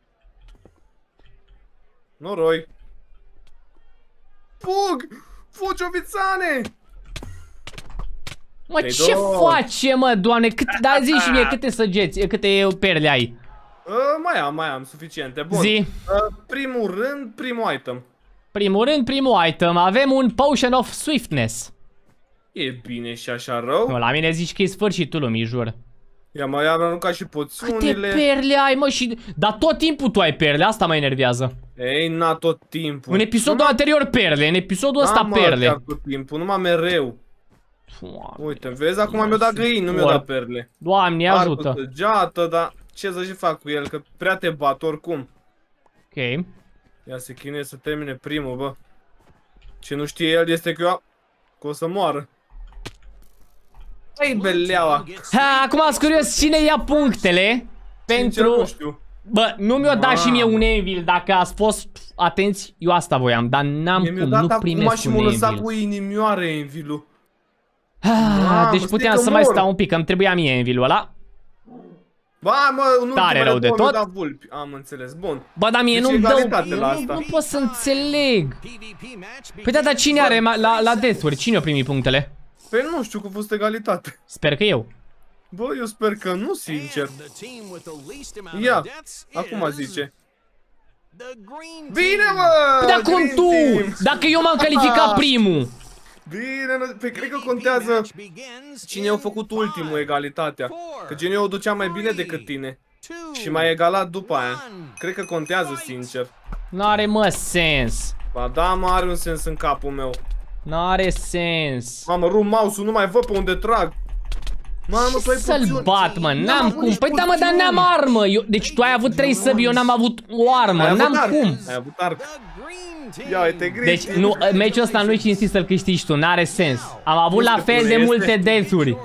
Noroi. Fug! Fugi, ovițane! Mă, ce face, mă, doamne? Cât, da, zi și mie câte săgeți, câte perle ai? Uh, mai am, mai am, suficiente. Bun. Zi. Uh, primul rând, primul item. Primul rând, primul item. Avem un Potion of Swiftness. E bine și așa rău. Nu, la mine zici că e sfârșitul lumii, jur. Ia mă, i-am aruncat și poțiunile. Câte perle ai, mă, și... Dar tot timpul tu ai perle, asta mă enervează. Ei, na, tot timpul. În episodul numai... anterior perle, în episodul ăsta mă, perle. Da, tot timpul, numai mereu. Doamne, uite, vezi, acum mi-o dat găini, nu mi-o dat perle. Doamne, ajută. Arcu săgeată, dar ce să și fac cu el, că prea te bat oricum. Ok. Ia se chinuie să termine primul, bă. Ce nu știe el este că eu... că o să moară. Hai, beleaua. Ha, acum sunt curios cine ia punctele. Pentru... nu știu. Bă, nu mi-o dat și mie un Anvil. Dacă ați fost atenți, eu asta voiam. Dar n-am cum, nu primesc un Anvil. Și m-a lăsat cu inimioare Anvil-ul. Ah, deci puteam să mai stau un pic, că îmi trebuia mie Anvil-ul ăla. Ba, mă, nu tare rău de tot. Vulpi. Am înțeles, bun. Bă, dar mie nu-mi dau, nu, nu pot să înțeleg. Păi da, dar cine are la, la death-uri? Cine a primit punctele? Păi nu știu că a fost egalitate. Sper că eu. Bă, eu sper că nu, sincer. Ia, acum zice. Bine, mă! Păi da, cum tu? Dacă eu m-am calificat primul. Bine, pe cred că contează cine a făcut ultimul, egalitatea. Că gen eu o ducea mai bine decât tine. Și m-ai egalat după aia. Cred că contează, sincer. N-are, mă, sens. Ba da, mă, are un sens în capul meu. N-are sens. Mamă, rup mouse-ul, nu mai văd pe unde trag. Mamă, tu ai să-l bat, mă, n-am cum. Păi da, mă, dar n-am armă. Eu, deci tu ai avut trei săbi, eu n-am avut o armă, n-am cum. Ai avut arc. Ia uite, green. Deci, nu, meciul ăsta nu-i cinstit să-l câștigi tu, n-are sens. Am avut la fel de multe death-uri.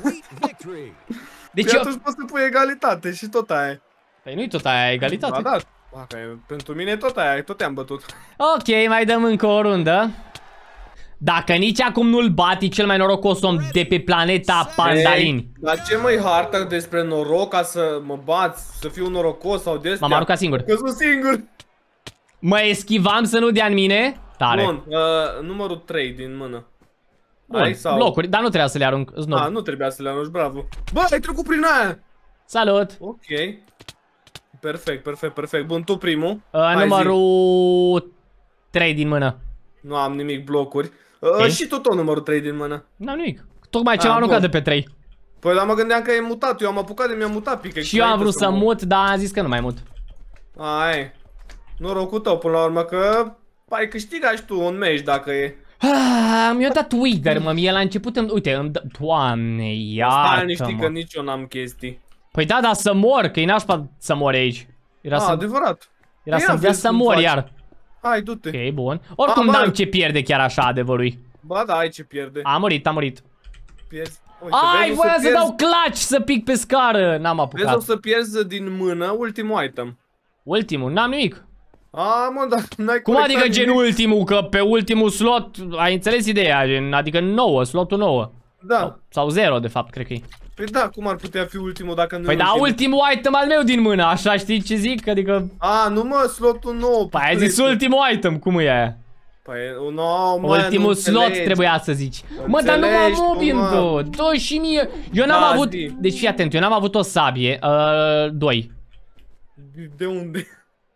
Deci eu... atunci poți să pui egalitate și tot aia. Păi nu-i tot aia egalitate. Ba da, ba, pentru mine tot aia, tot te-am bătut. Ok, mai dăm încă o rundă. Dacă nici acum nu-l bat, e cel mai norocos om de pe planeta Pandalini. Dar ce măi hartă despre noroc ca să mă bați, să fiu norocos sau de astea? M-am aruncat singur. Că sunt singur. Mă eschivam să nu dea în mine? Tare. Bun, uh, numărul trei din mână. Bun, ai, sau... blocuri, dar nu trebuia să le arunc. Ah, nu trebuia să le arunci, bravo. Bă, ai trecut prin aia. Salut. Ok. Perfect, perfect, perfect. Bun, tu primul. Uh, numărul trei din mână. Nu am nimic, blocuri. Uh, și tu tot numărul trei din mână. N-am nimic. Tocmai ce am aruncat de pe trei. Păi, dar mă gândeam că e mutat. Eu am apucat de mi-am mutat pic. Și eu am vrut să mut, dar am zis că nu mai mut. Ai. Norocul tău până la urmă că ai câștigat și tu un meci dacă e. Ah, mi-a dat Wigger, mă, mie la început îmi... Uite, îmi dă... Doamne, iartă-mă. Stai, că nici eu n-am chestii. Păi da, dar să mor, că e nașpa să mori aici. Era ah, să... adevărat. Era să-mi dea să mor iar. Hai, du-te. Ok, bun. Oricum n-am ce pierde chiar așa adevărul. Ba da, ai ce pierde. A murit, a murit. Pierzi. Ai, voia să, să dau clutch să pic pe scară. N-am apucat. Vezi, o să pierzi din mână ultimul item. Ultimul? N-am nimic. A, mă, dar n-ai cum adică nimic? Gen ultimul? Că pe ultimul slot, ai înțeles ideea, gen, adică nouă, slotul nouă. Da. Sau, sau zero, de fapt, cred că e. Păi da, cum ar putea fi ultimul dacă nu păi e da, ultimul? ultimul item al meu din mână, așa știi ce zic? Adică... A, nu mă, slotul nou. Păi ai zis ultimul item, cum e aia? Păi, no, mă, ultimul slot trebuia să zici. Mă, dar nu m-am mobil, dă și mie. Eu n-am da, avut, zi. Deci fii atent, eu n-am avut o sabie, uh, doi. De unde?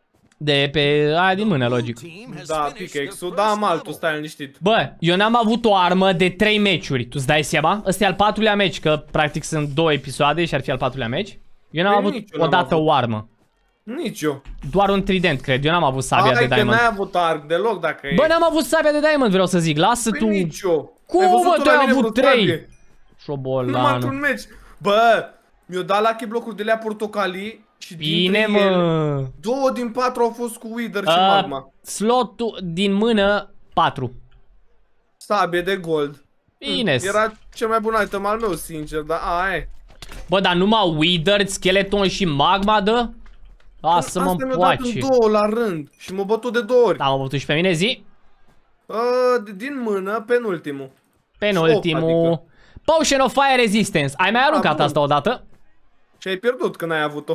De pe aia din mână, logic. Da, pickaxe-ul, da, am altul, stai liniștit. Bă, eu n-am avut o armă de trei meciuri, tu-ți dai seama? Ăsta e al patrulea meci, că practic sunt două episoade și ar fi al patrulea meci. Eu n-am avut odată o armă. Nici eu. Doar un trident, cred. Eu n-am avut sabia de diamond. N-ai avut arc deloc dacă e. Bă, n-am avut sabia de diamond, vreau să zic. Lasă tu. Nici eu. Cum, bă, tu ai avut trei? Șobolanu. Numai într-un meci. Bă, mi-o dat lucky block-uri de lea portocalii și bine, mă. Ele, două din patru au fost cu Wither și magma. Slotul din mână patru. Sabie de gold. Bine. Era cel mai bun item al meu, sincer, dar aia e. Bă, dar numai Wither, skeleton și magma dă? Lasă-mă în poace. Asta mi-a dat în două la rând și m-a bătut de două ori. Da, m-a bătut și pe mine, zi? Uh, din mână, penultimul. Penultimul. Adică. Potion of Fire Resistance. Ai mai aruncat asta odată? Și ai pierdut când ai avut-o.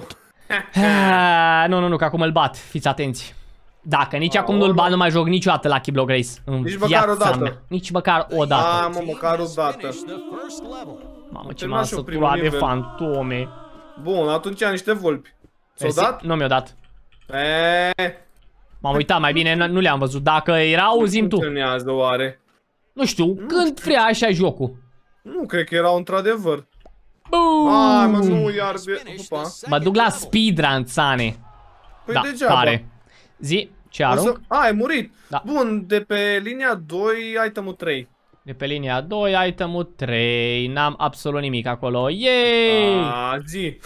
Nu, nu, nu, că acum îl bat. Fiți atenți. Dacă nici A, acum nu-l bat, nu mai joc niciodată la Keyblock Race. În nici măcar o dată. Mea. Nici măcar o dată. A, mă, măcar o dată. Mamă, ce m-a săturat de fantome. Bun, atunci am niște vulpi. S-o dat? Nu mi-o dat. Eee. M-am uitat, mai bine nu le-am văzut. Dacă erau, zi-mi tu. Funcționează oare? Nu știu, nu când vrea așa jocul. Nu cred că erau într-adevăr. Boom! Ai, mă, nu iar de... Opa. Mă duc la speedrun, Țane. Păi da, degeaba. Pare. Zi, ce arunc? Să... A, ai murit. Da. Bun, de pe linia doi, itemul trei. De pe linia doi, itemul trei. N-am absolut nimic acolo. Yay! A, zi.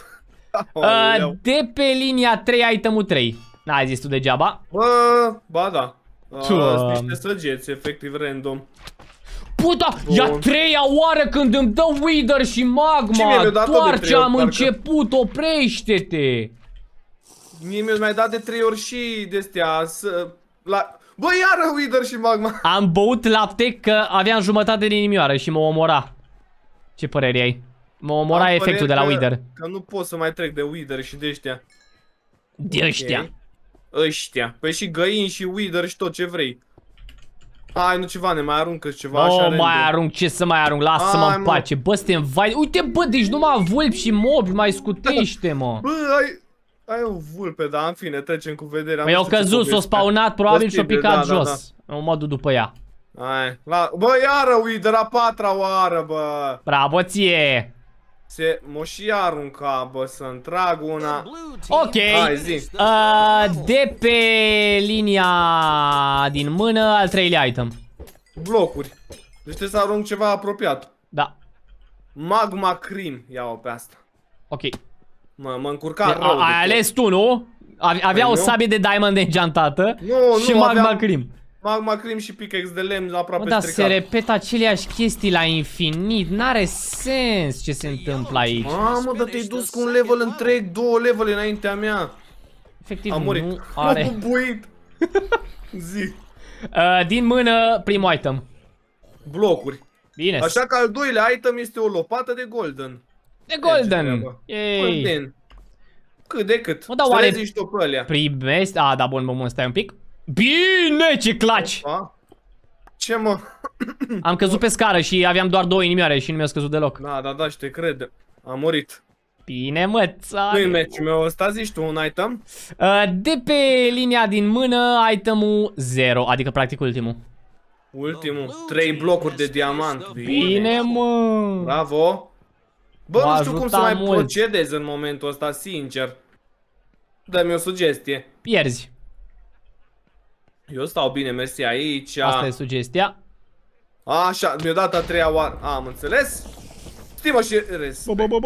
uh, de pe linia trei, itemul trei. N-ai zis tu degeaba? Bă, ba da. Sunt niște săgeți, efectiv random. Puta, e a treia oară când îmi dă Wither și magma. Doar ce am început, oprește-te. Mie mi-a mai dat de trei ori și de-astea să... La... Bă, iară Wither și magma. Am băut lapte că aveam jumătate de inimioară și mă omora. Ce părere ai? Mă omora am efectul de la Wither. Că nu pot să mai trec de Wither și de ăștia. De ăștia. Ăștia. Păi și găini și Wither și tot ce vrei. Hai, nu ceva, ne mai aruncă ceva așa. Nu mai arunc, ce să mai arunc, lasă-mă în pace. Bă, suntem vai. Uite, bă, deci numai vulpi și mobi, mai scutește, mă. Bă, ai... Ai o vulpe, dar în fine, trecem cu vederea. Păi eu căzut, s-o spawnat, probabil și-o picat da, jos. Da, da. În modul după ea. Hai, la... Bă, iară Wither, a patra oară, bă. Bravo ție. Se m-o și arunca, bă, să-mi trag una. Ok. Hai, zi. Uh, de pe linia din mână, al treilea item. Blocuri. Deci trebuie să arunc ceva apropiat. Da. Magma Cream, ia-o pe asta. Ok. Mă, mă încurca rău. Ai ales tu, nu? Avea o sabie de diamond enchantată și Magma Cream. Magma Cream și pickaxe de lemn aproape stricat. stricat. Dar se repetă aceleași chestii la infinit. N-are sens ce se întâmplă aici. Mamă, dar te-ai dus cu un level întreg, două levele înaintea mea. Efectiv, am murit. Nu are. M-am bubuit. Zi. Uh, din mână, primul item. Blocuri. Bine. Așa că al doilea item este o lopată de golden. De golden. Yay. Cât de cât. Mă, da, oare primesc? A, da, bun, bun, stai un pic. Bine, ce claci! Ce mă? Am căzut pe scară și aveam doar două inimioare și nu mi-a scăzut deloc. Da, da, da, și te cred. Am murit. Bine, mă, țară. Nu-i meciul meu ăsta, zici tu un item? Uh, de pe linia din mână, itemul zero, adică practic ultimul. Ultimul. Trei blocuri de diamant. Bine, Bine mă. Bravo. Bă, nu știu cum să mai mult. procedez în momentul ăsta, sincer. Dă-mi o sugestie. Pierzi. Eu stau bine, mersi aici. Asta e sugestia. Așa, mi-a dat a treia oară. Am înțeles. Stimă și res.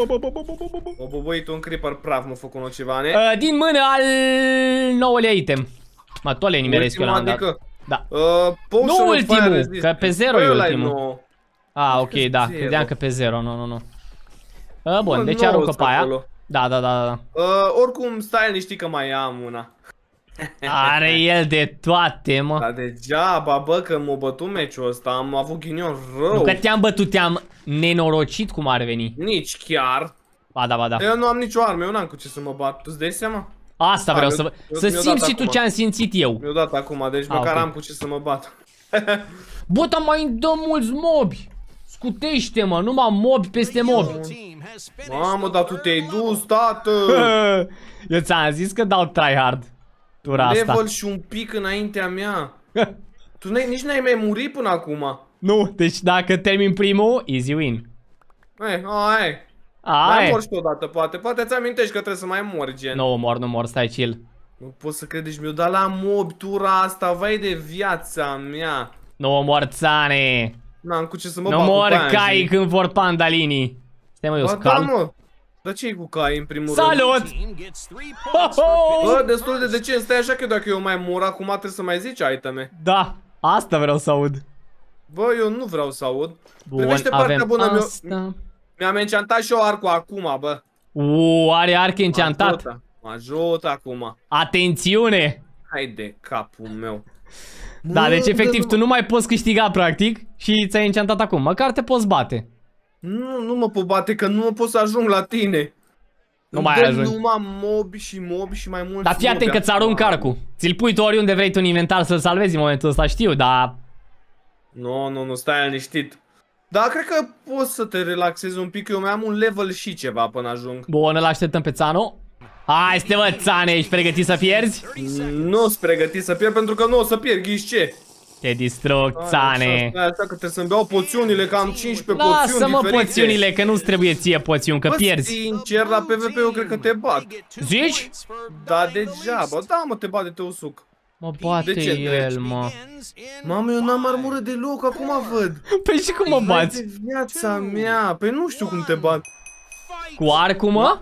O bubuit un creeper praf, m-a făcut ceva, ne? Uh, din mână al nouălea item. Mă, tu le nimeresc eu la un dat. Da. Uh, nu ultimul, că pe zero e ultimul. Ah, ok, da, credeam că pe zero, nu, nu, nu. Uh, bun, Bă, deci aruncă pe aia. Da, da, da, da. Uh, oricum, stai liniștit că mai am una. Are el de toate, mă. Dar degeaba, bă, că m-a bătut meciul ăsta, am avut ghinion rău. Nu că te-am bătut, te-am nenorocit cum ar veni. Nici chiar. Ba da, ba da. Eu nu am nicio armă, eu n-am cu ce să mă bat, tu-ți dai seama? Asta vreau să să simți și tu ce am simțit eu. Mi-o dat acum, deci măcar am cu ce să mă bat. Bă, dar mai îmi dă mulți mobi. Scutește-mă, numai mobi peste mobi. Mamă, dar tu te-ai dus, tată. Eu ți-am zis că dau tryhard. tura asta. Level și un pic înaintea mea. Tu nici n-ai mai murit până acum. Nu, deci dacă termin primul, easy win. Hai, hai. Mai mor și odată, poate. Poate ți amintești că trebuie să mai mori, gen. Nu mor, nu mor, stai chill. Nu pot să crezi, mi-o dat la mob tura asta, vai de viața mea. Nu mor, țane. N-am cu ce să mă nu bag mor cu cai când vor pandalinii. Stai mă, eu ba, da, mă. Dar ce-i cu cai în primul Salut! rând? Bă, destul de decent. Stai așa că dacă eu mai mor acum trebuie să mai zici iteme. Da, asta vreau să aud. Bă, eu nu vreau să aud. Bun, Privește partea avem bună. asta. Mi-am encantat și eu arcul acum, bă. Uuu, are arc encantat. Mă ajută, mă ajută acum. Atențiune! Hai de capul meu. Da, Mă, deci efectiv de tu nu mai poți câștiga practic și ți-ai encantat acum. Măcar te poți bate. Nu, nu mă pot bate, că nu mă pot să ajung la tine. Nu mai ajungi. Numai mobi și mobi și mai mulți. Dar fii atent că ți arunc arcul. Ți-l pui tu oriunde vrei tu în inventar să-l salvezi în momentul ăsta, știu, dar... Nu, nu, nu, stai liniștit. Dar cred că poți să te relaxezi un pic, eu mai am un level și ceva până ajung. Bun, îl așteptăm pe Țano. Hai, stai mă, Țane, ești pregătit să pierzi? Nu sunt pregătit să pierd pentru că nu o să pierd, ghiși ce? Te distrug, Țane. Așa, că trebuie să-mi beau poțiunile, că am cincisprezece poțiuni diferite. Lasă-mă poțiunile, că nu-ți trebuie ție poțiuni, că bă, pierzi. sincer, la PvP eu cred că te bat. Zici? Da, degeaba, da mă, te bate, te usuc. Mă bate de ce el, mă. Mamă, eu n-am armură deloc, acum văd. Păi și cum mă bați? De viața mea, păi nu știu cum te bat. Cu arcul, mă?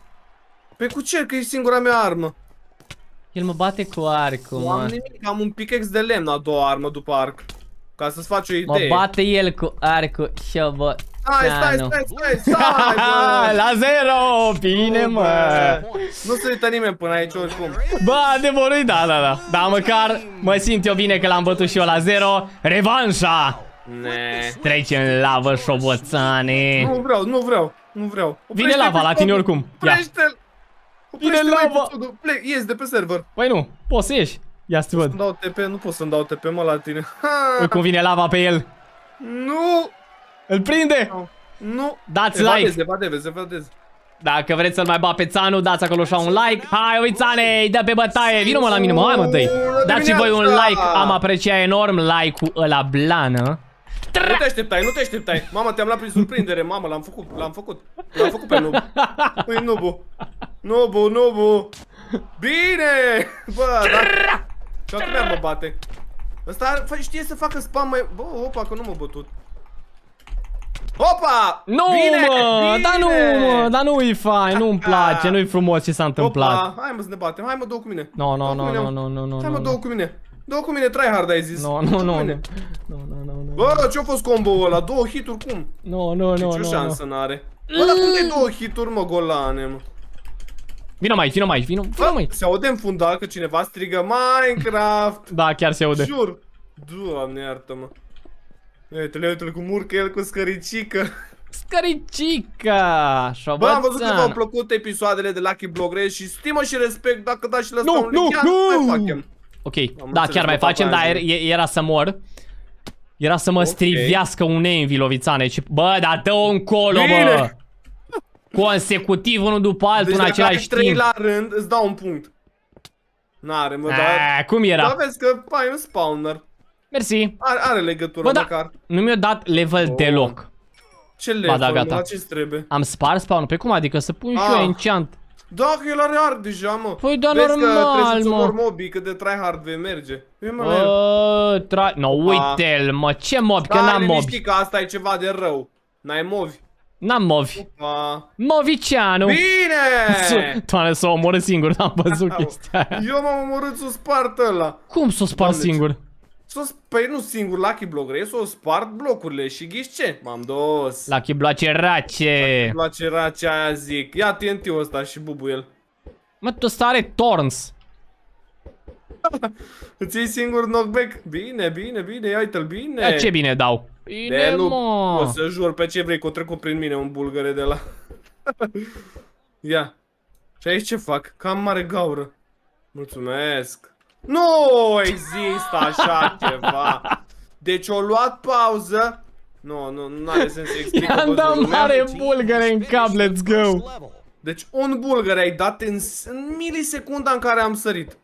Păi cu ce, că e singura mea armă. El mă bate cu arcul, Nu am mă. nimic, am un pickaxe de lemn, a doua armă după arc. Ca să-ți faci o Mă idee. bate el cu arcul și eu vă... Stai, stai, stai, stai, stai, bă. La zero! Bine, mă! Nu se uită nimeni până aici oricum. Bă, adevărul, da, da, da. Dar măcar mă simt eu bine că l-am bătut și eu la zero. Revanșa! Ne. Trece în lavă, șoboțane. Nu vreau, nu vreau, nu vreau. Vine lava la tine oricum. Ia. Oprește-l! Vine lava! Plec, ies de pe server. Păi nu, poți să ieși. Ia să te văd. Să-mi dau T P, nu pot să-mi dau T P, mă, la tine. Uite cum vine lava pe el. Nu! Îl prinde! Nu! Dați evadez, like! Evadez, evadez. Dacă vreți să-l mai bat pe Țanu, dați acolo așa un like. Hai, uițane, dă pe bătaie, vină mă la mine, mă, hai mă, dă-i. Dați și voi un like, am apreciat enorm like-ul ăla blană. Nu te așteptai, nu te așteptai. Mamă, te-am luat prin surprindere, mamă, l-am făcut, l-am făcut. L-am făcut pe Nubu. Păi Nubu. Nubu, Nubu. Bine! Bă, dar... Și acum iar mă bate. Ăsta știe să facă spam mai... Bă, opa, că nu m-a bătut. Opa! Nu, bine, mă, bine! dar nu, mă, dar nu-i fain, nu-mi place, nu-i frumos ce s-a întâmplat. Opa, hai mă să ne batem, hai mă, două cu mine. No, no, no, no, no, no, no. Hai mă, două cu mine. Două cu mine, tryhard ai zis. No, no, no, no. No, no, no, no. Bă, ce-a fost combo-ul ăla? Două hituri, cum? No, no, no, Nici no, o șansă n-are. Bă, dar cum dai două hituri, mă, golane, mă? Vino mai, vino mai, vino, vino mai. Se aude în fundal că cineva strigă Minecraft. Da, chiar se aude. Jur. Doamne, iartă-mă. Uite-le, uite-le cum urcă el cu scăricică. Scăricica! Bă, am văzut că v-au plăcut episoadele de Lucky Block Race și stimă și respect dacă dați și lăsa un link, chiar mai facem. Ok, da, chiar mai facem, dar era să mor. Era să mă strivească un envy, Lovițane. Bă, dar dă-o încolo, bă! Consecutiv, unul după altul, în același timp. Deci dacă ai trei la rând, îți dau un punct. N-are, mă, dar... Cum era? Da, vezi că ai un spawner. Mersi. Are, are legătură, măcar. Nu mi-a dat level deloc. Ce level, mă, la ce-ți trebuie? Am spart spawn-ul, pe cum adică? Să pun și eu enchant. Da, că el are art deja, mă. Păi da, normal, mă. Vezi că trebuie să-ți omori mobii, că de tryhard vei merge. Bă, try... No, uite-l, mă, ce mobi, că n-am mobi. Știi că asta e ceva de rău. N-ai movi. N-am movi. Movicianu. Bine! Doamne, s-o omoră singur, n-am văzut chestia aia. Eu m-am omorât să o spart ăla. Cum s-o spart singur? Păi nu singur, Lucky Block Race, s-o spart blocurile și ghiși ce? M-am dus. Lucky Bloace race. Lucky Bloace race, aia zic. Ia T N T-ul ăsta și bubuie-l. Mă, tu ăsta are Thorns. Îți iei singur knockback? Bine, bine, bine, ia uite-l, bine. Ia ce bine dau. Bine, mă. O să jur pe ce vrei, că o trecut prin mine un bulgăre de la... Ia. Și aici ce fac? Cam mare gaură. Mulțumesc. Nu există așa ceva. Deci o luat pauză. Nu, nu, nu are sens să explic. I-am dat mare bulgăre în cap, let's go. Deci un bulgăre ai dat în, în milisecunda în care am sărit.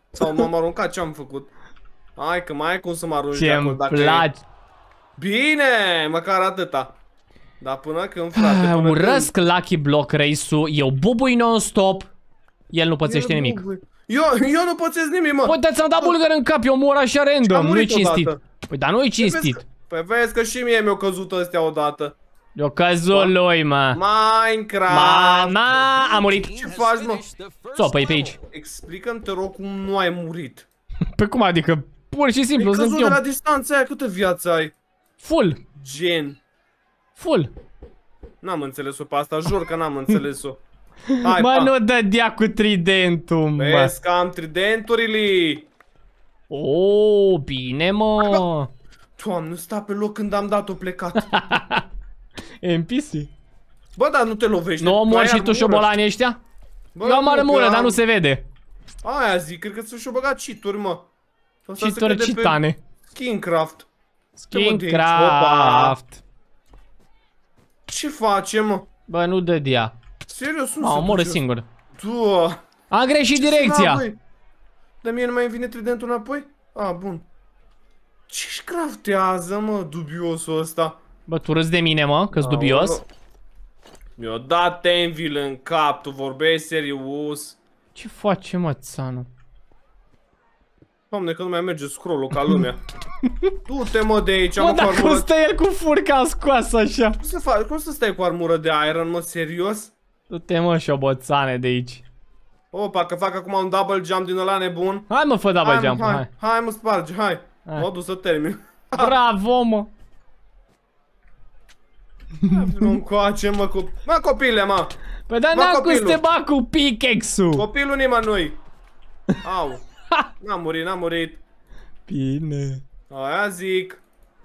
Sau m-am aruncat, ce am făcut? Hai că mai ai cum să mă arunci de acolo. Ce-mi place. Bine, măcar atâta. Dar până când, frate, până urăsc când... Lucky Block Race-ul, eu bubui non-stop. El nu pățește El nimic. bubui. Eu, eu nu pățesc nimic, mă. Păi, dar ți-am dat bulgăr în cap, eu mor așa random, nu-i cinstit. Odată. Păi, dar nu-i cinstit. Păi vezi că și mie mi-au căzut ăstea odată. Eu căzut lui, mă. Minecraft. Mama, a murit. Ce faci, mă? Țopă-i pe aici. Explică-mi, te rog, cum nu ai murit. Pe cum adică? Pur și simplu, sunt eu. sunt de eu. la distanță aia, câtă viață ai? Full. Gen. Full. N-am înțeles-o pe asta, jur că n-am înțeles-o. Hai, mă, pa. nu dădea cu tridentul, mă. Vezi că am tridenturile. Oh, bine, mă. Doamne, nu sta pe loc când am dat-o plecat. N P C. Bă, dar nu te lovești. Nu mor și tu șobolanii ăștia? Bă, eu am armură, dar am... nu se vede. Aia zic, cred că ți-o băgat cheat-uri, mă. Cheat-uri citane. Skincraft. Skincraft. Ce face, mă? Bă, nu dădea. Serios, nu se duce. Omoră singur. Tu. Am greșit direcția. Dar mie nu mai vine tridentul înapoi? A, bun. Ce-și craftează, mă, dubiosul ăsta? Bă, tu râzi de mine, mă, că-s dubios? Mi-a dat Anvil în cap, tu vorbești serios? Ce face, mă, țanu? Doamne, că nu mai merge scroll-ul ca lumea. Du-te, mă, de aici, mă, mă, dar cum armură... stă el cu furca scoasă așa? Cum să, fac? Cum să stai cu armură de iron, mă, serios? Du-te, mă, șoboțane de aici. Opa, că fac acum un double jump din ăla nebun. Hai, mă, fă double jump, hai. Hai, hai mă, spargi, hai. Mă duc să termin. Bravo, mă. Nu încoace, mă, cu... Mă, copile, mă. Păi dar n-am cum să te bag cu pickaxe-ul. Copilul nimănui. Au. N-am murit, n-am murit. Bine. Aia zic.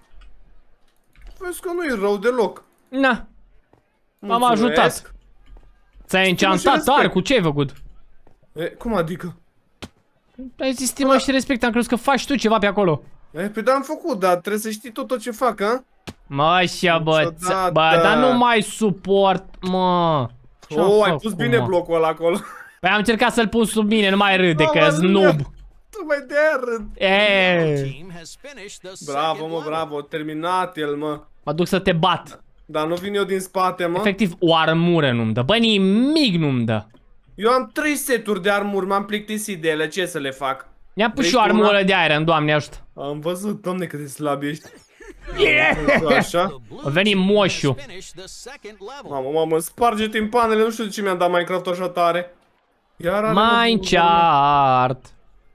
Vezi că nu-i rău deloc. Na. M-am ajutat. Ți-ai enchantat arcul, ce ai făcut? E, cum adică? Ai zis stimă și respect, am crezut că faci tu ceva pe acolo. E, pe da, am făcut, dar trebuie să știi tot, tot ce fac, a? Mă, așa, bă, bă, dar nu mai suport, mă. Oh, ai pus bine blocul ăla acolo. Păi am încercat să-l pun sub mine, nu mai râde, că-s noob. Tu mai de-aia râd. Eee. Bravo, mă, bravo, terminat el, mă. Mă duc să te bat. Dar nu vin eu din spate, mă. Efectiv, o armură nu-mi dă, bă, nimic nu-mi dă. Eu am trei seturi de armuri, m-am plictisit de ele, ce să le fac? Mi-am pus și o armură de iron, Doamne ajută. Am văzut, Doamne, cât de slab ești. Yeah! Așa. A venit moșu. Mamă, mamă, sparge timpanele, nu știu de ce mi-am dat Minecraft așa tare. Iar Minecraft.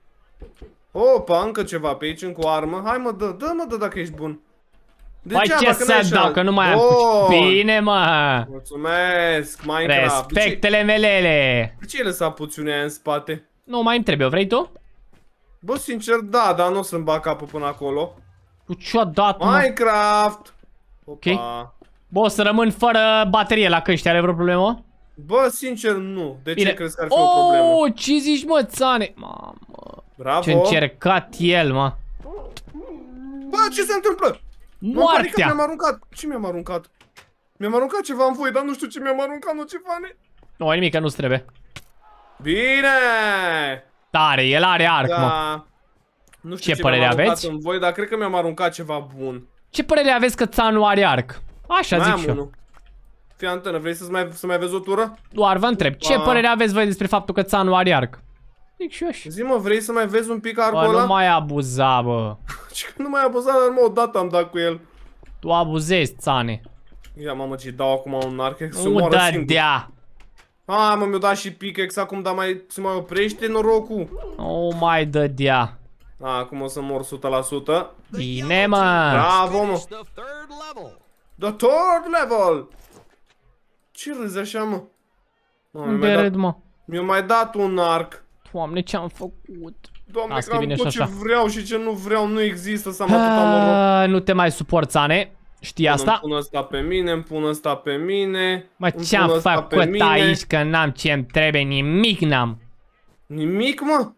Opa, încă ceva pe aici, încă o armă. Hai mă, dă, dă mă, dă dacă ești bun. Păi ce să dau, că nu mai am cu... Bine, mă. Mulțumesc, Minecraft. Respectele melele. De ce ai lăsat puțiunea aia în spate? Nu, mai îmi trebuie, vrei tu? Bă, sincer, da, dar nu o să-mi bag capul până acolo. Cu ce-o dat, mă? Minecraft. Ok. Bă, o să rămân fără baterie la căști, are vreo problemă? Bă, sincer, nu. De Bine. ce crezi că ar fi o problemă? Oh, ce zici, mă, țane? Mamă. Bravo. Ce încercat el, mă. Bă, ce se întâmplă? Moartea. Mi-am aruncat. Ce mi-am aruncat? Mi-am aruncat ceva în voi, dar nu știu ce mi-am aruncat, nu ce fane. Nu, nimic, că nu-ți trebuie. Bine. Tare, el are arc, da. mă. Nu știu ce, ce părere aveți? În voi, dar cred că mi-am aruncat ceva bun. Ce părere aveți că țanul are arc? Așa mai zic am și eu. unul. Fii antenă, vrei să mai, să mai vezi o tură? Doar vă întreb, ce A. părere aveți voi despre faptul că țanul are arc? Zic și eu așa. Zi, mă, vrei să mai vezi un pic arcul bă, ăla? nu mai abuza, bă. Nu mai abuza, dar mă, odată am dat cu el. Tu abuzezi, țane. Ia, mamă, ce dau acum un arc, să nu moară da singur. dea. Hai, mă, mi-o dat și pickaxe acum, dar mai, se mai oprește norocul. Nu mai dădea. A, acum o să mor o sută la sută. Bine, mă. Bravo, mă. The third level. Ce râzi așa, mă? Unde râd, mă? Mi-a mai dat un arc. Doamne, ce-am făcut? Doamne, că am tot ce vreau și ce nu vreau, nu există să am atâta noroc. Nu te mai suport, țane. Știi asta? Îmi pun ăsta pe mine, îmi pun ăsta pe mine. Mă, ce-am făcut aici, că n-am ce-mi trebuie, nimic n-am. Nimic, mă?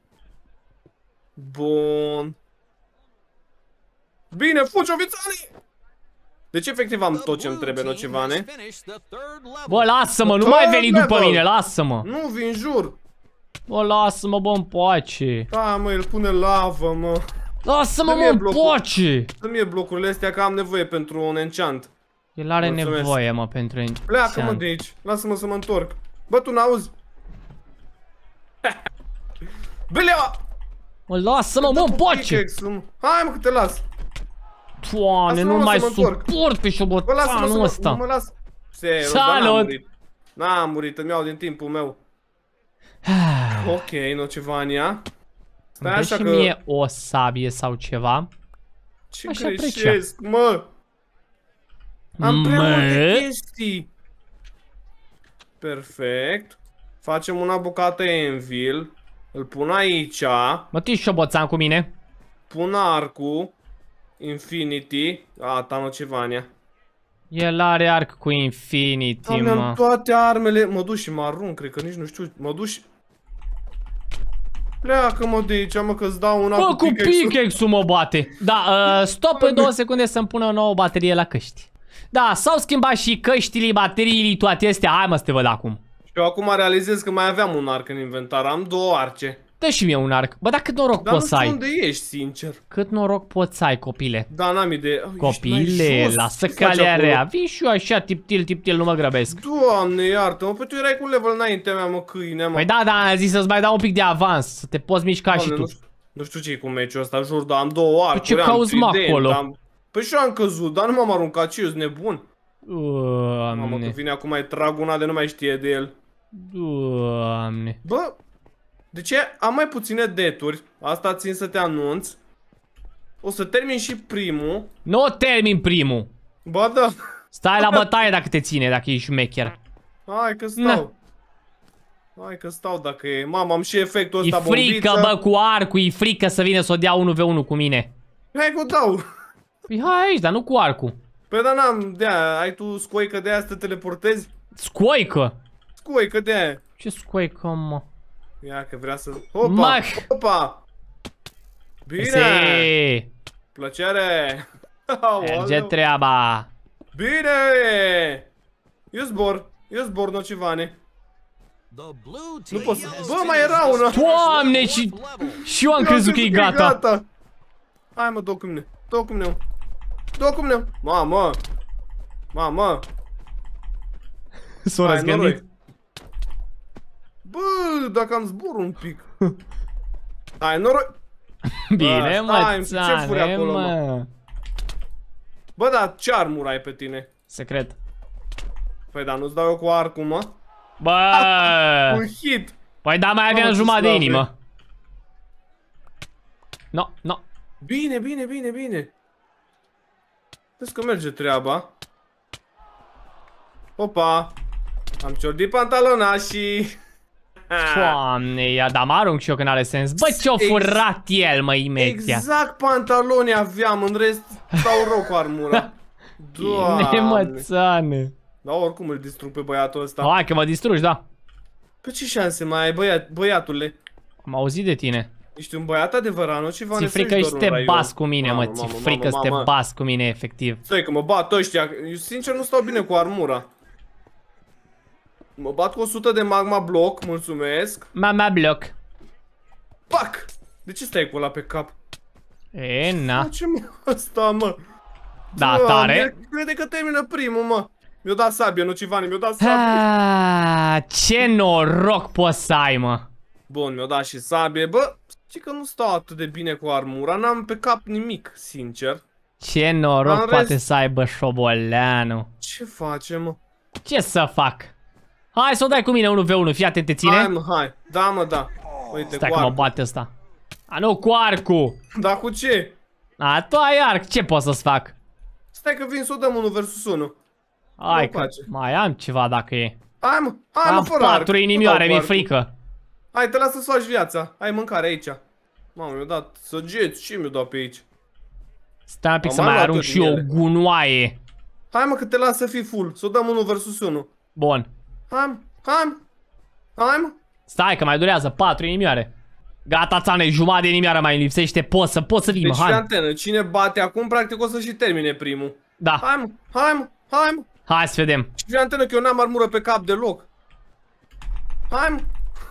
Bun. Bine, fugi, ofițanii! Deci efectiv am tot ce-mi trebuie, nocivane. Bă, lasă-mă, nu mai veni după mine, lasă-mă. Nu, vin, jur. Bă, lasă-mă, bă, în pace. Da, mă, el pune lavă, mă. Lasă-mă, mă, în pace. Dă-mi mie blocurile astea că am nevoie pentru un enchant. El are Mulțumesc. nevoie, mă, pentru enchant. Pleacă-mă de aici. Lasă-mă să mă întorc. Bă, tu n-auzi? Belea! Mă, lasă-mă, mă, în pace. Hai, mă, că te las. Doamne, nu mai suport pe șobotanul ăsta. Bă, mă las. Salut! N-am murit, îmi iau din timpul meu. Ok, Nocivania. Stai așa că... mie o sabie sau ceva. Ce greșesc, mă? Am prea multe chestii. Perfect. Facem una bucată Anvil. Îl pun aici. Mă, tu ești șoboțan cu mine? Pun arcul. Infinity. Ata, Nocivania. El are arc cu Infinity, mă. Am toate armele. Mă duc și mă arunc, cred că nici nu știu. Mă duc și... Pleacă-mă de aici, mă, că-ți dau una. Bă, cu pickaxe-ul mă bate. Da, uh, stop în două secunde să-mi pună o nouă baterie la căști. Da, s-au schimbat și căștile, bateriile, toate astea. Hai, mă, să te văd acum. Și eu acum realizez că mai aveam un arc în inventar. Am două arce. Dă și mie un arc. Bă, dar cât noroc poți să ai? Dar nu știu unde ești, sincer. Cât noroc poți să ai, copile? Da, n-am idee. Copile, lasă calea rea. Vin și eu așa, tiptil, tiptil, nu mă grăbesc. Doamne, iartă-mă, păi tu erai cu level înaintea mea, mă, câine, mă. Păi da, da, am zis să-ți mai dau un pic de avans, să te poți mișca. Doamne, și tu. Nu știu, nu știu ce e cu meciul ăsta, jur, dar am două arcuri. Păi ce cauți, mă, acolo? Am... Păi și eu am căzut, dar nu m-am aruncat, ce, ești nebun? Doamne. Mamă, că vine acum mai trag una de nu mai știe de el. Doamne. Bă, de ce am mai puține deturi? Asta țin să te anunț. O să termin și primul. Nu termin primul. Ba da. Stai la bătaie dacă te ține, dacă ești șmecher. Hai că stau. Na. Hai că stau dacă e. Mamă, am și efectul ăsta bombiță. E frică, bă, cu arcul, e frică să vină să o dea unu v unu cu mine. Hai că o dau. Păi hai aici, dar nu cu arcul. Păi da, n-am, de-aia, ai tu scoică de-aia să te teleportezi? Scoică? Scoică de-aia. Ce scoică, mă? Ia că vrea să... Opa! Mach. Opa! Bine! Zi. Plăcere! Merge treaba! Bine! Eu zbor! Eu zbor, Nocivane! Nu pot să... Bă, mai era una! Doamne, și... Și eu am crezut că e gata! gata. Hai mă, dă cu mine! Dă cu mine! Dă cu mine! Mamă! Mamă! S-o răzgândit. Bă, dacă am zbor un pic. Hai, noroc. Bine, mă, țane, acolo, mă. Bă, dar ce armură ai pe tine? Secret. Păi da, nu-ți dau eu cu arcul, mă? Bă! Ah, un hit. Păi da, mai aveam jumătate de inimă. No, no. Bine, bine, bine, bine. Vezi că merge treaba. Opa. Am ciordit pantalonașii. Doamne, ia, dar mă arunc și eu că n-are sens. Bă, ce-o furat el, mă, imeția. Exact pantaloni aveam, în rest stau rău cu armura. Doamne, mățane. Dar oricum îl distrug pe băiatul ăsta. Hai că mă distrugi, da. Pe ce șanse mai ai, băiat, băiatule? Am auzit de tine. Ești un băiat adevărat, nu? Ceva ți-e frică să te bas cu mine, mă, ți-e frică să te bas cu mine, efectiv. Stai că mă bat ăștia, eu sincer nu stau bine cu armura. Mă bat cu o sută de magma bloc, mulțumesc. Magma bloc. Pac! De ce stai cu ăla pe cap? E, na. Ce-mi ăsta, mă? Da, tare. Crede că termină primul, mă. Mi-o dat sabie, Nocivane, mi-o dat sabie. Ah, ce noroc poți să ai, mă. Bun, mi-o dat și sabie. Bă, știi că nu stau atât de bine cu armura, n-am pe cap nimic, sincer. Ce noroc Am poate rest... să aibă șoboleanu. Ce facem, mă? Ce să fac? Hai să o dai cu mine unu v unu, fii atent, te ține? Hai, mă, hai. Da, mă, da. Uite, stai că mă bate ăsta. A, nu, cu arcul. Da, cu ce? A, tu ai arc, ce pot să-ți fac? Stai că vin să o dăm unu versus unu. Hai că mai am ceva dacă e. Hai, mă, hai, mă, fără arc. Am patru inimioare, mi-e frică. Hai, te las să-ți faci viața. Ai mâncare aici. Mamă, mi-a dat săgeți, ce mi-a dat pe aici? Stai un pic să mai arunc și eu gunoaie. Hai, mă, că te las să fii full, să o dăm unu versus unu. Bun. Hai, mă, hai, mă. Hai, mă. Stai că mai durează, patru inimioare. Gata, țane, jumătate de inimioară mai lipsește, poți să, poți să vii, mă, hai. Deci, antenă, cine bate acum, practic o să și termine primul. Da. Hai, mă, hai, mă, hai, mă. Hai să vedem. Și antenă că eu n-am armură pe cap deloc. Hai, mă.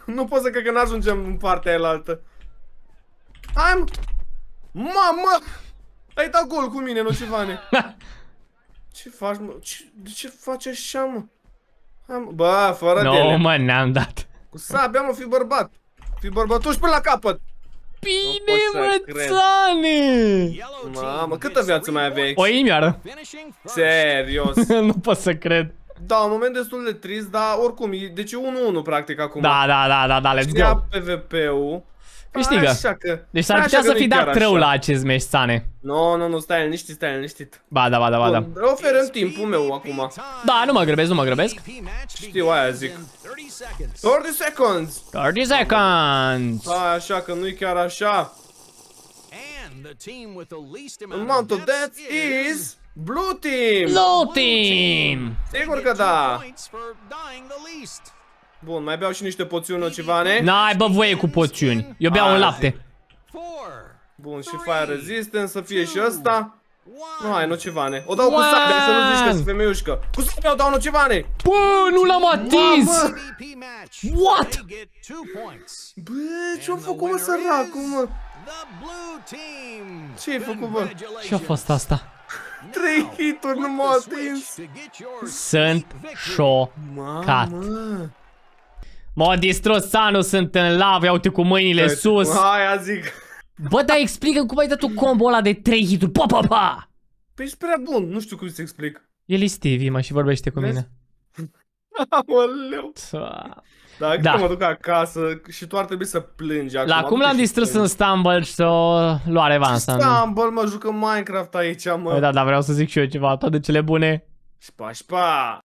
Nu pot să cred că n-ajungem în partea aia altă. Hai, mă! Mamă! Ai dat gol cu mine, Nocivane. Ce faci, mă? Ce, de ce faci așa, mă? Hai, mă. Bă, fără no, de ele. mă, n-am dat. Cu sabia, mă, fi bărbat. Fi bărbătuș până la capăt. Bine, mă, Țane! Mamă, câtă viață mai aveai? O inimioară. Serios. Nu pot să cred. Da, un moment destul de trist, dar oricum, e, deci e unu unu practic acum. Da, da, da, da, da, let's Știa go. P V P-ul. Câștigă. Așa că, deci s-ar putea să fi dat rău la acest meci, Țane. Nu, nu, nu, stai liniștit, stai liniștit. Ba da, ba da, ba da. Bun, oferăm timpul meu acum. Da, nu mă grăbesc, nu mă grăbesc. Știu, aia zic. treizeci seconds. treizeci seconds. Da, așa că nu-i chiar așa. Amount of deaths is Blue Team. Blue Team. Sigur că da. Bun, mai beau și niște poțiuni, Nocivane. N-ai bă voie cu poțiuni. Eu beau un lapte. Bun, și Fire Resistance să fie și ăsta. Nu, hai, Nocivane. O dau cu sabia, să nu zici că sunt femeiușcă. Cu sabia o dau, Nocivane. Bă, nu l-am atins. What? Bă, ce-a făcut, mă, săracul, mă? Ce-ai făcut, bă? Ce-a fost asta? Trei hituri nu m-au atins. Sunt șocat. M-a distrus Sanu, sunt în lavă, ia uite cu mâinile sus. Aia zic. Bă, dar explică cum ai dat tu combo ăla de trei hituri. Pa, pa, pa! Păi ești prea bun, nu știu cum să explic. El e Stevie, mă, și vorbește cu mine. Aoleu. Da, Da. mă duc acasă și tu ar trebui să plângi acum. La cum l-am distrus în Stumble și s-o lua revansa. Stumble, mă, jucă Minecraft aici, mă. Păi da, dar vreau să zic și eu ceva, toate cele bune. Șpa, șpa.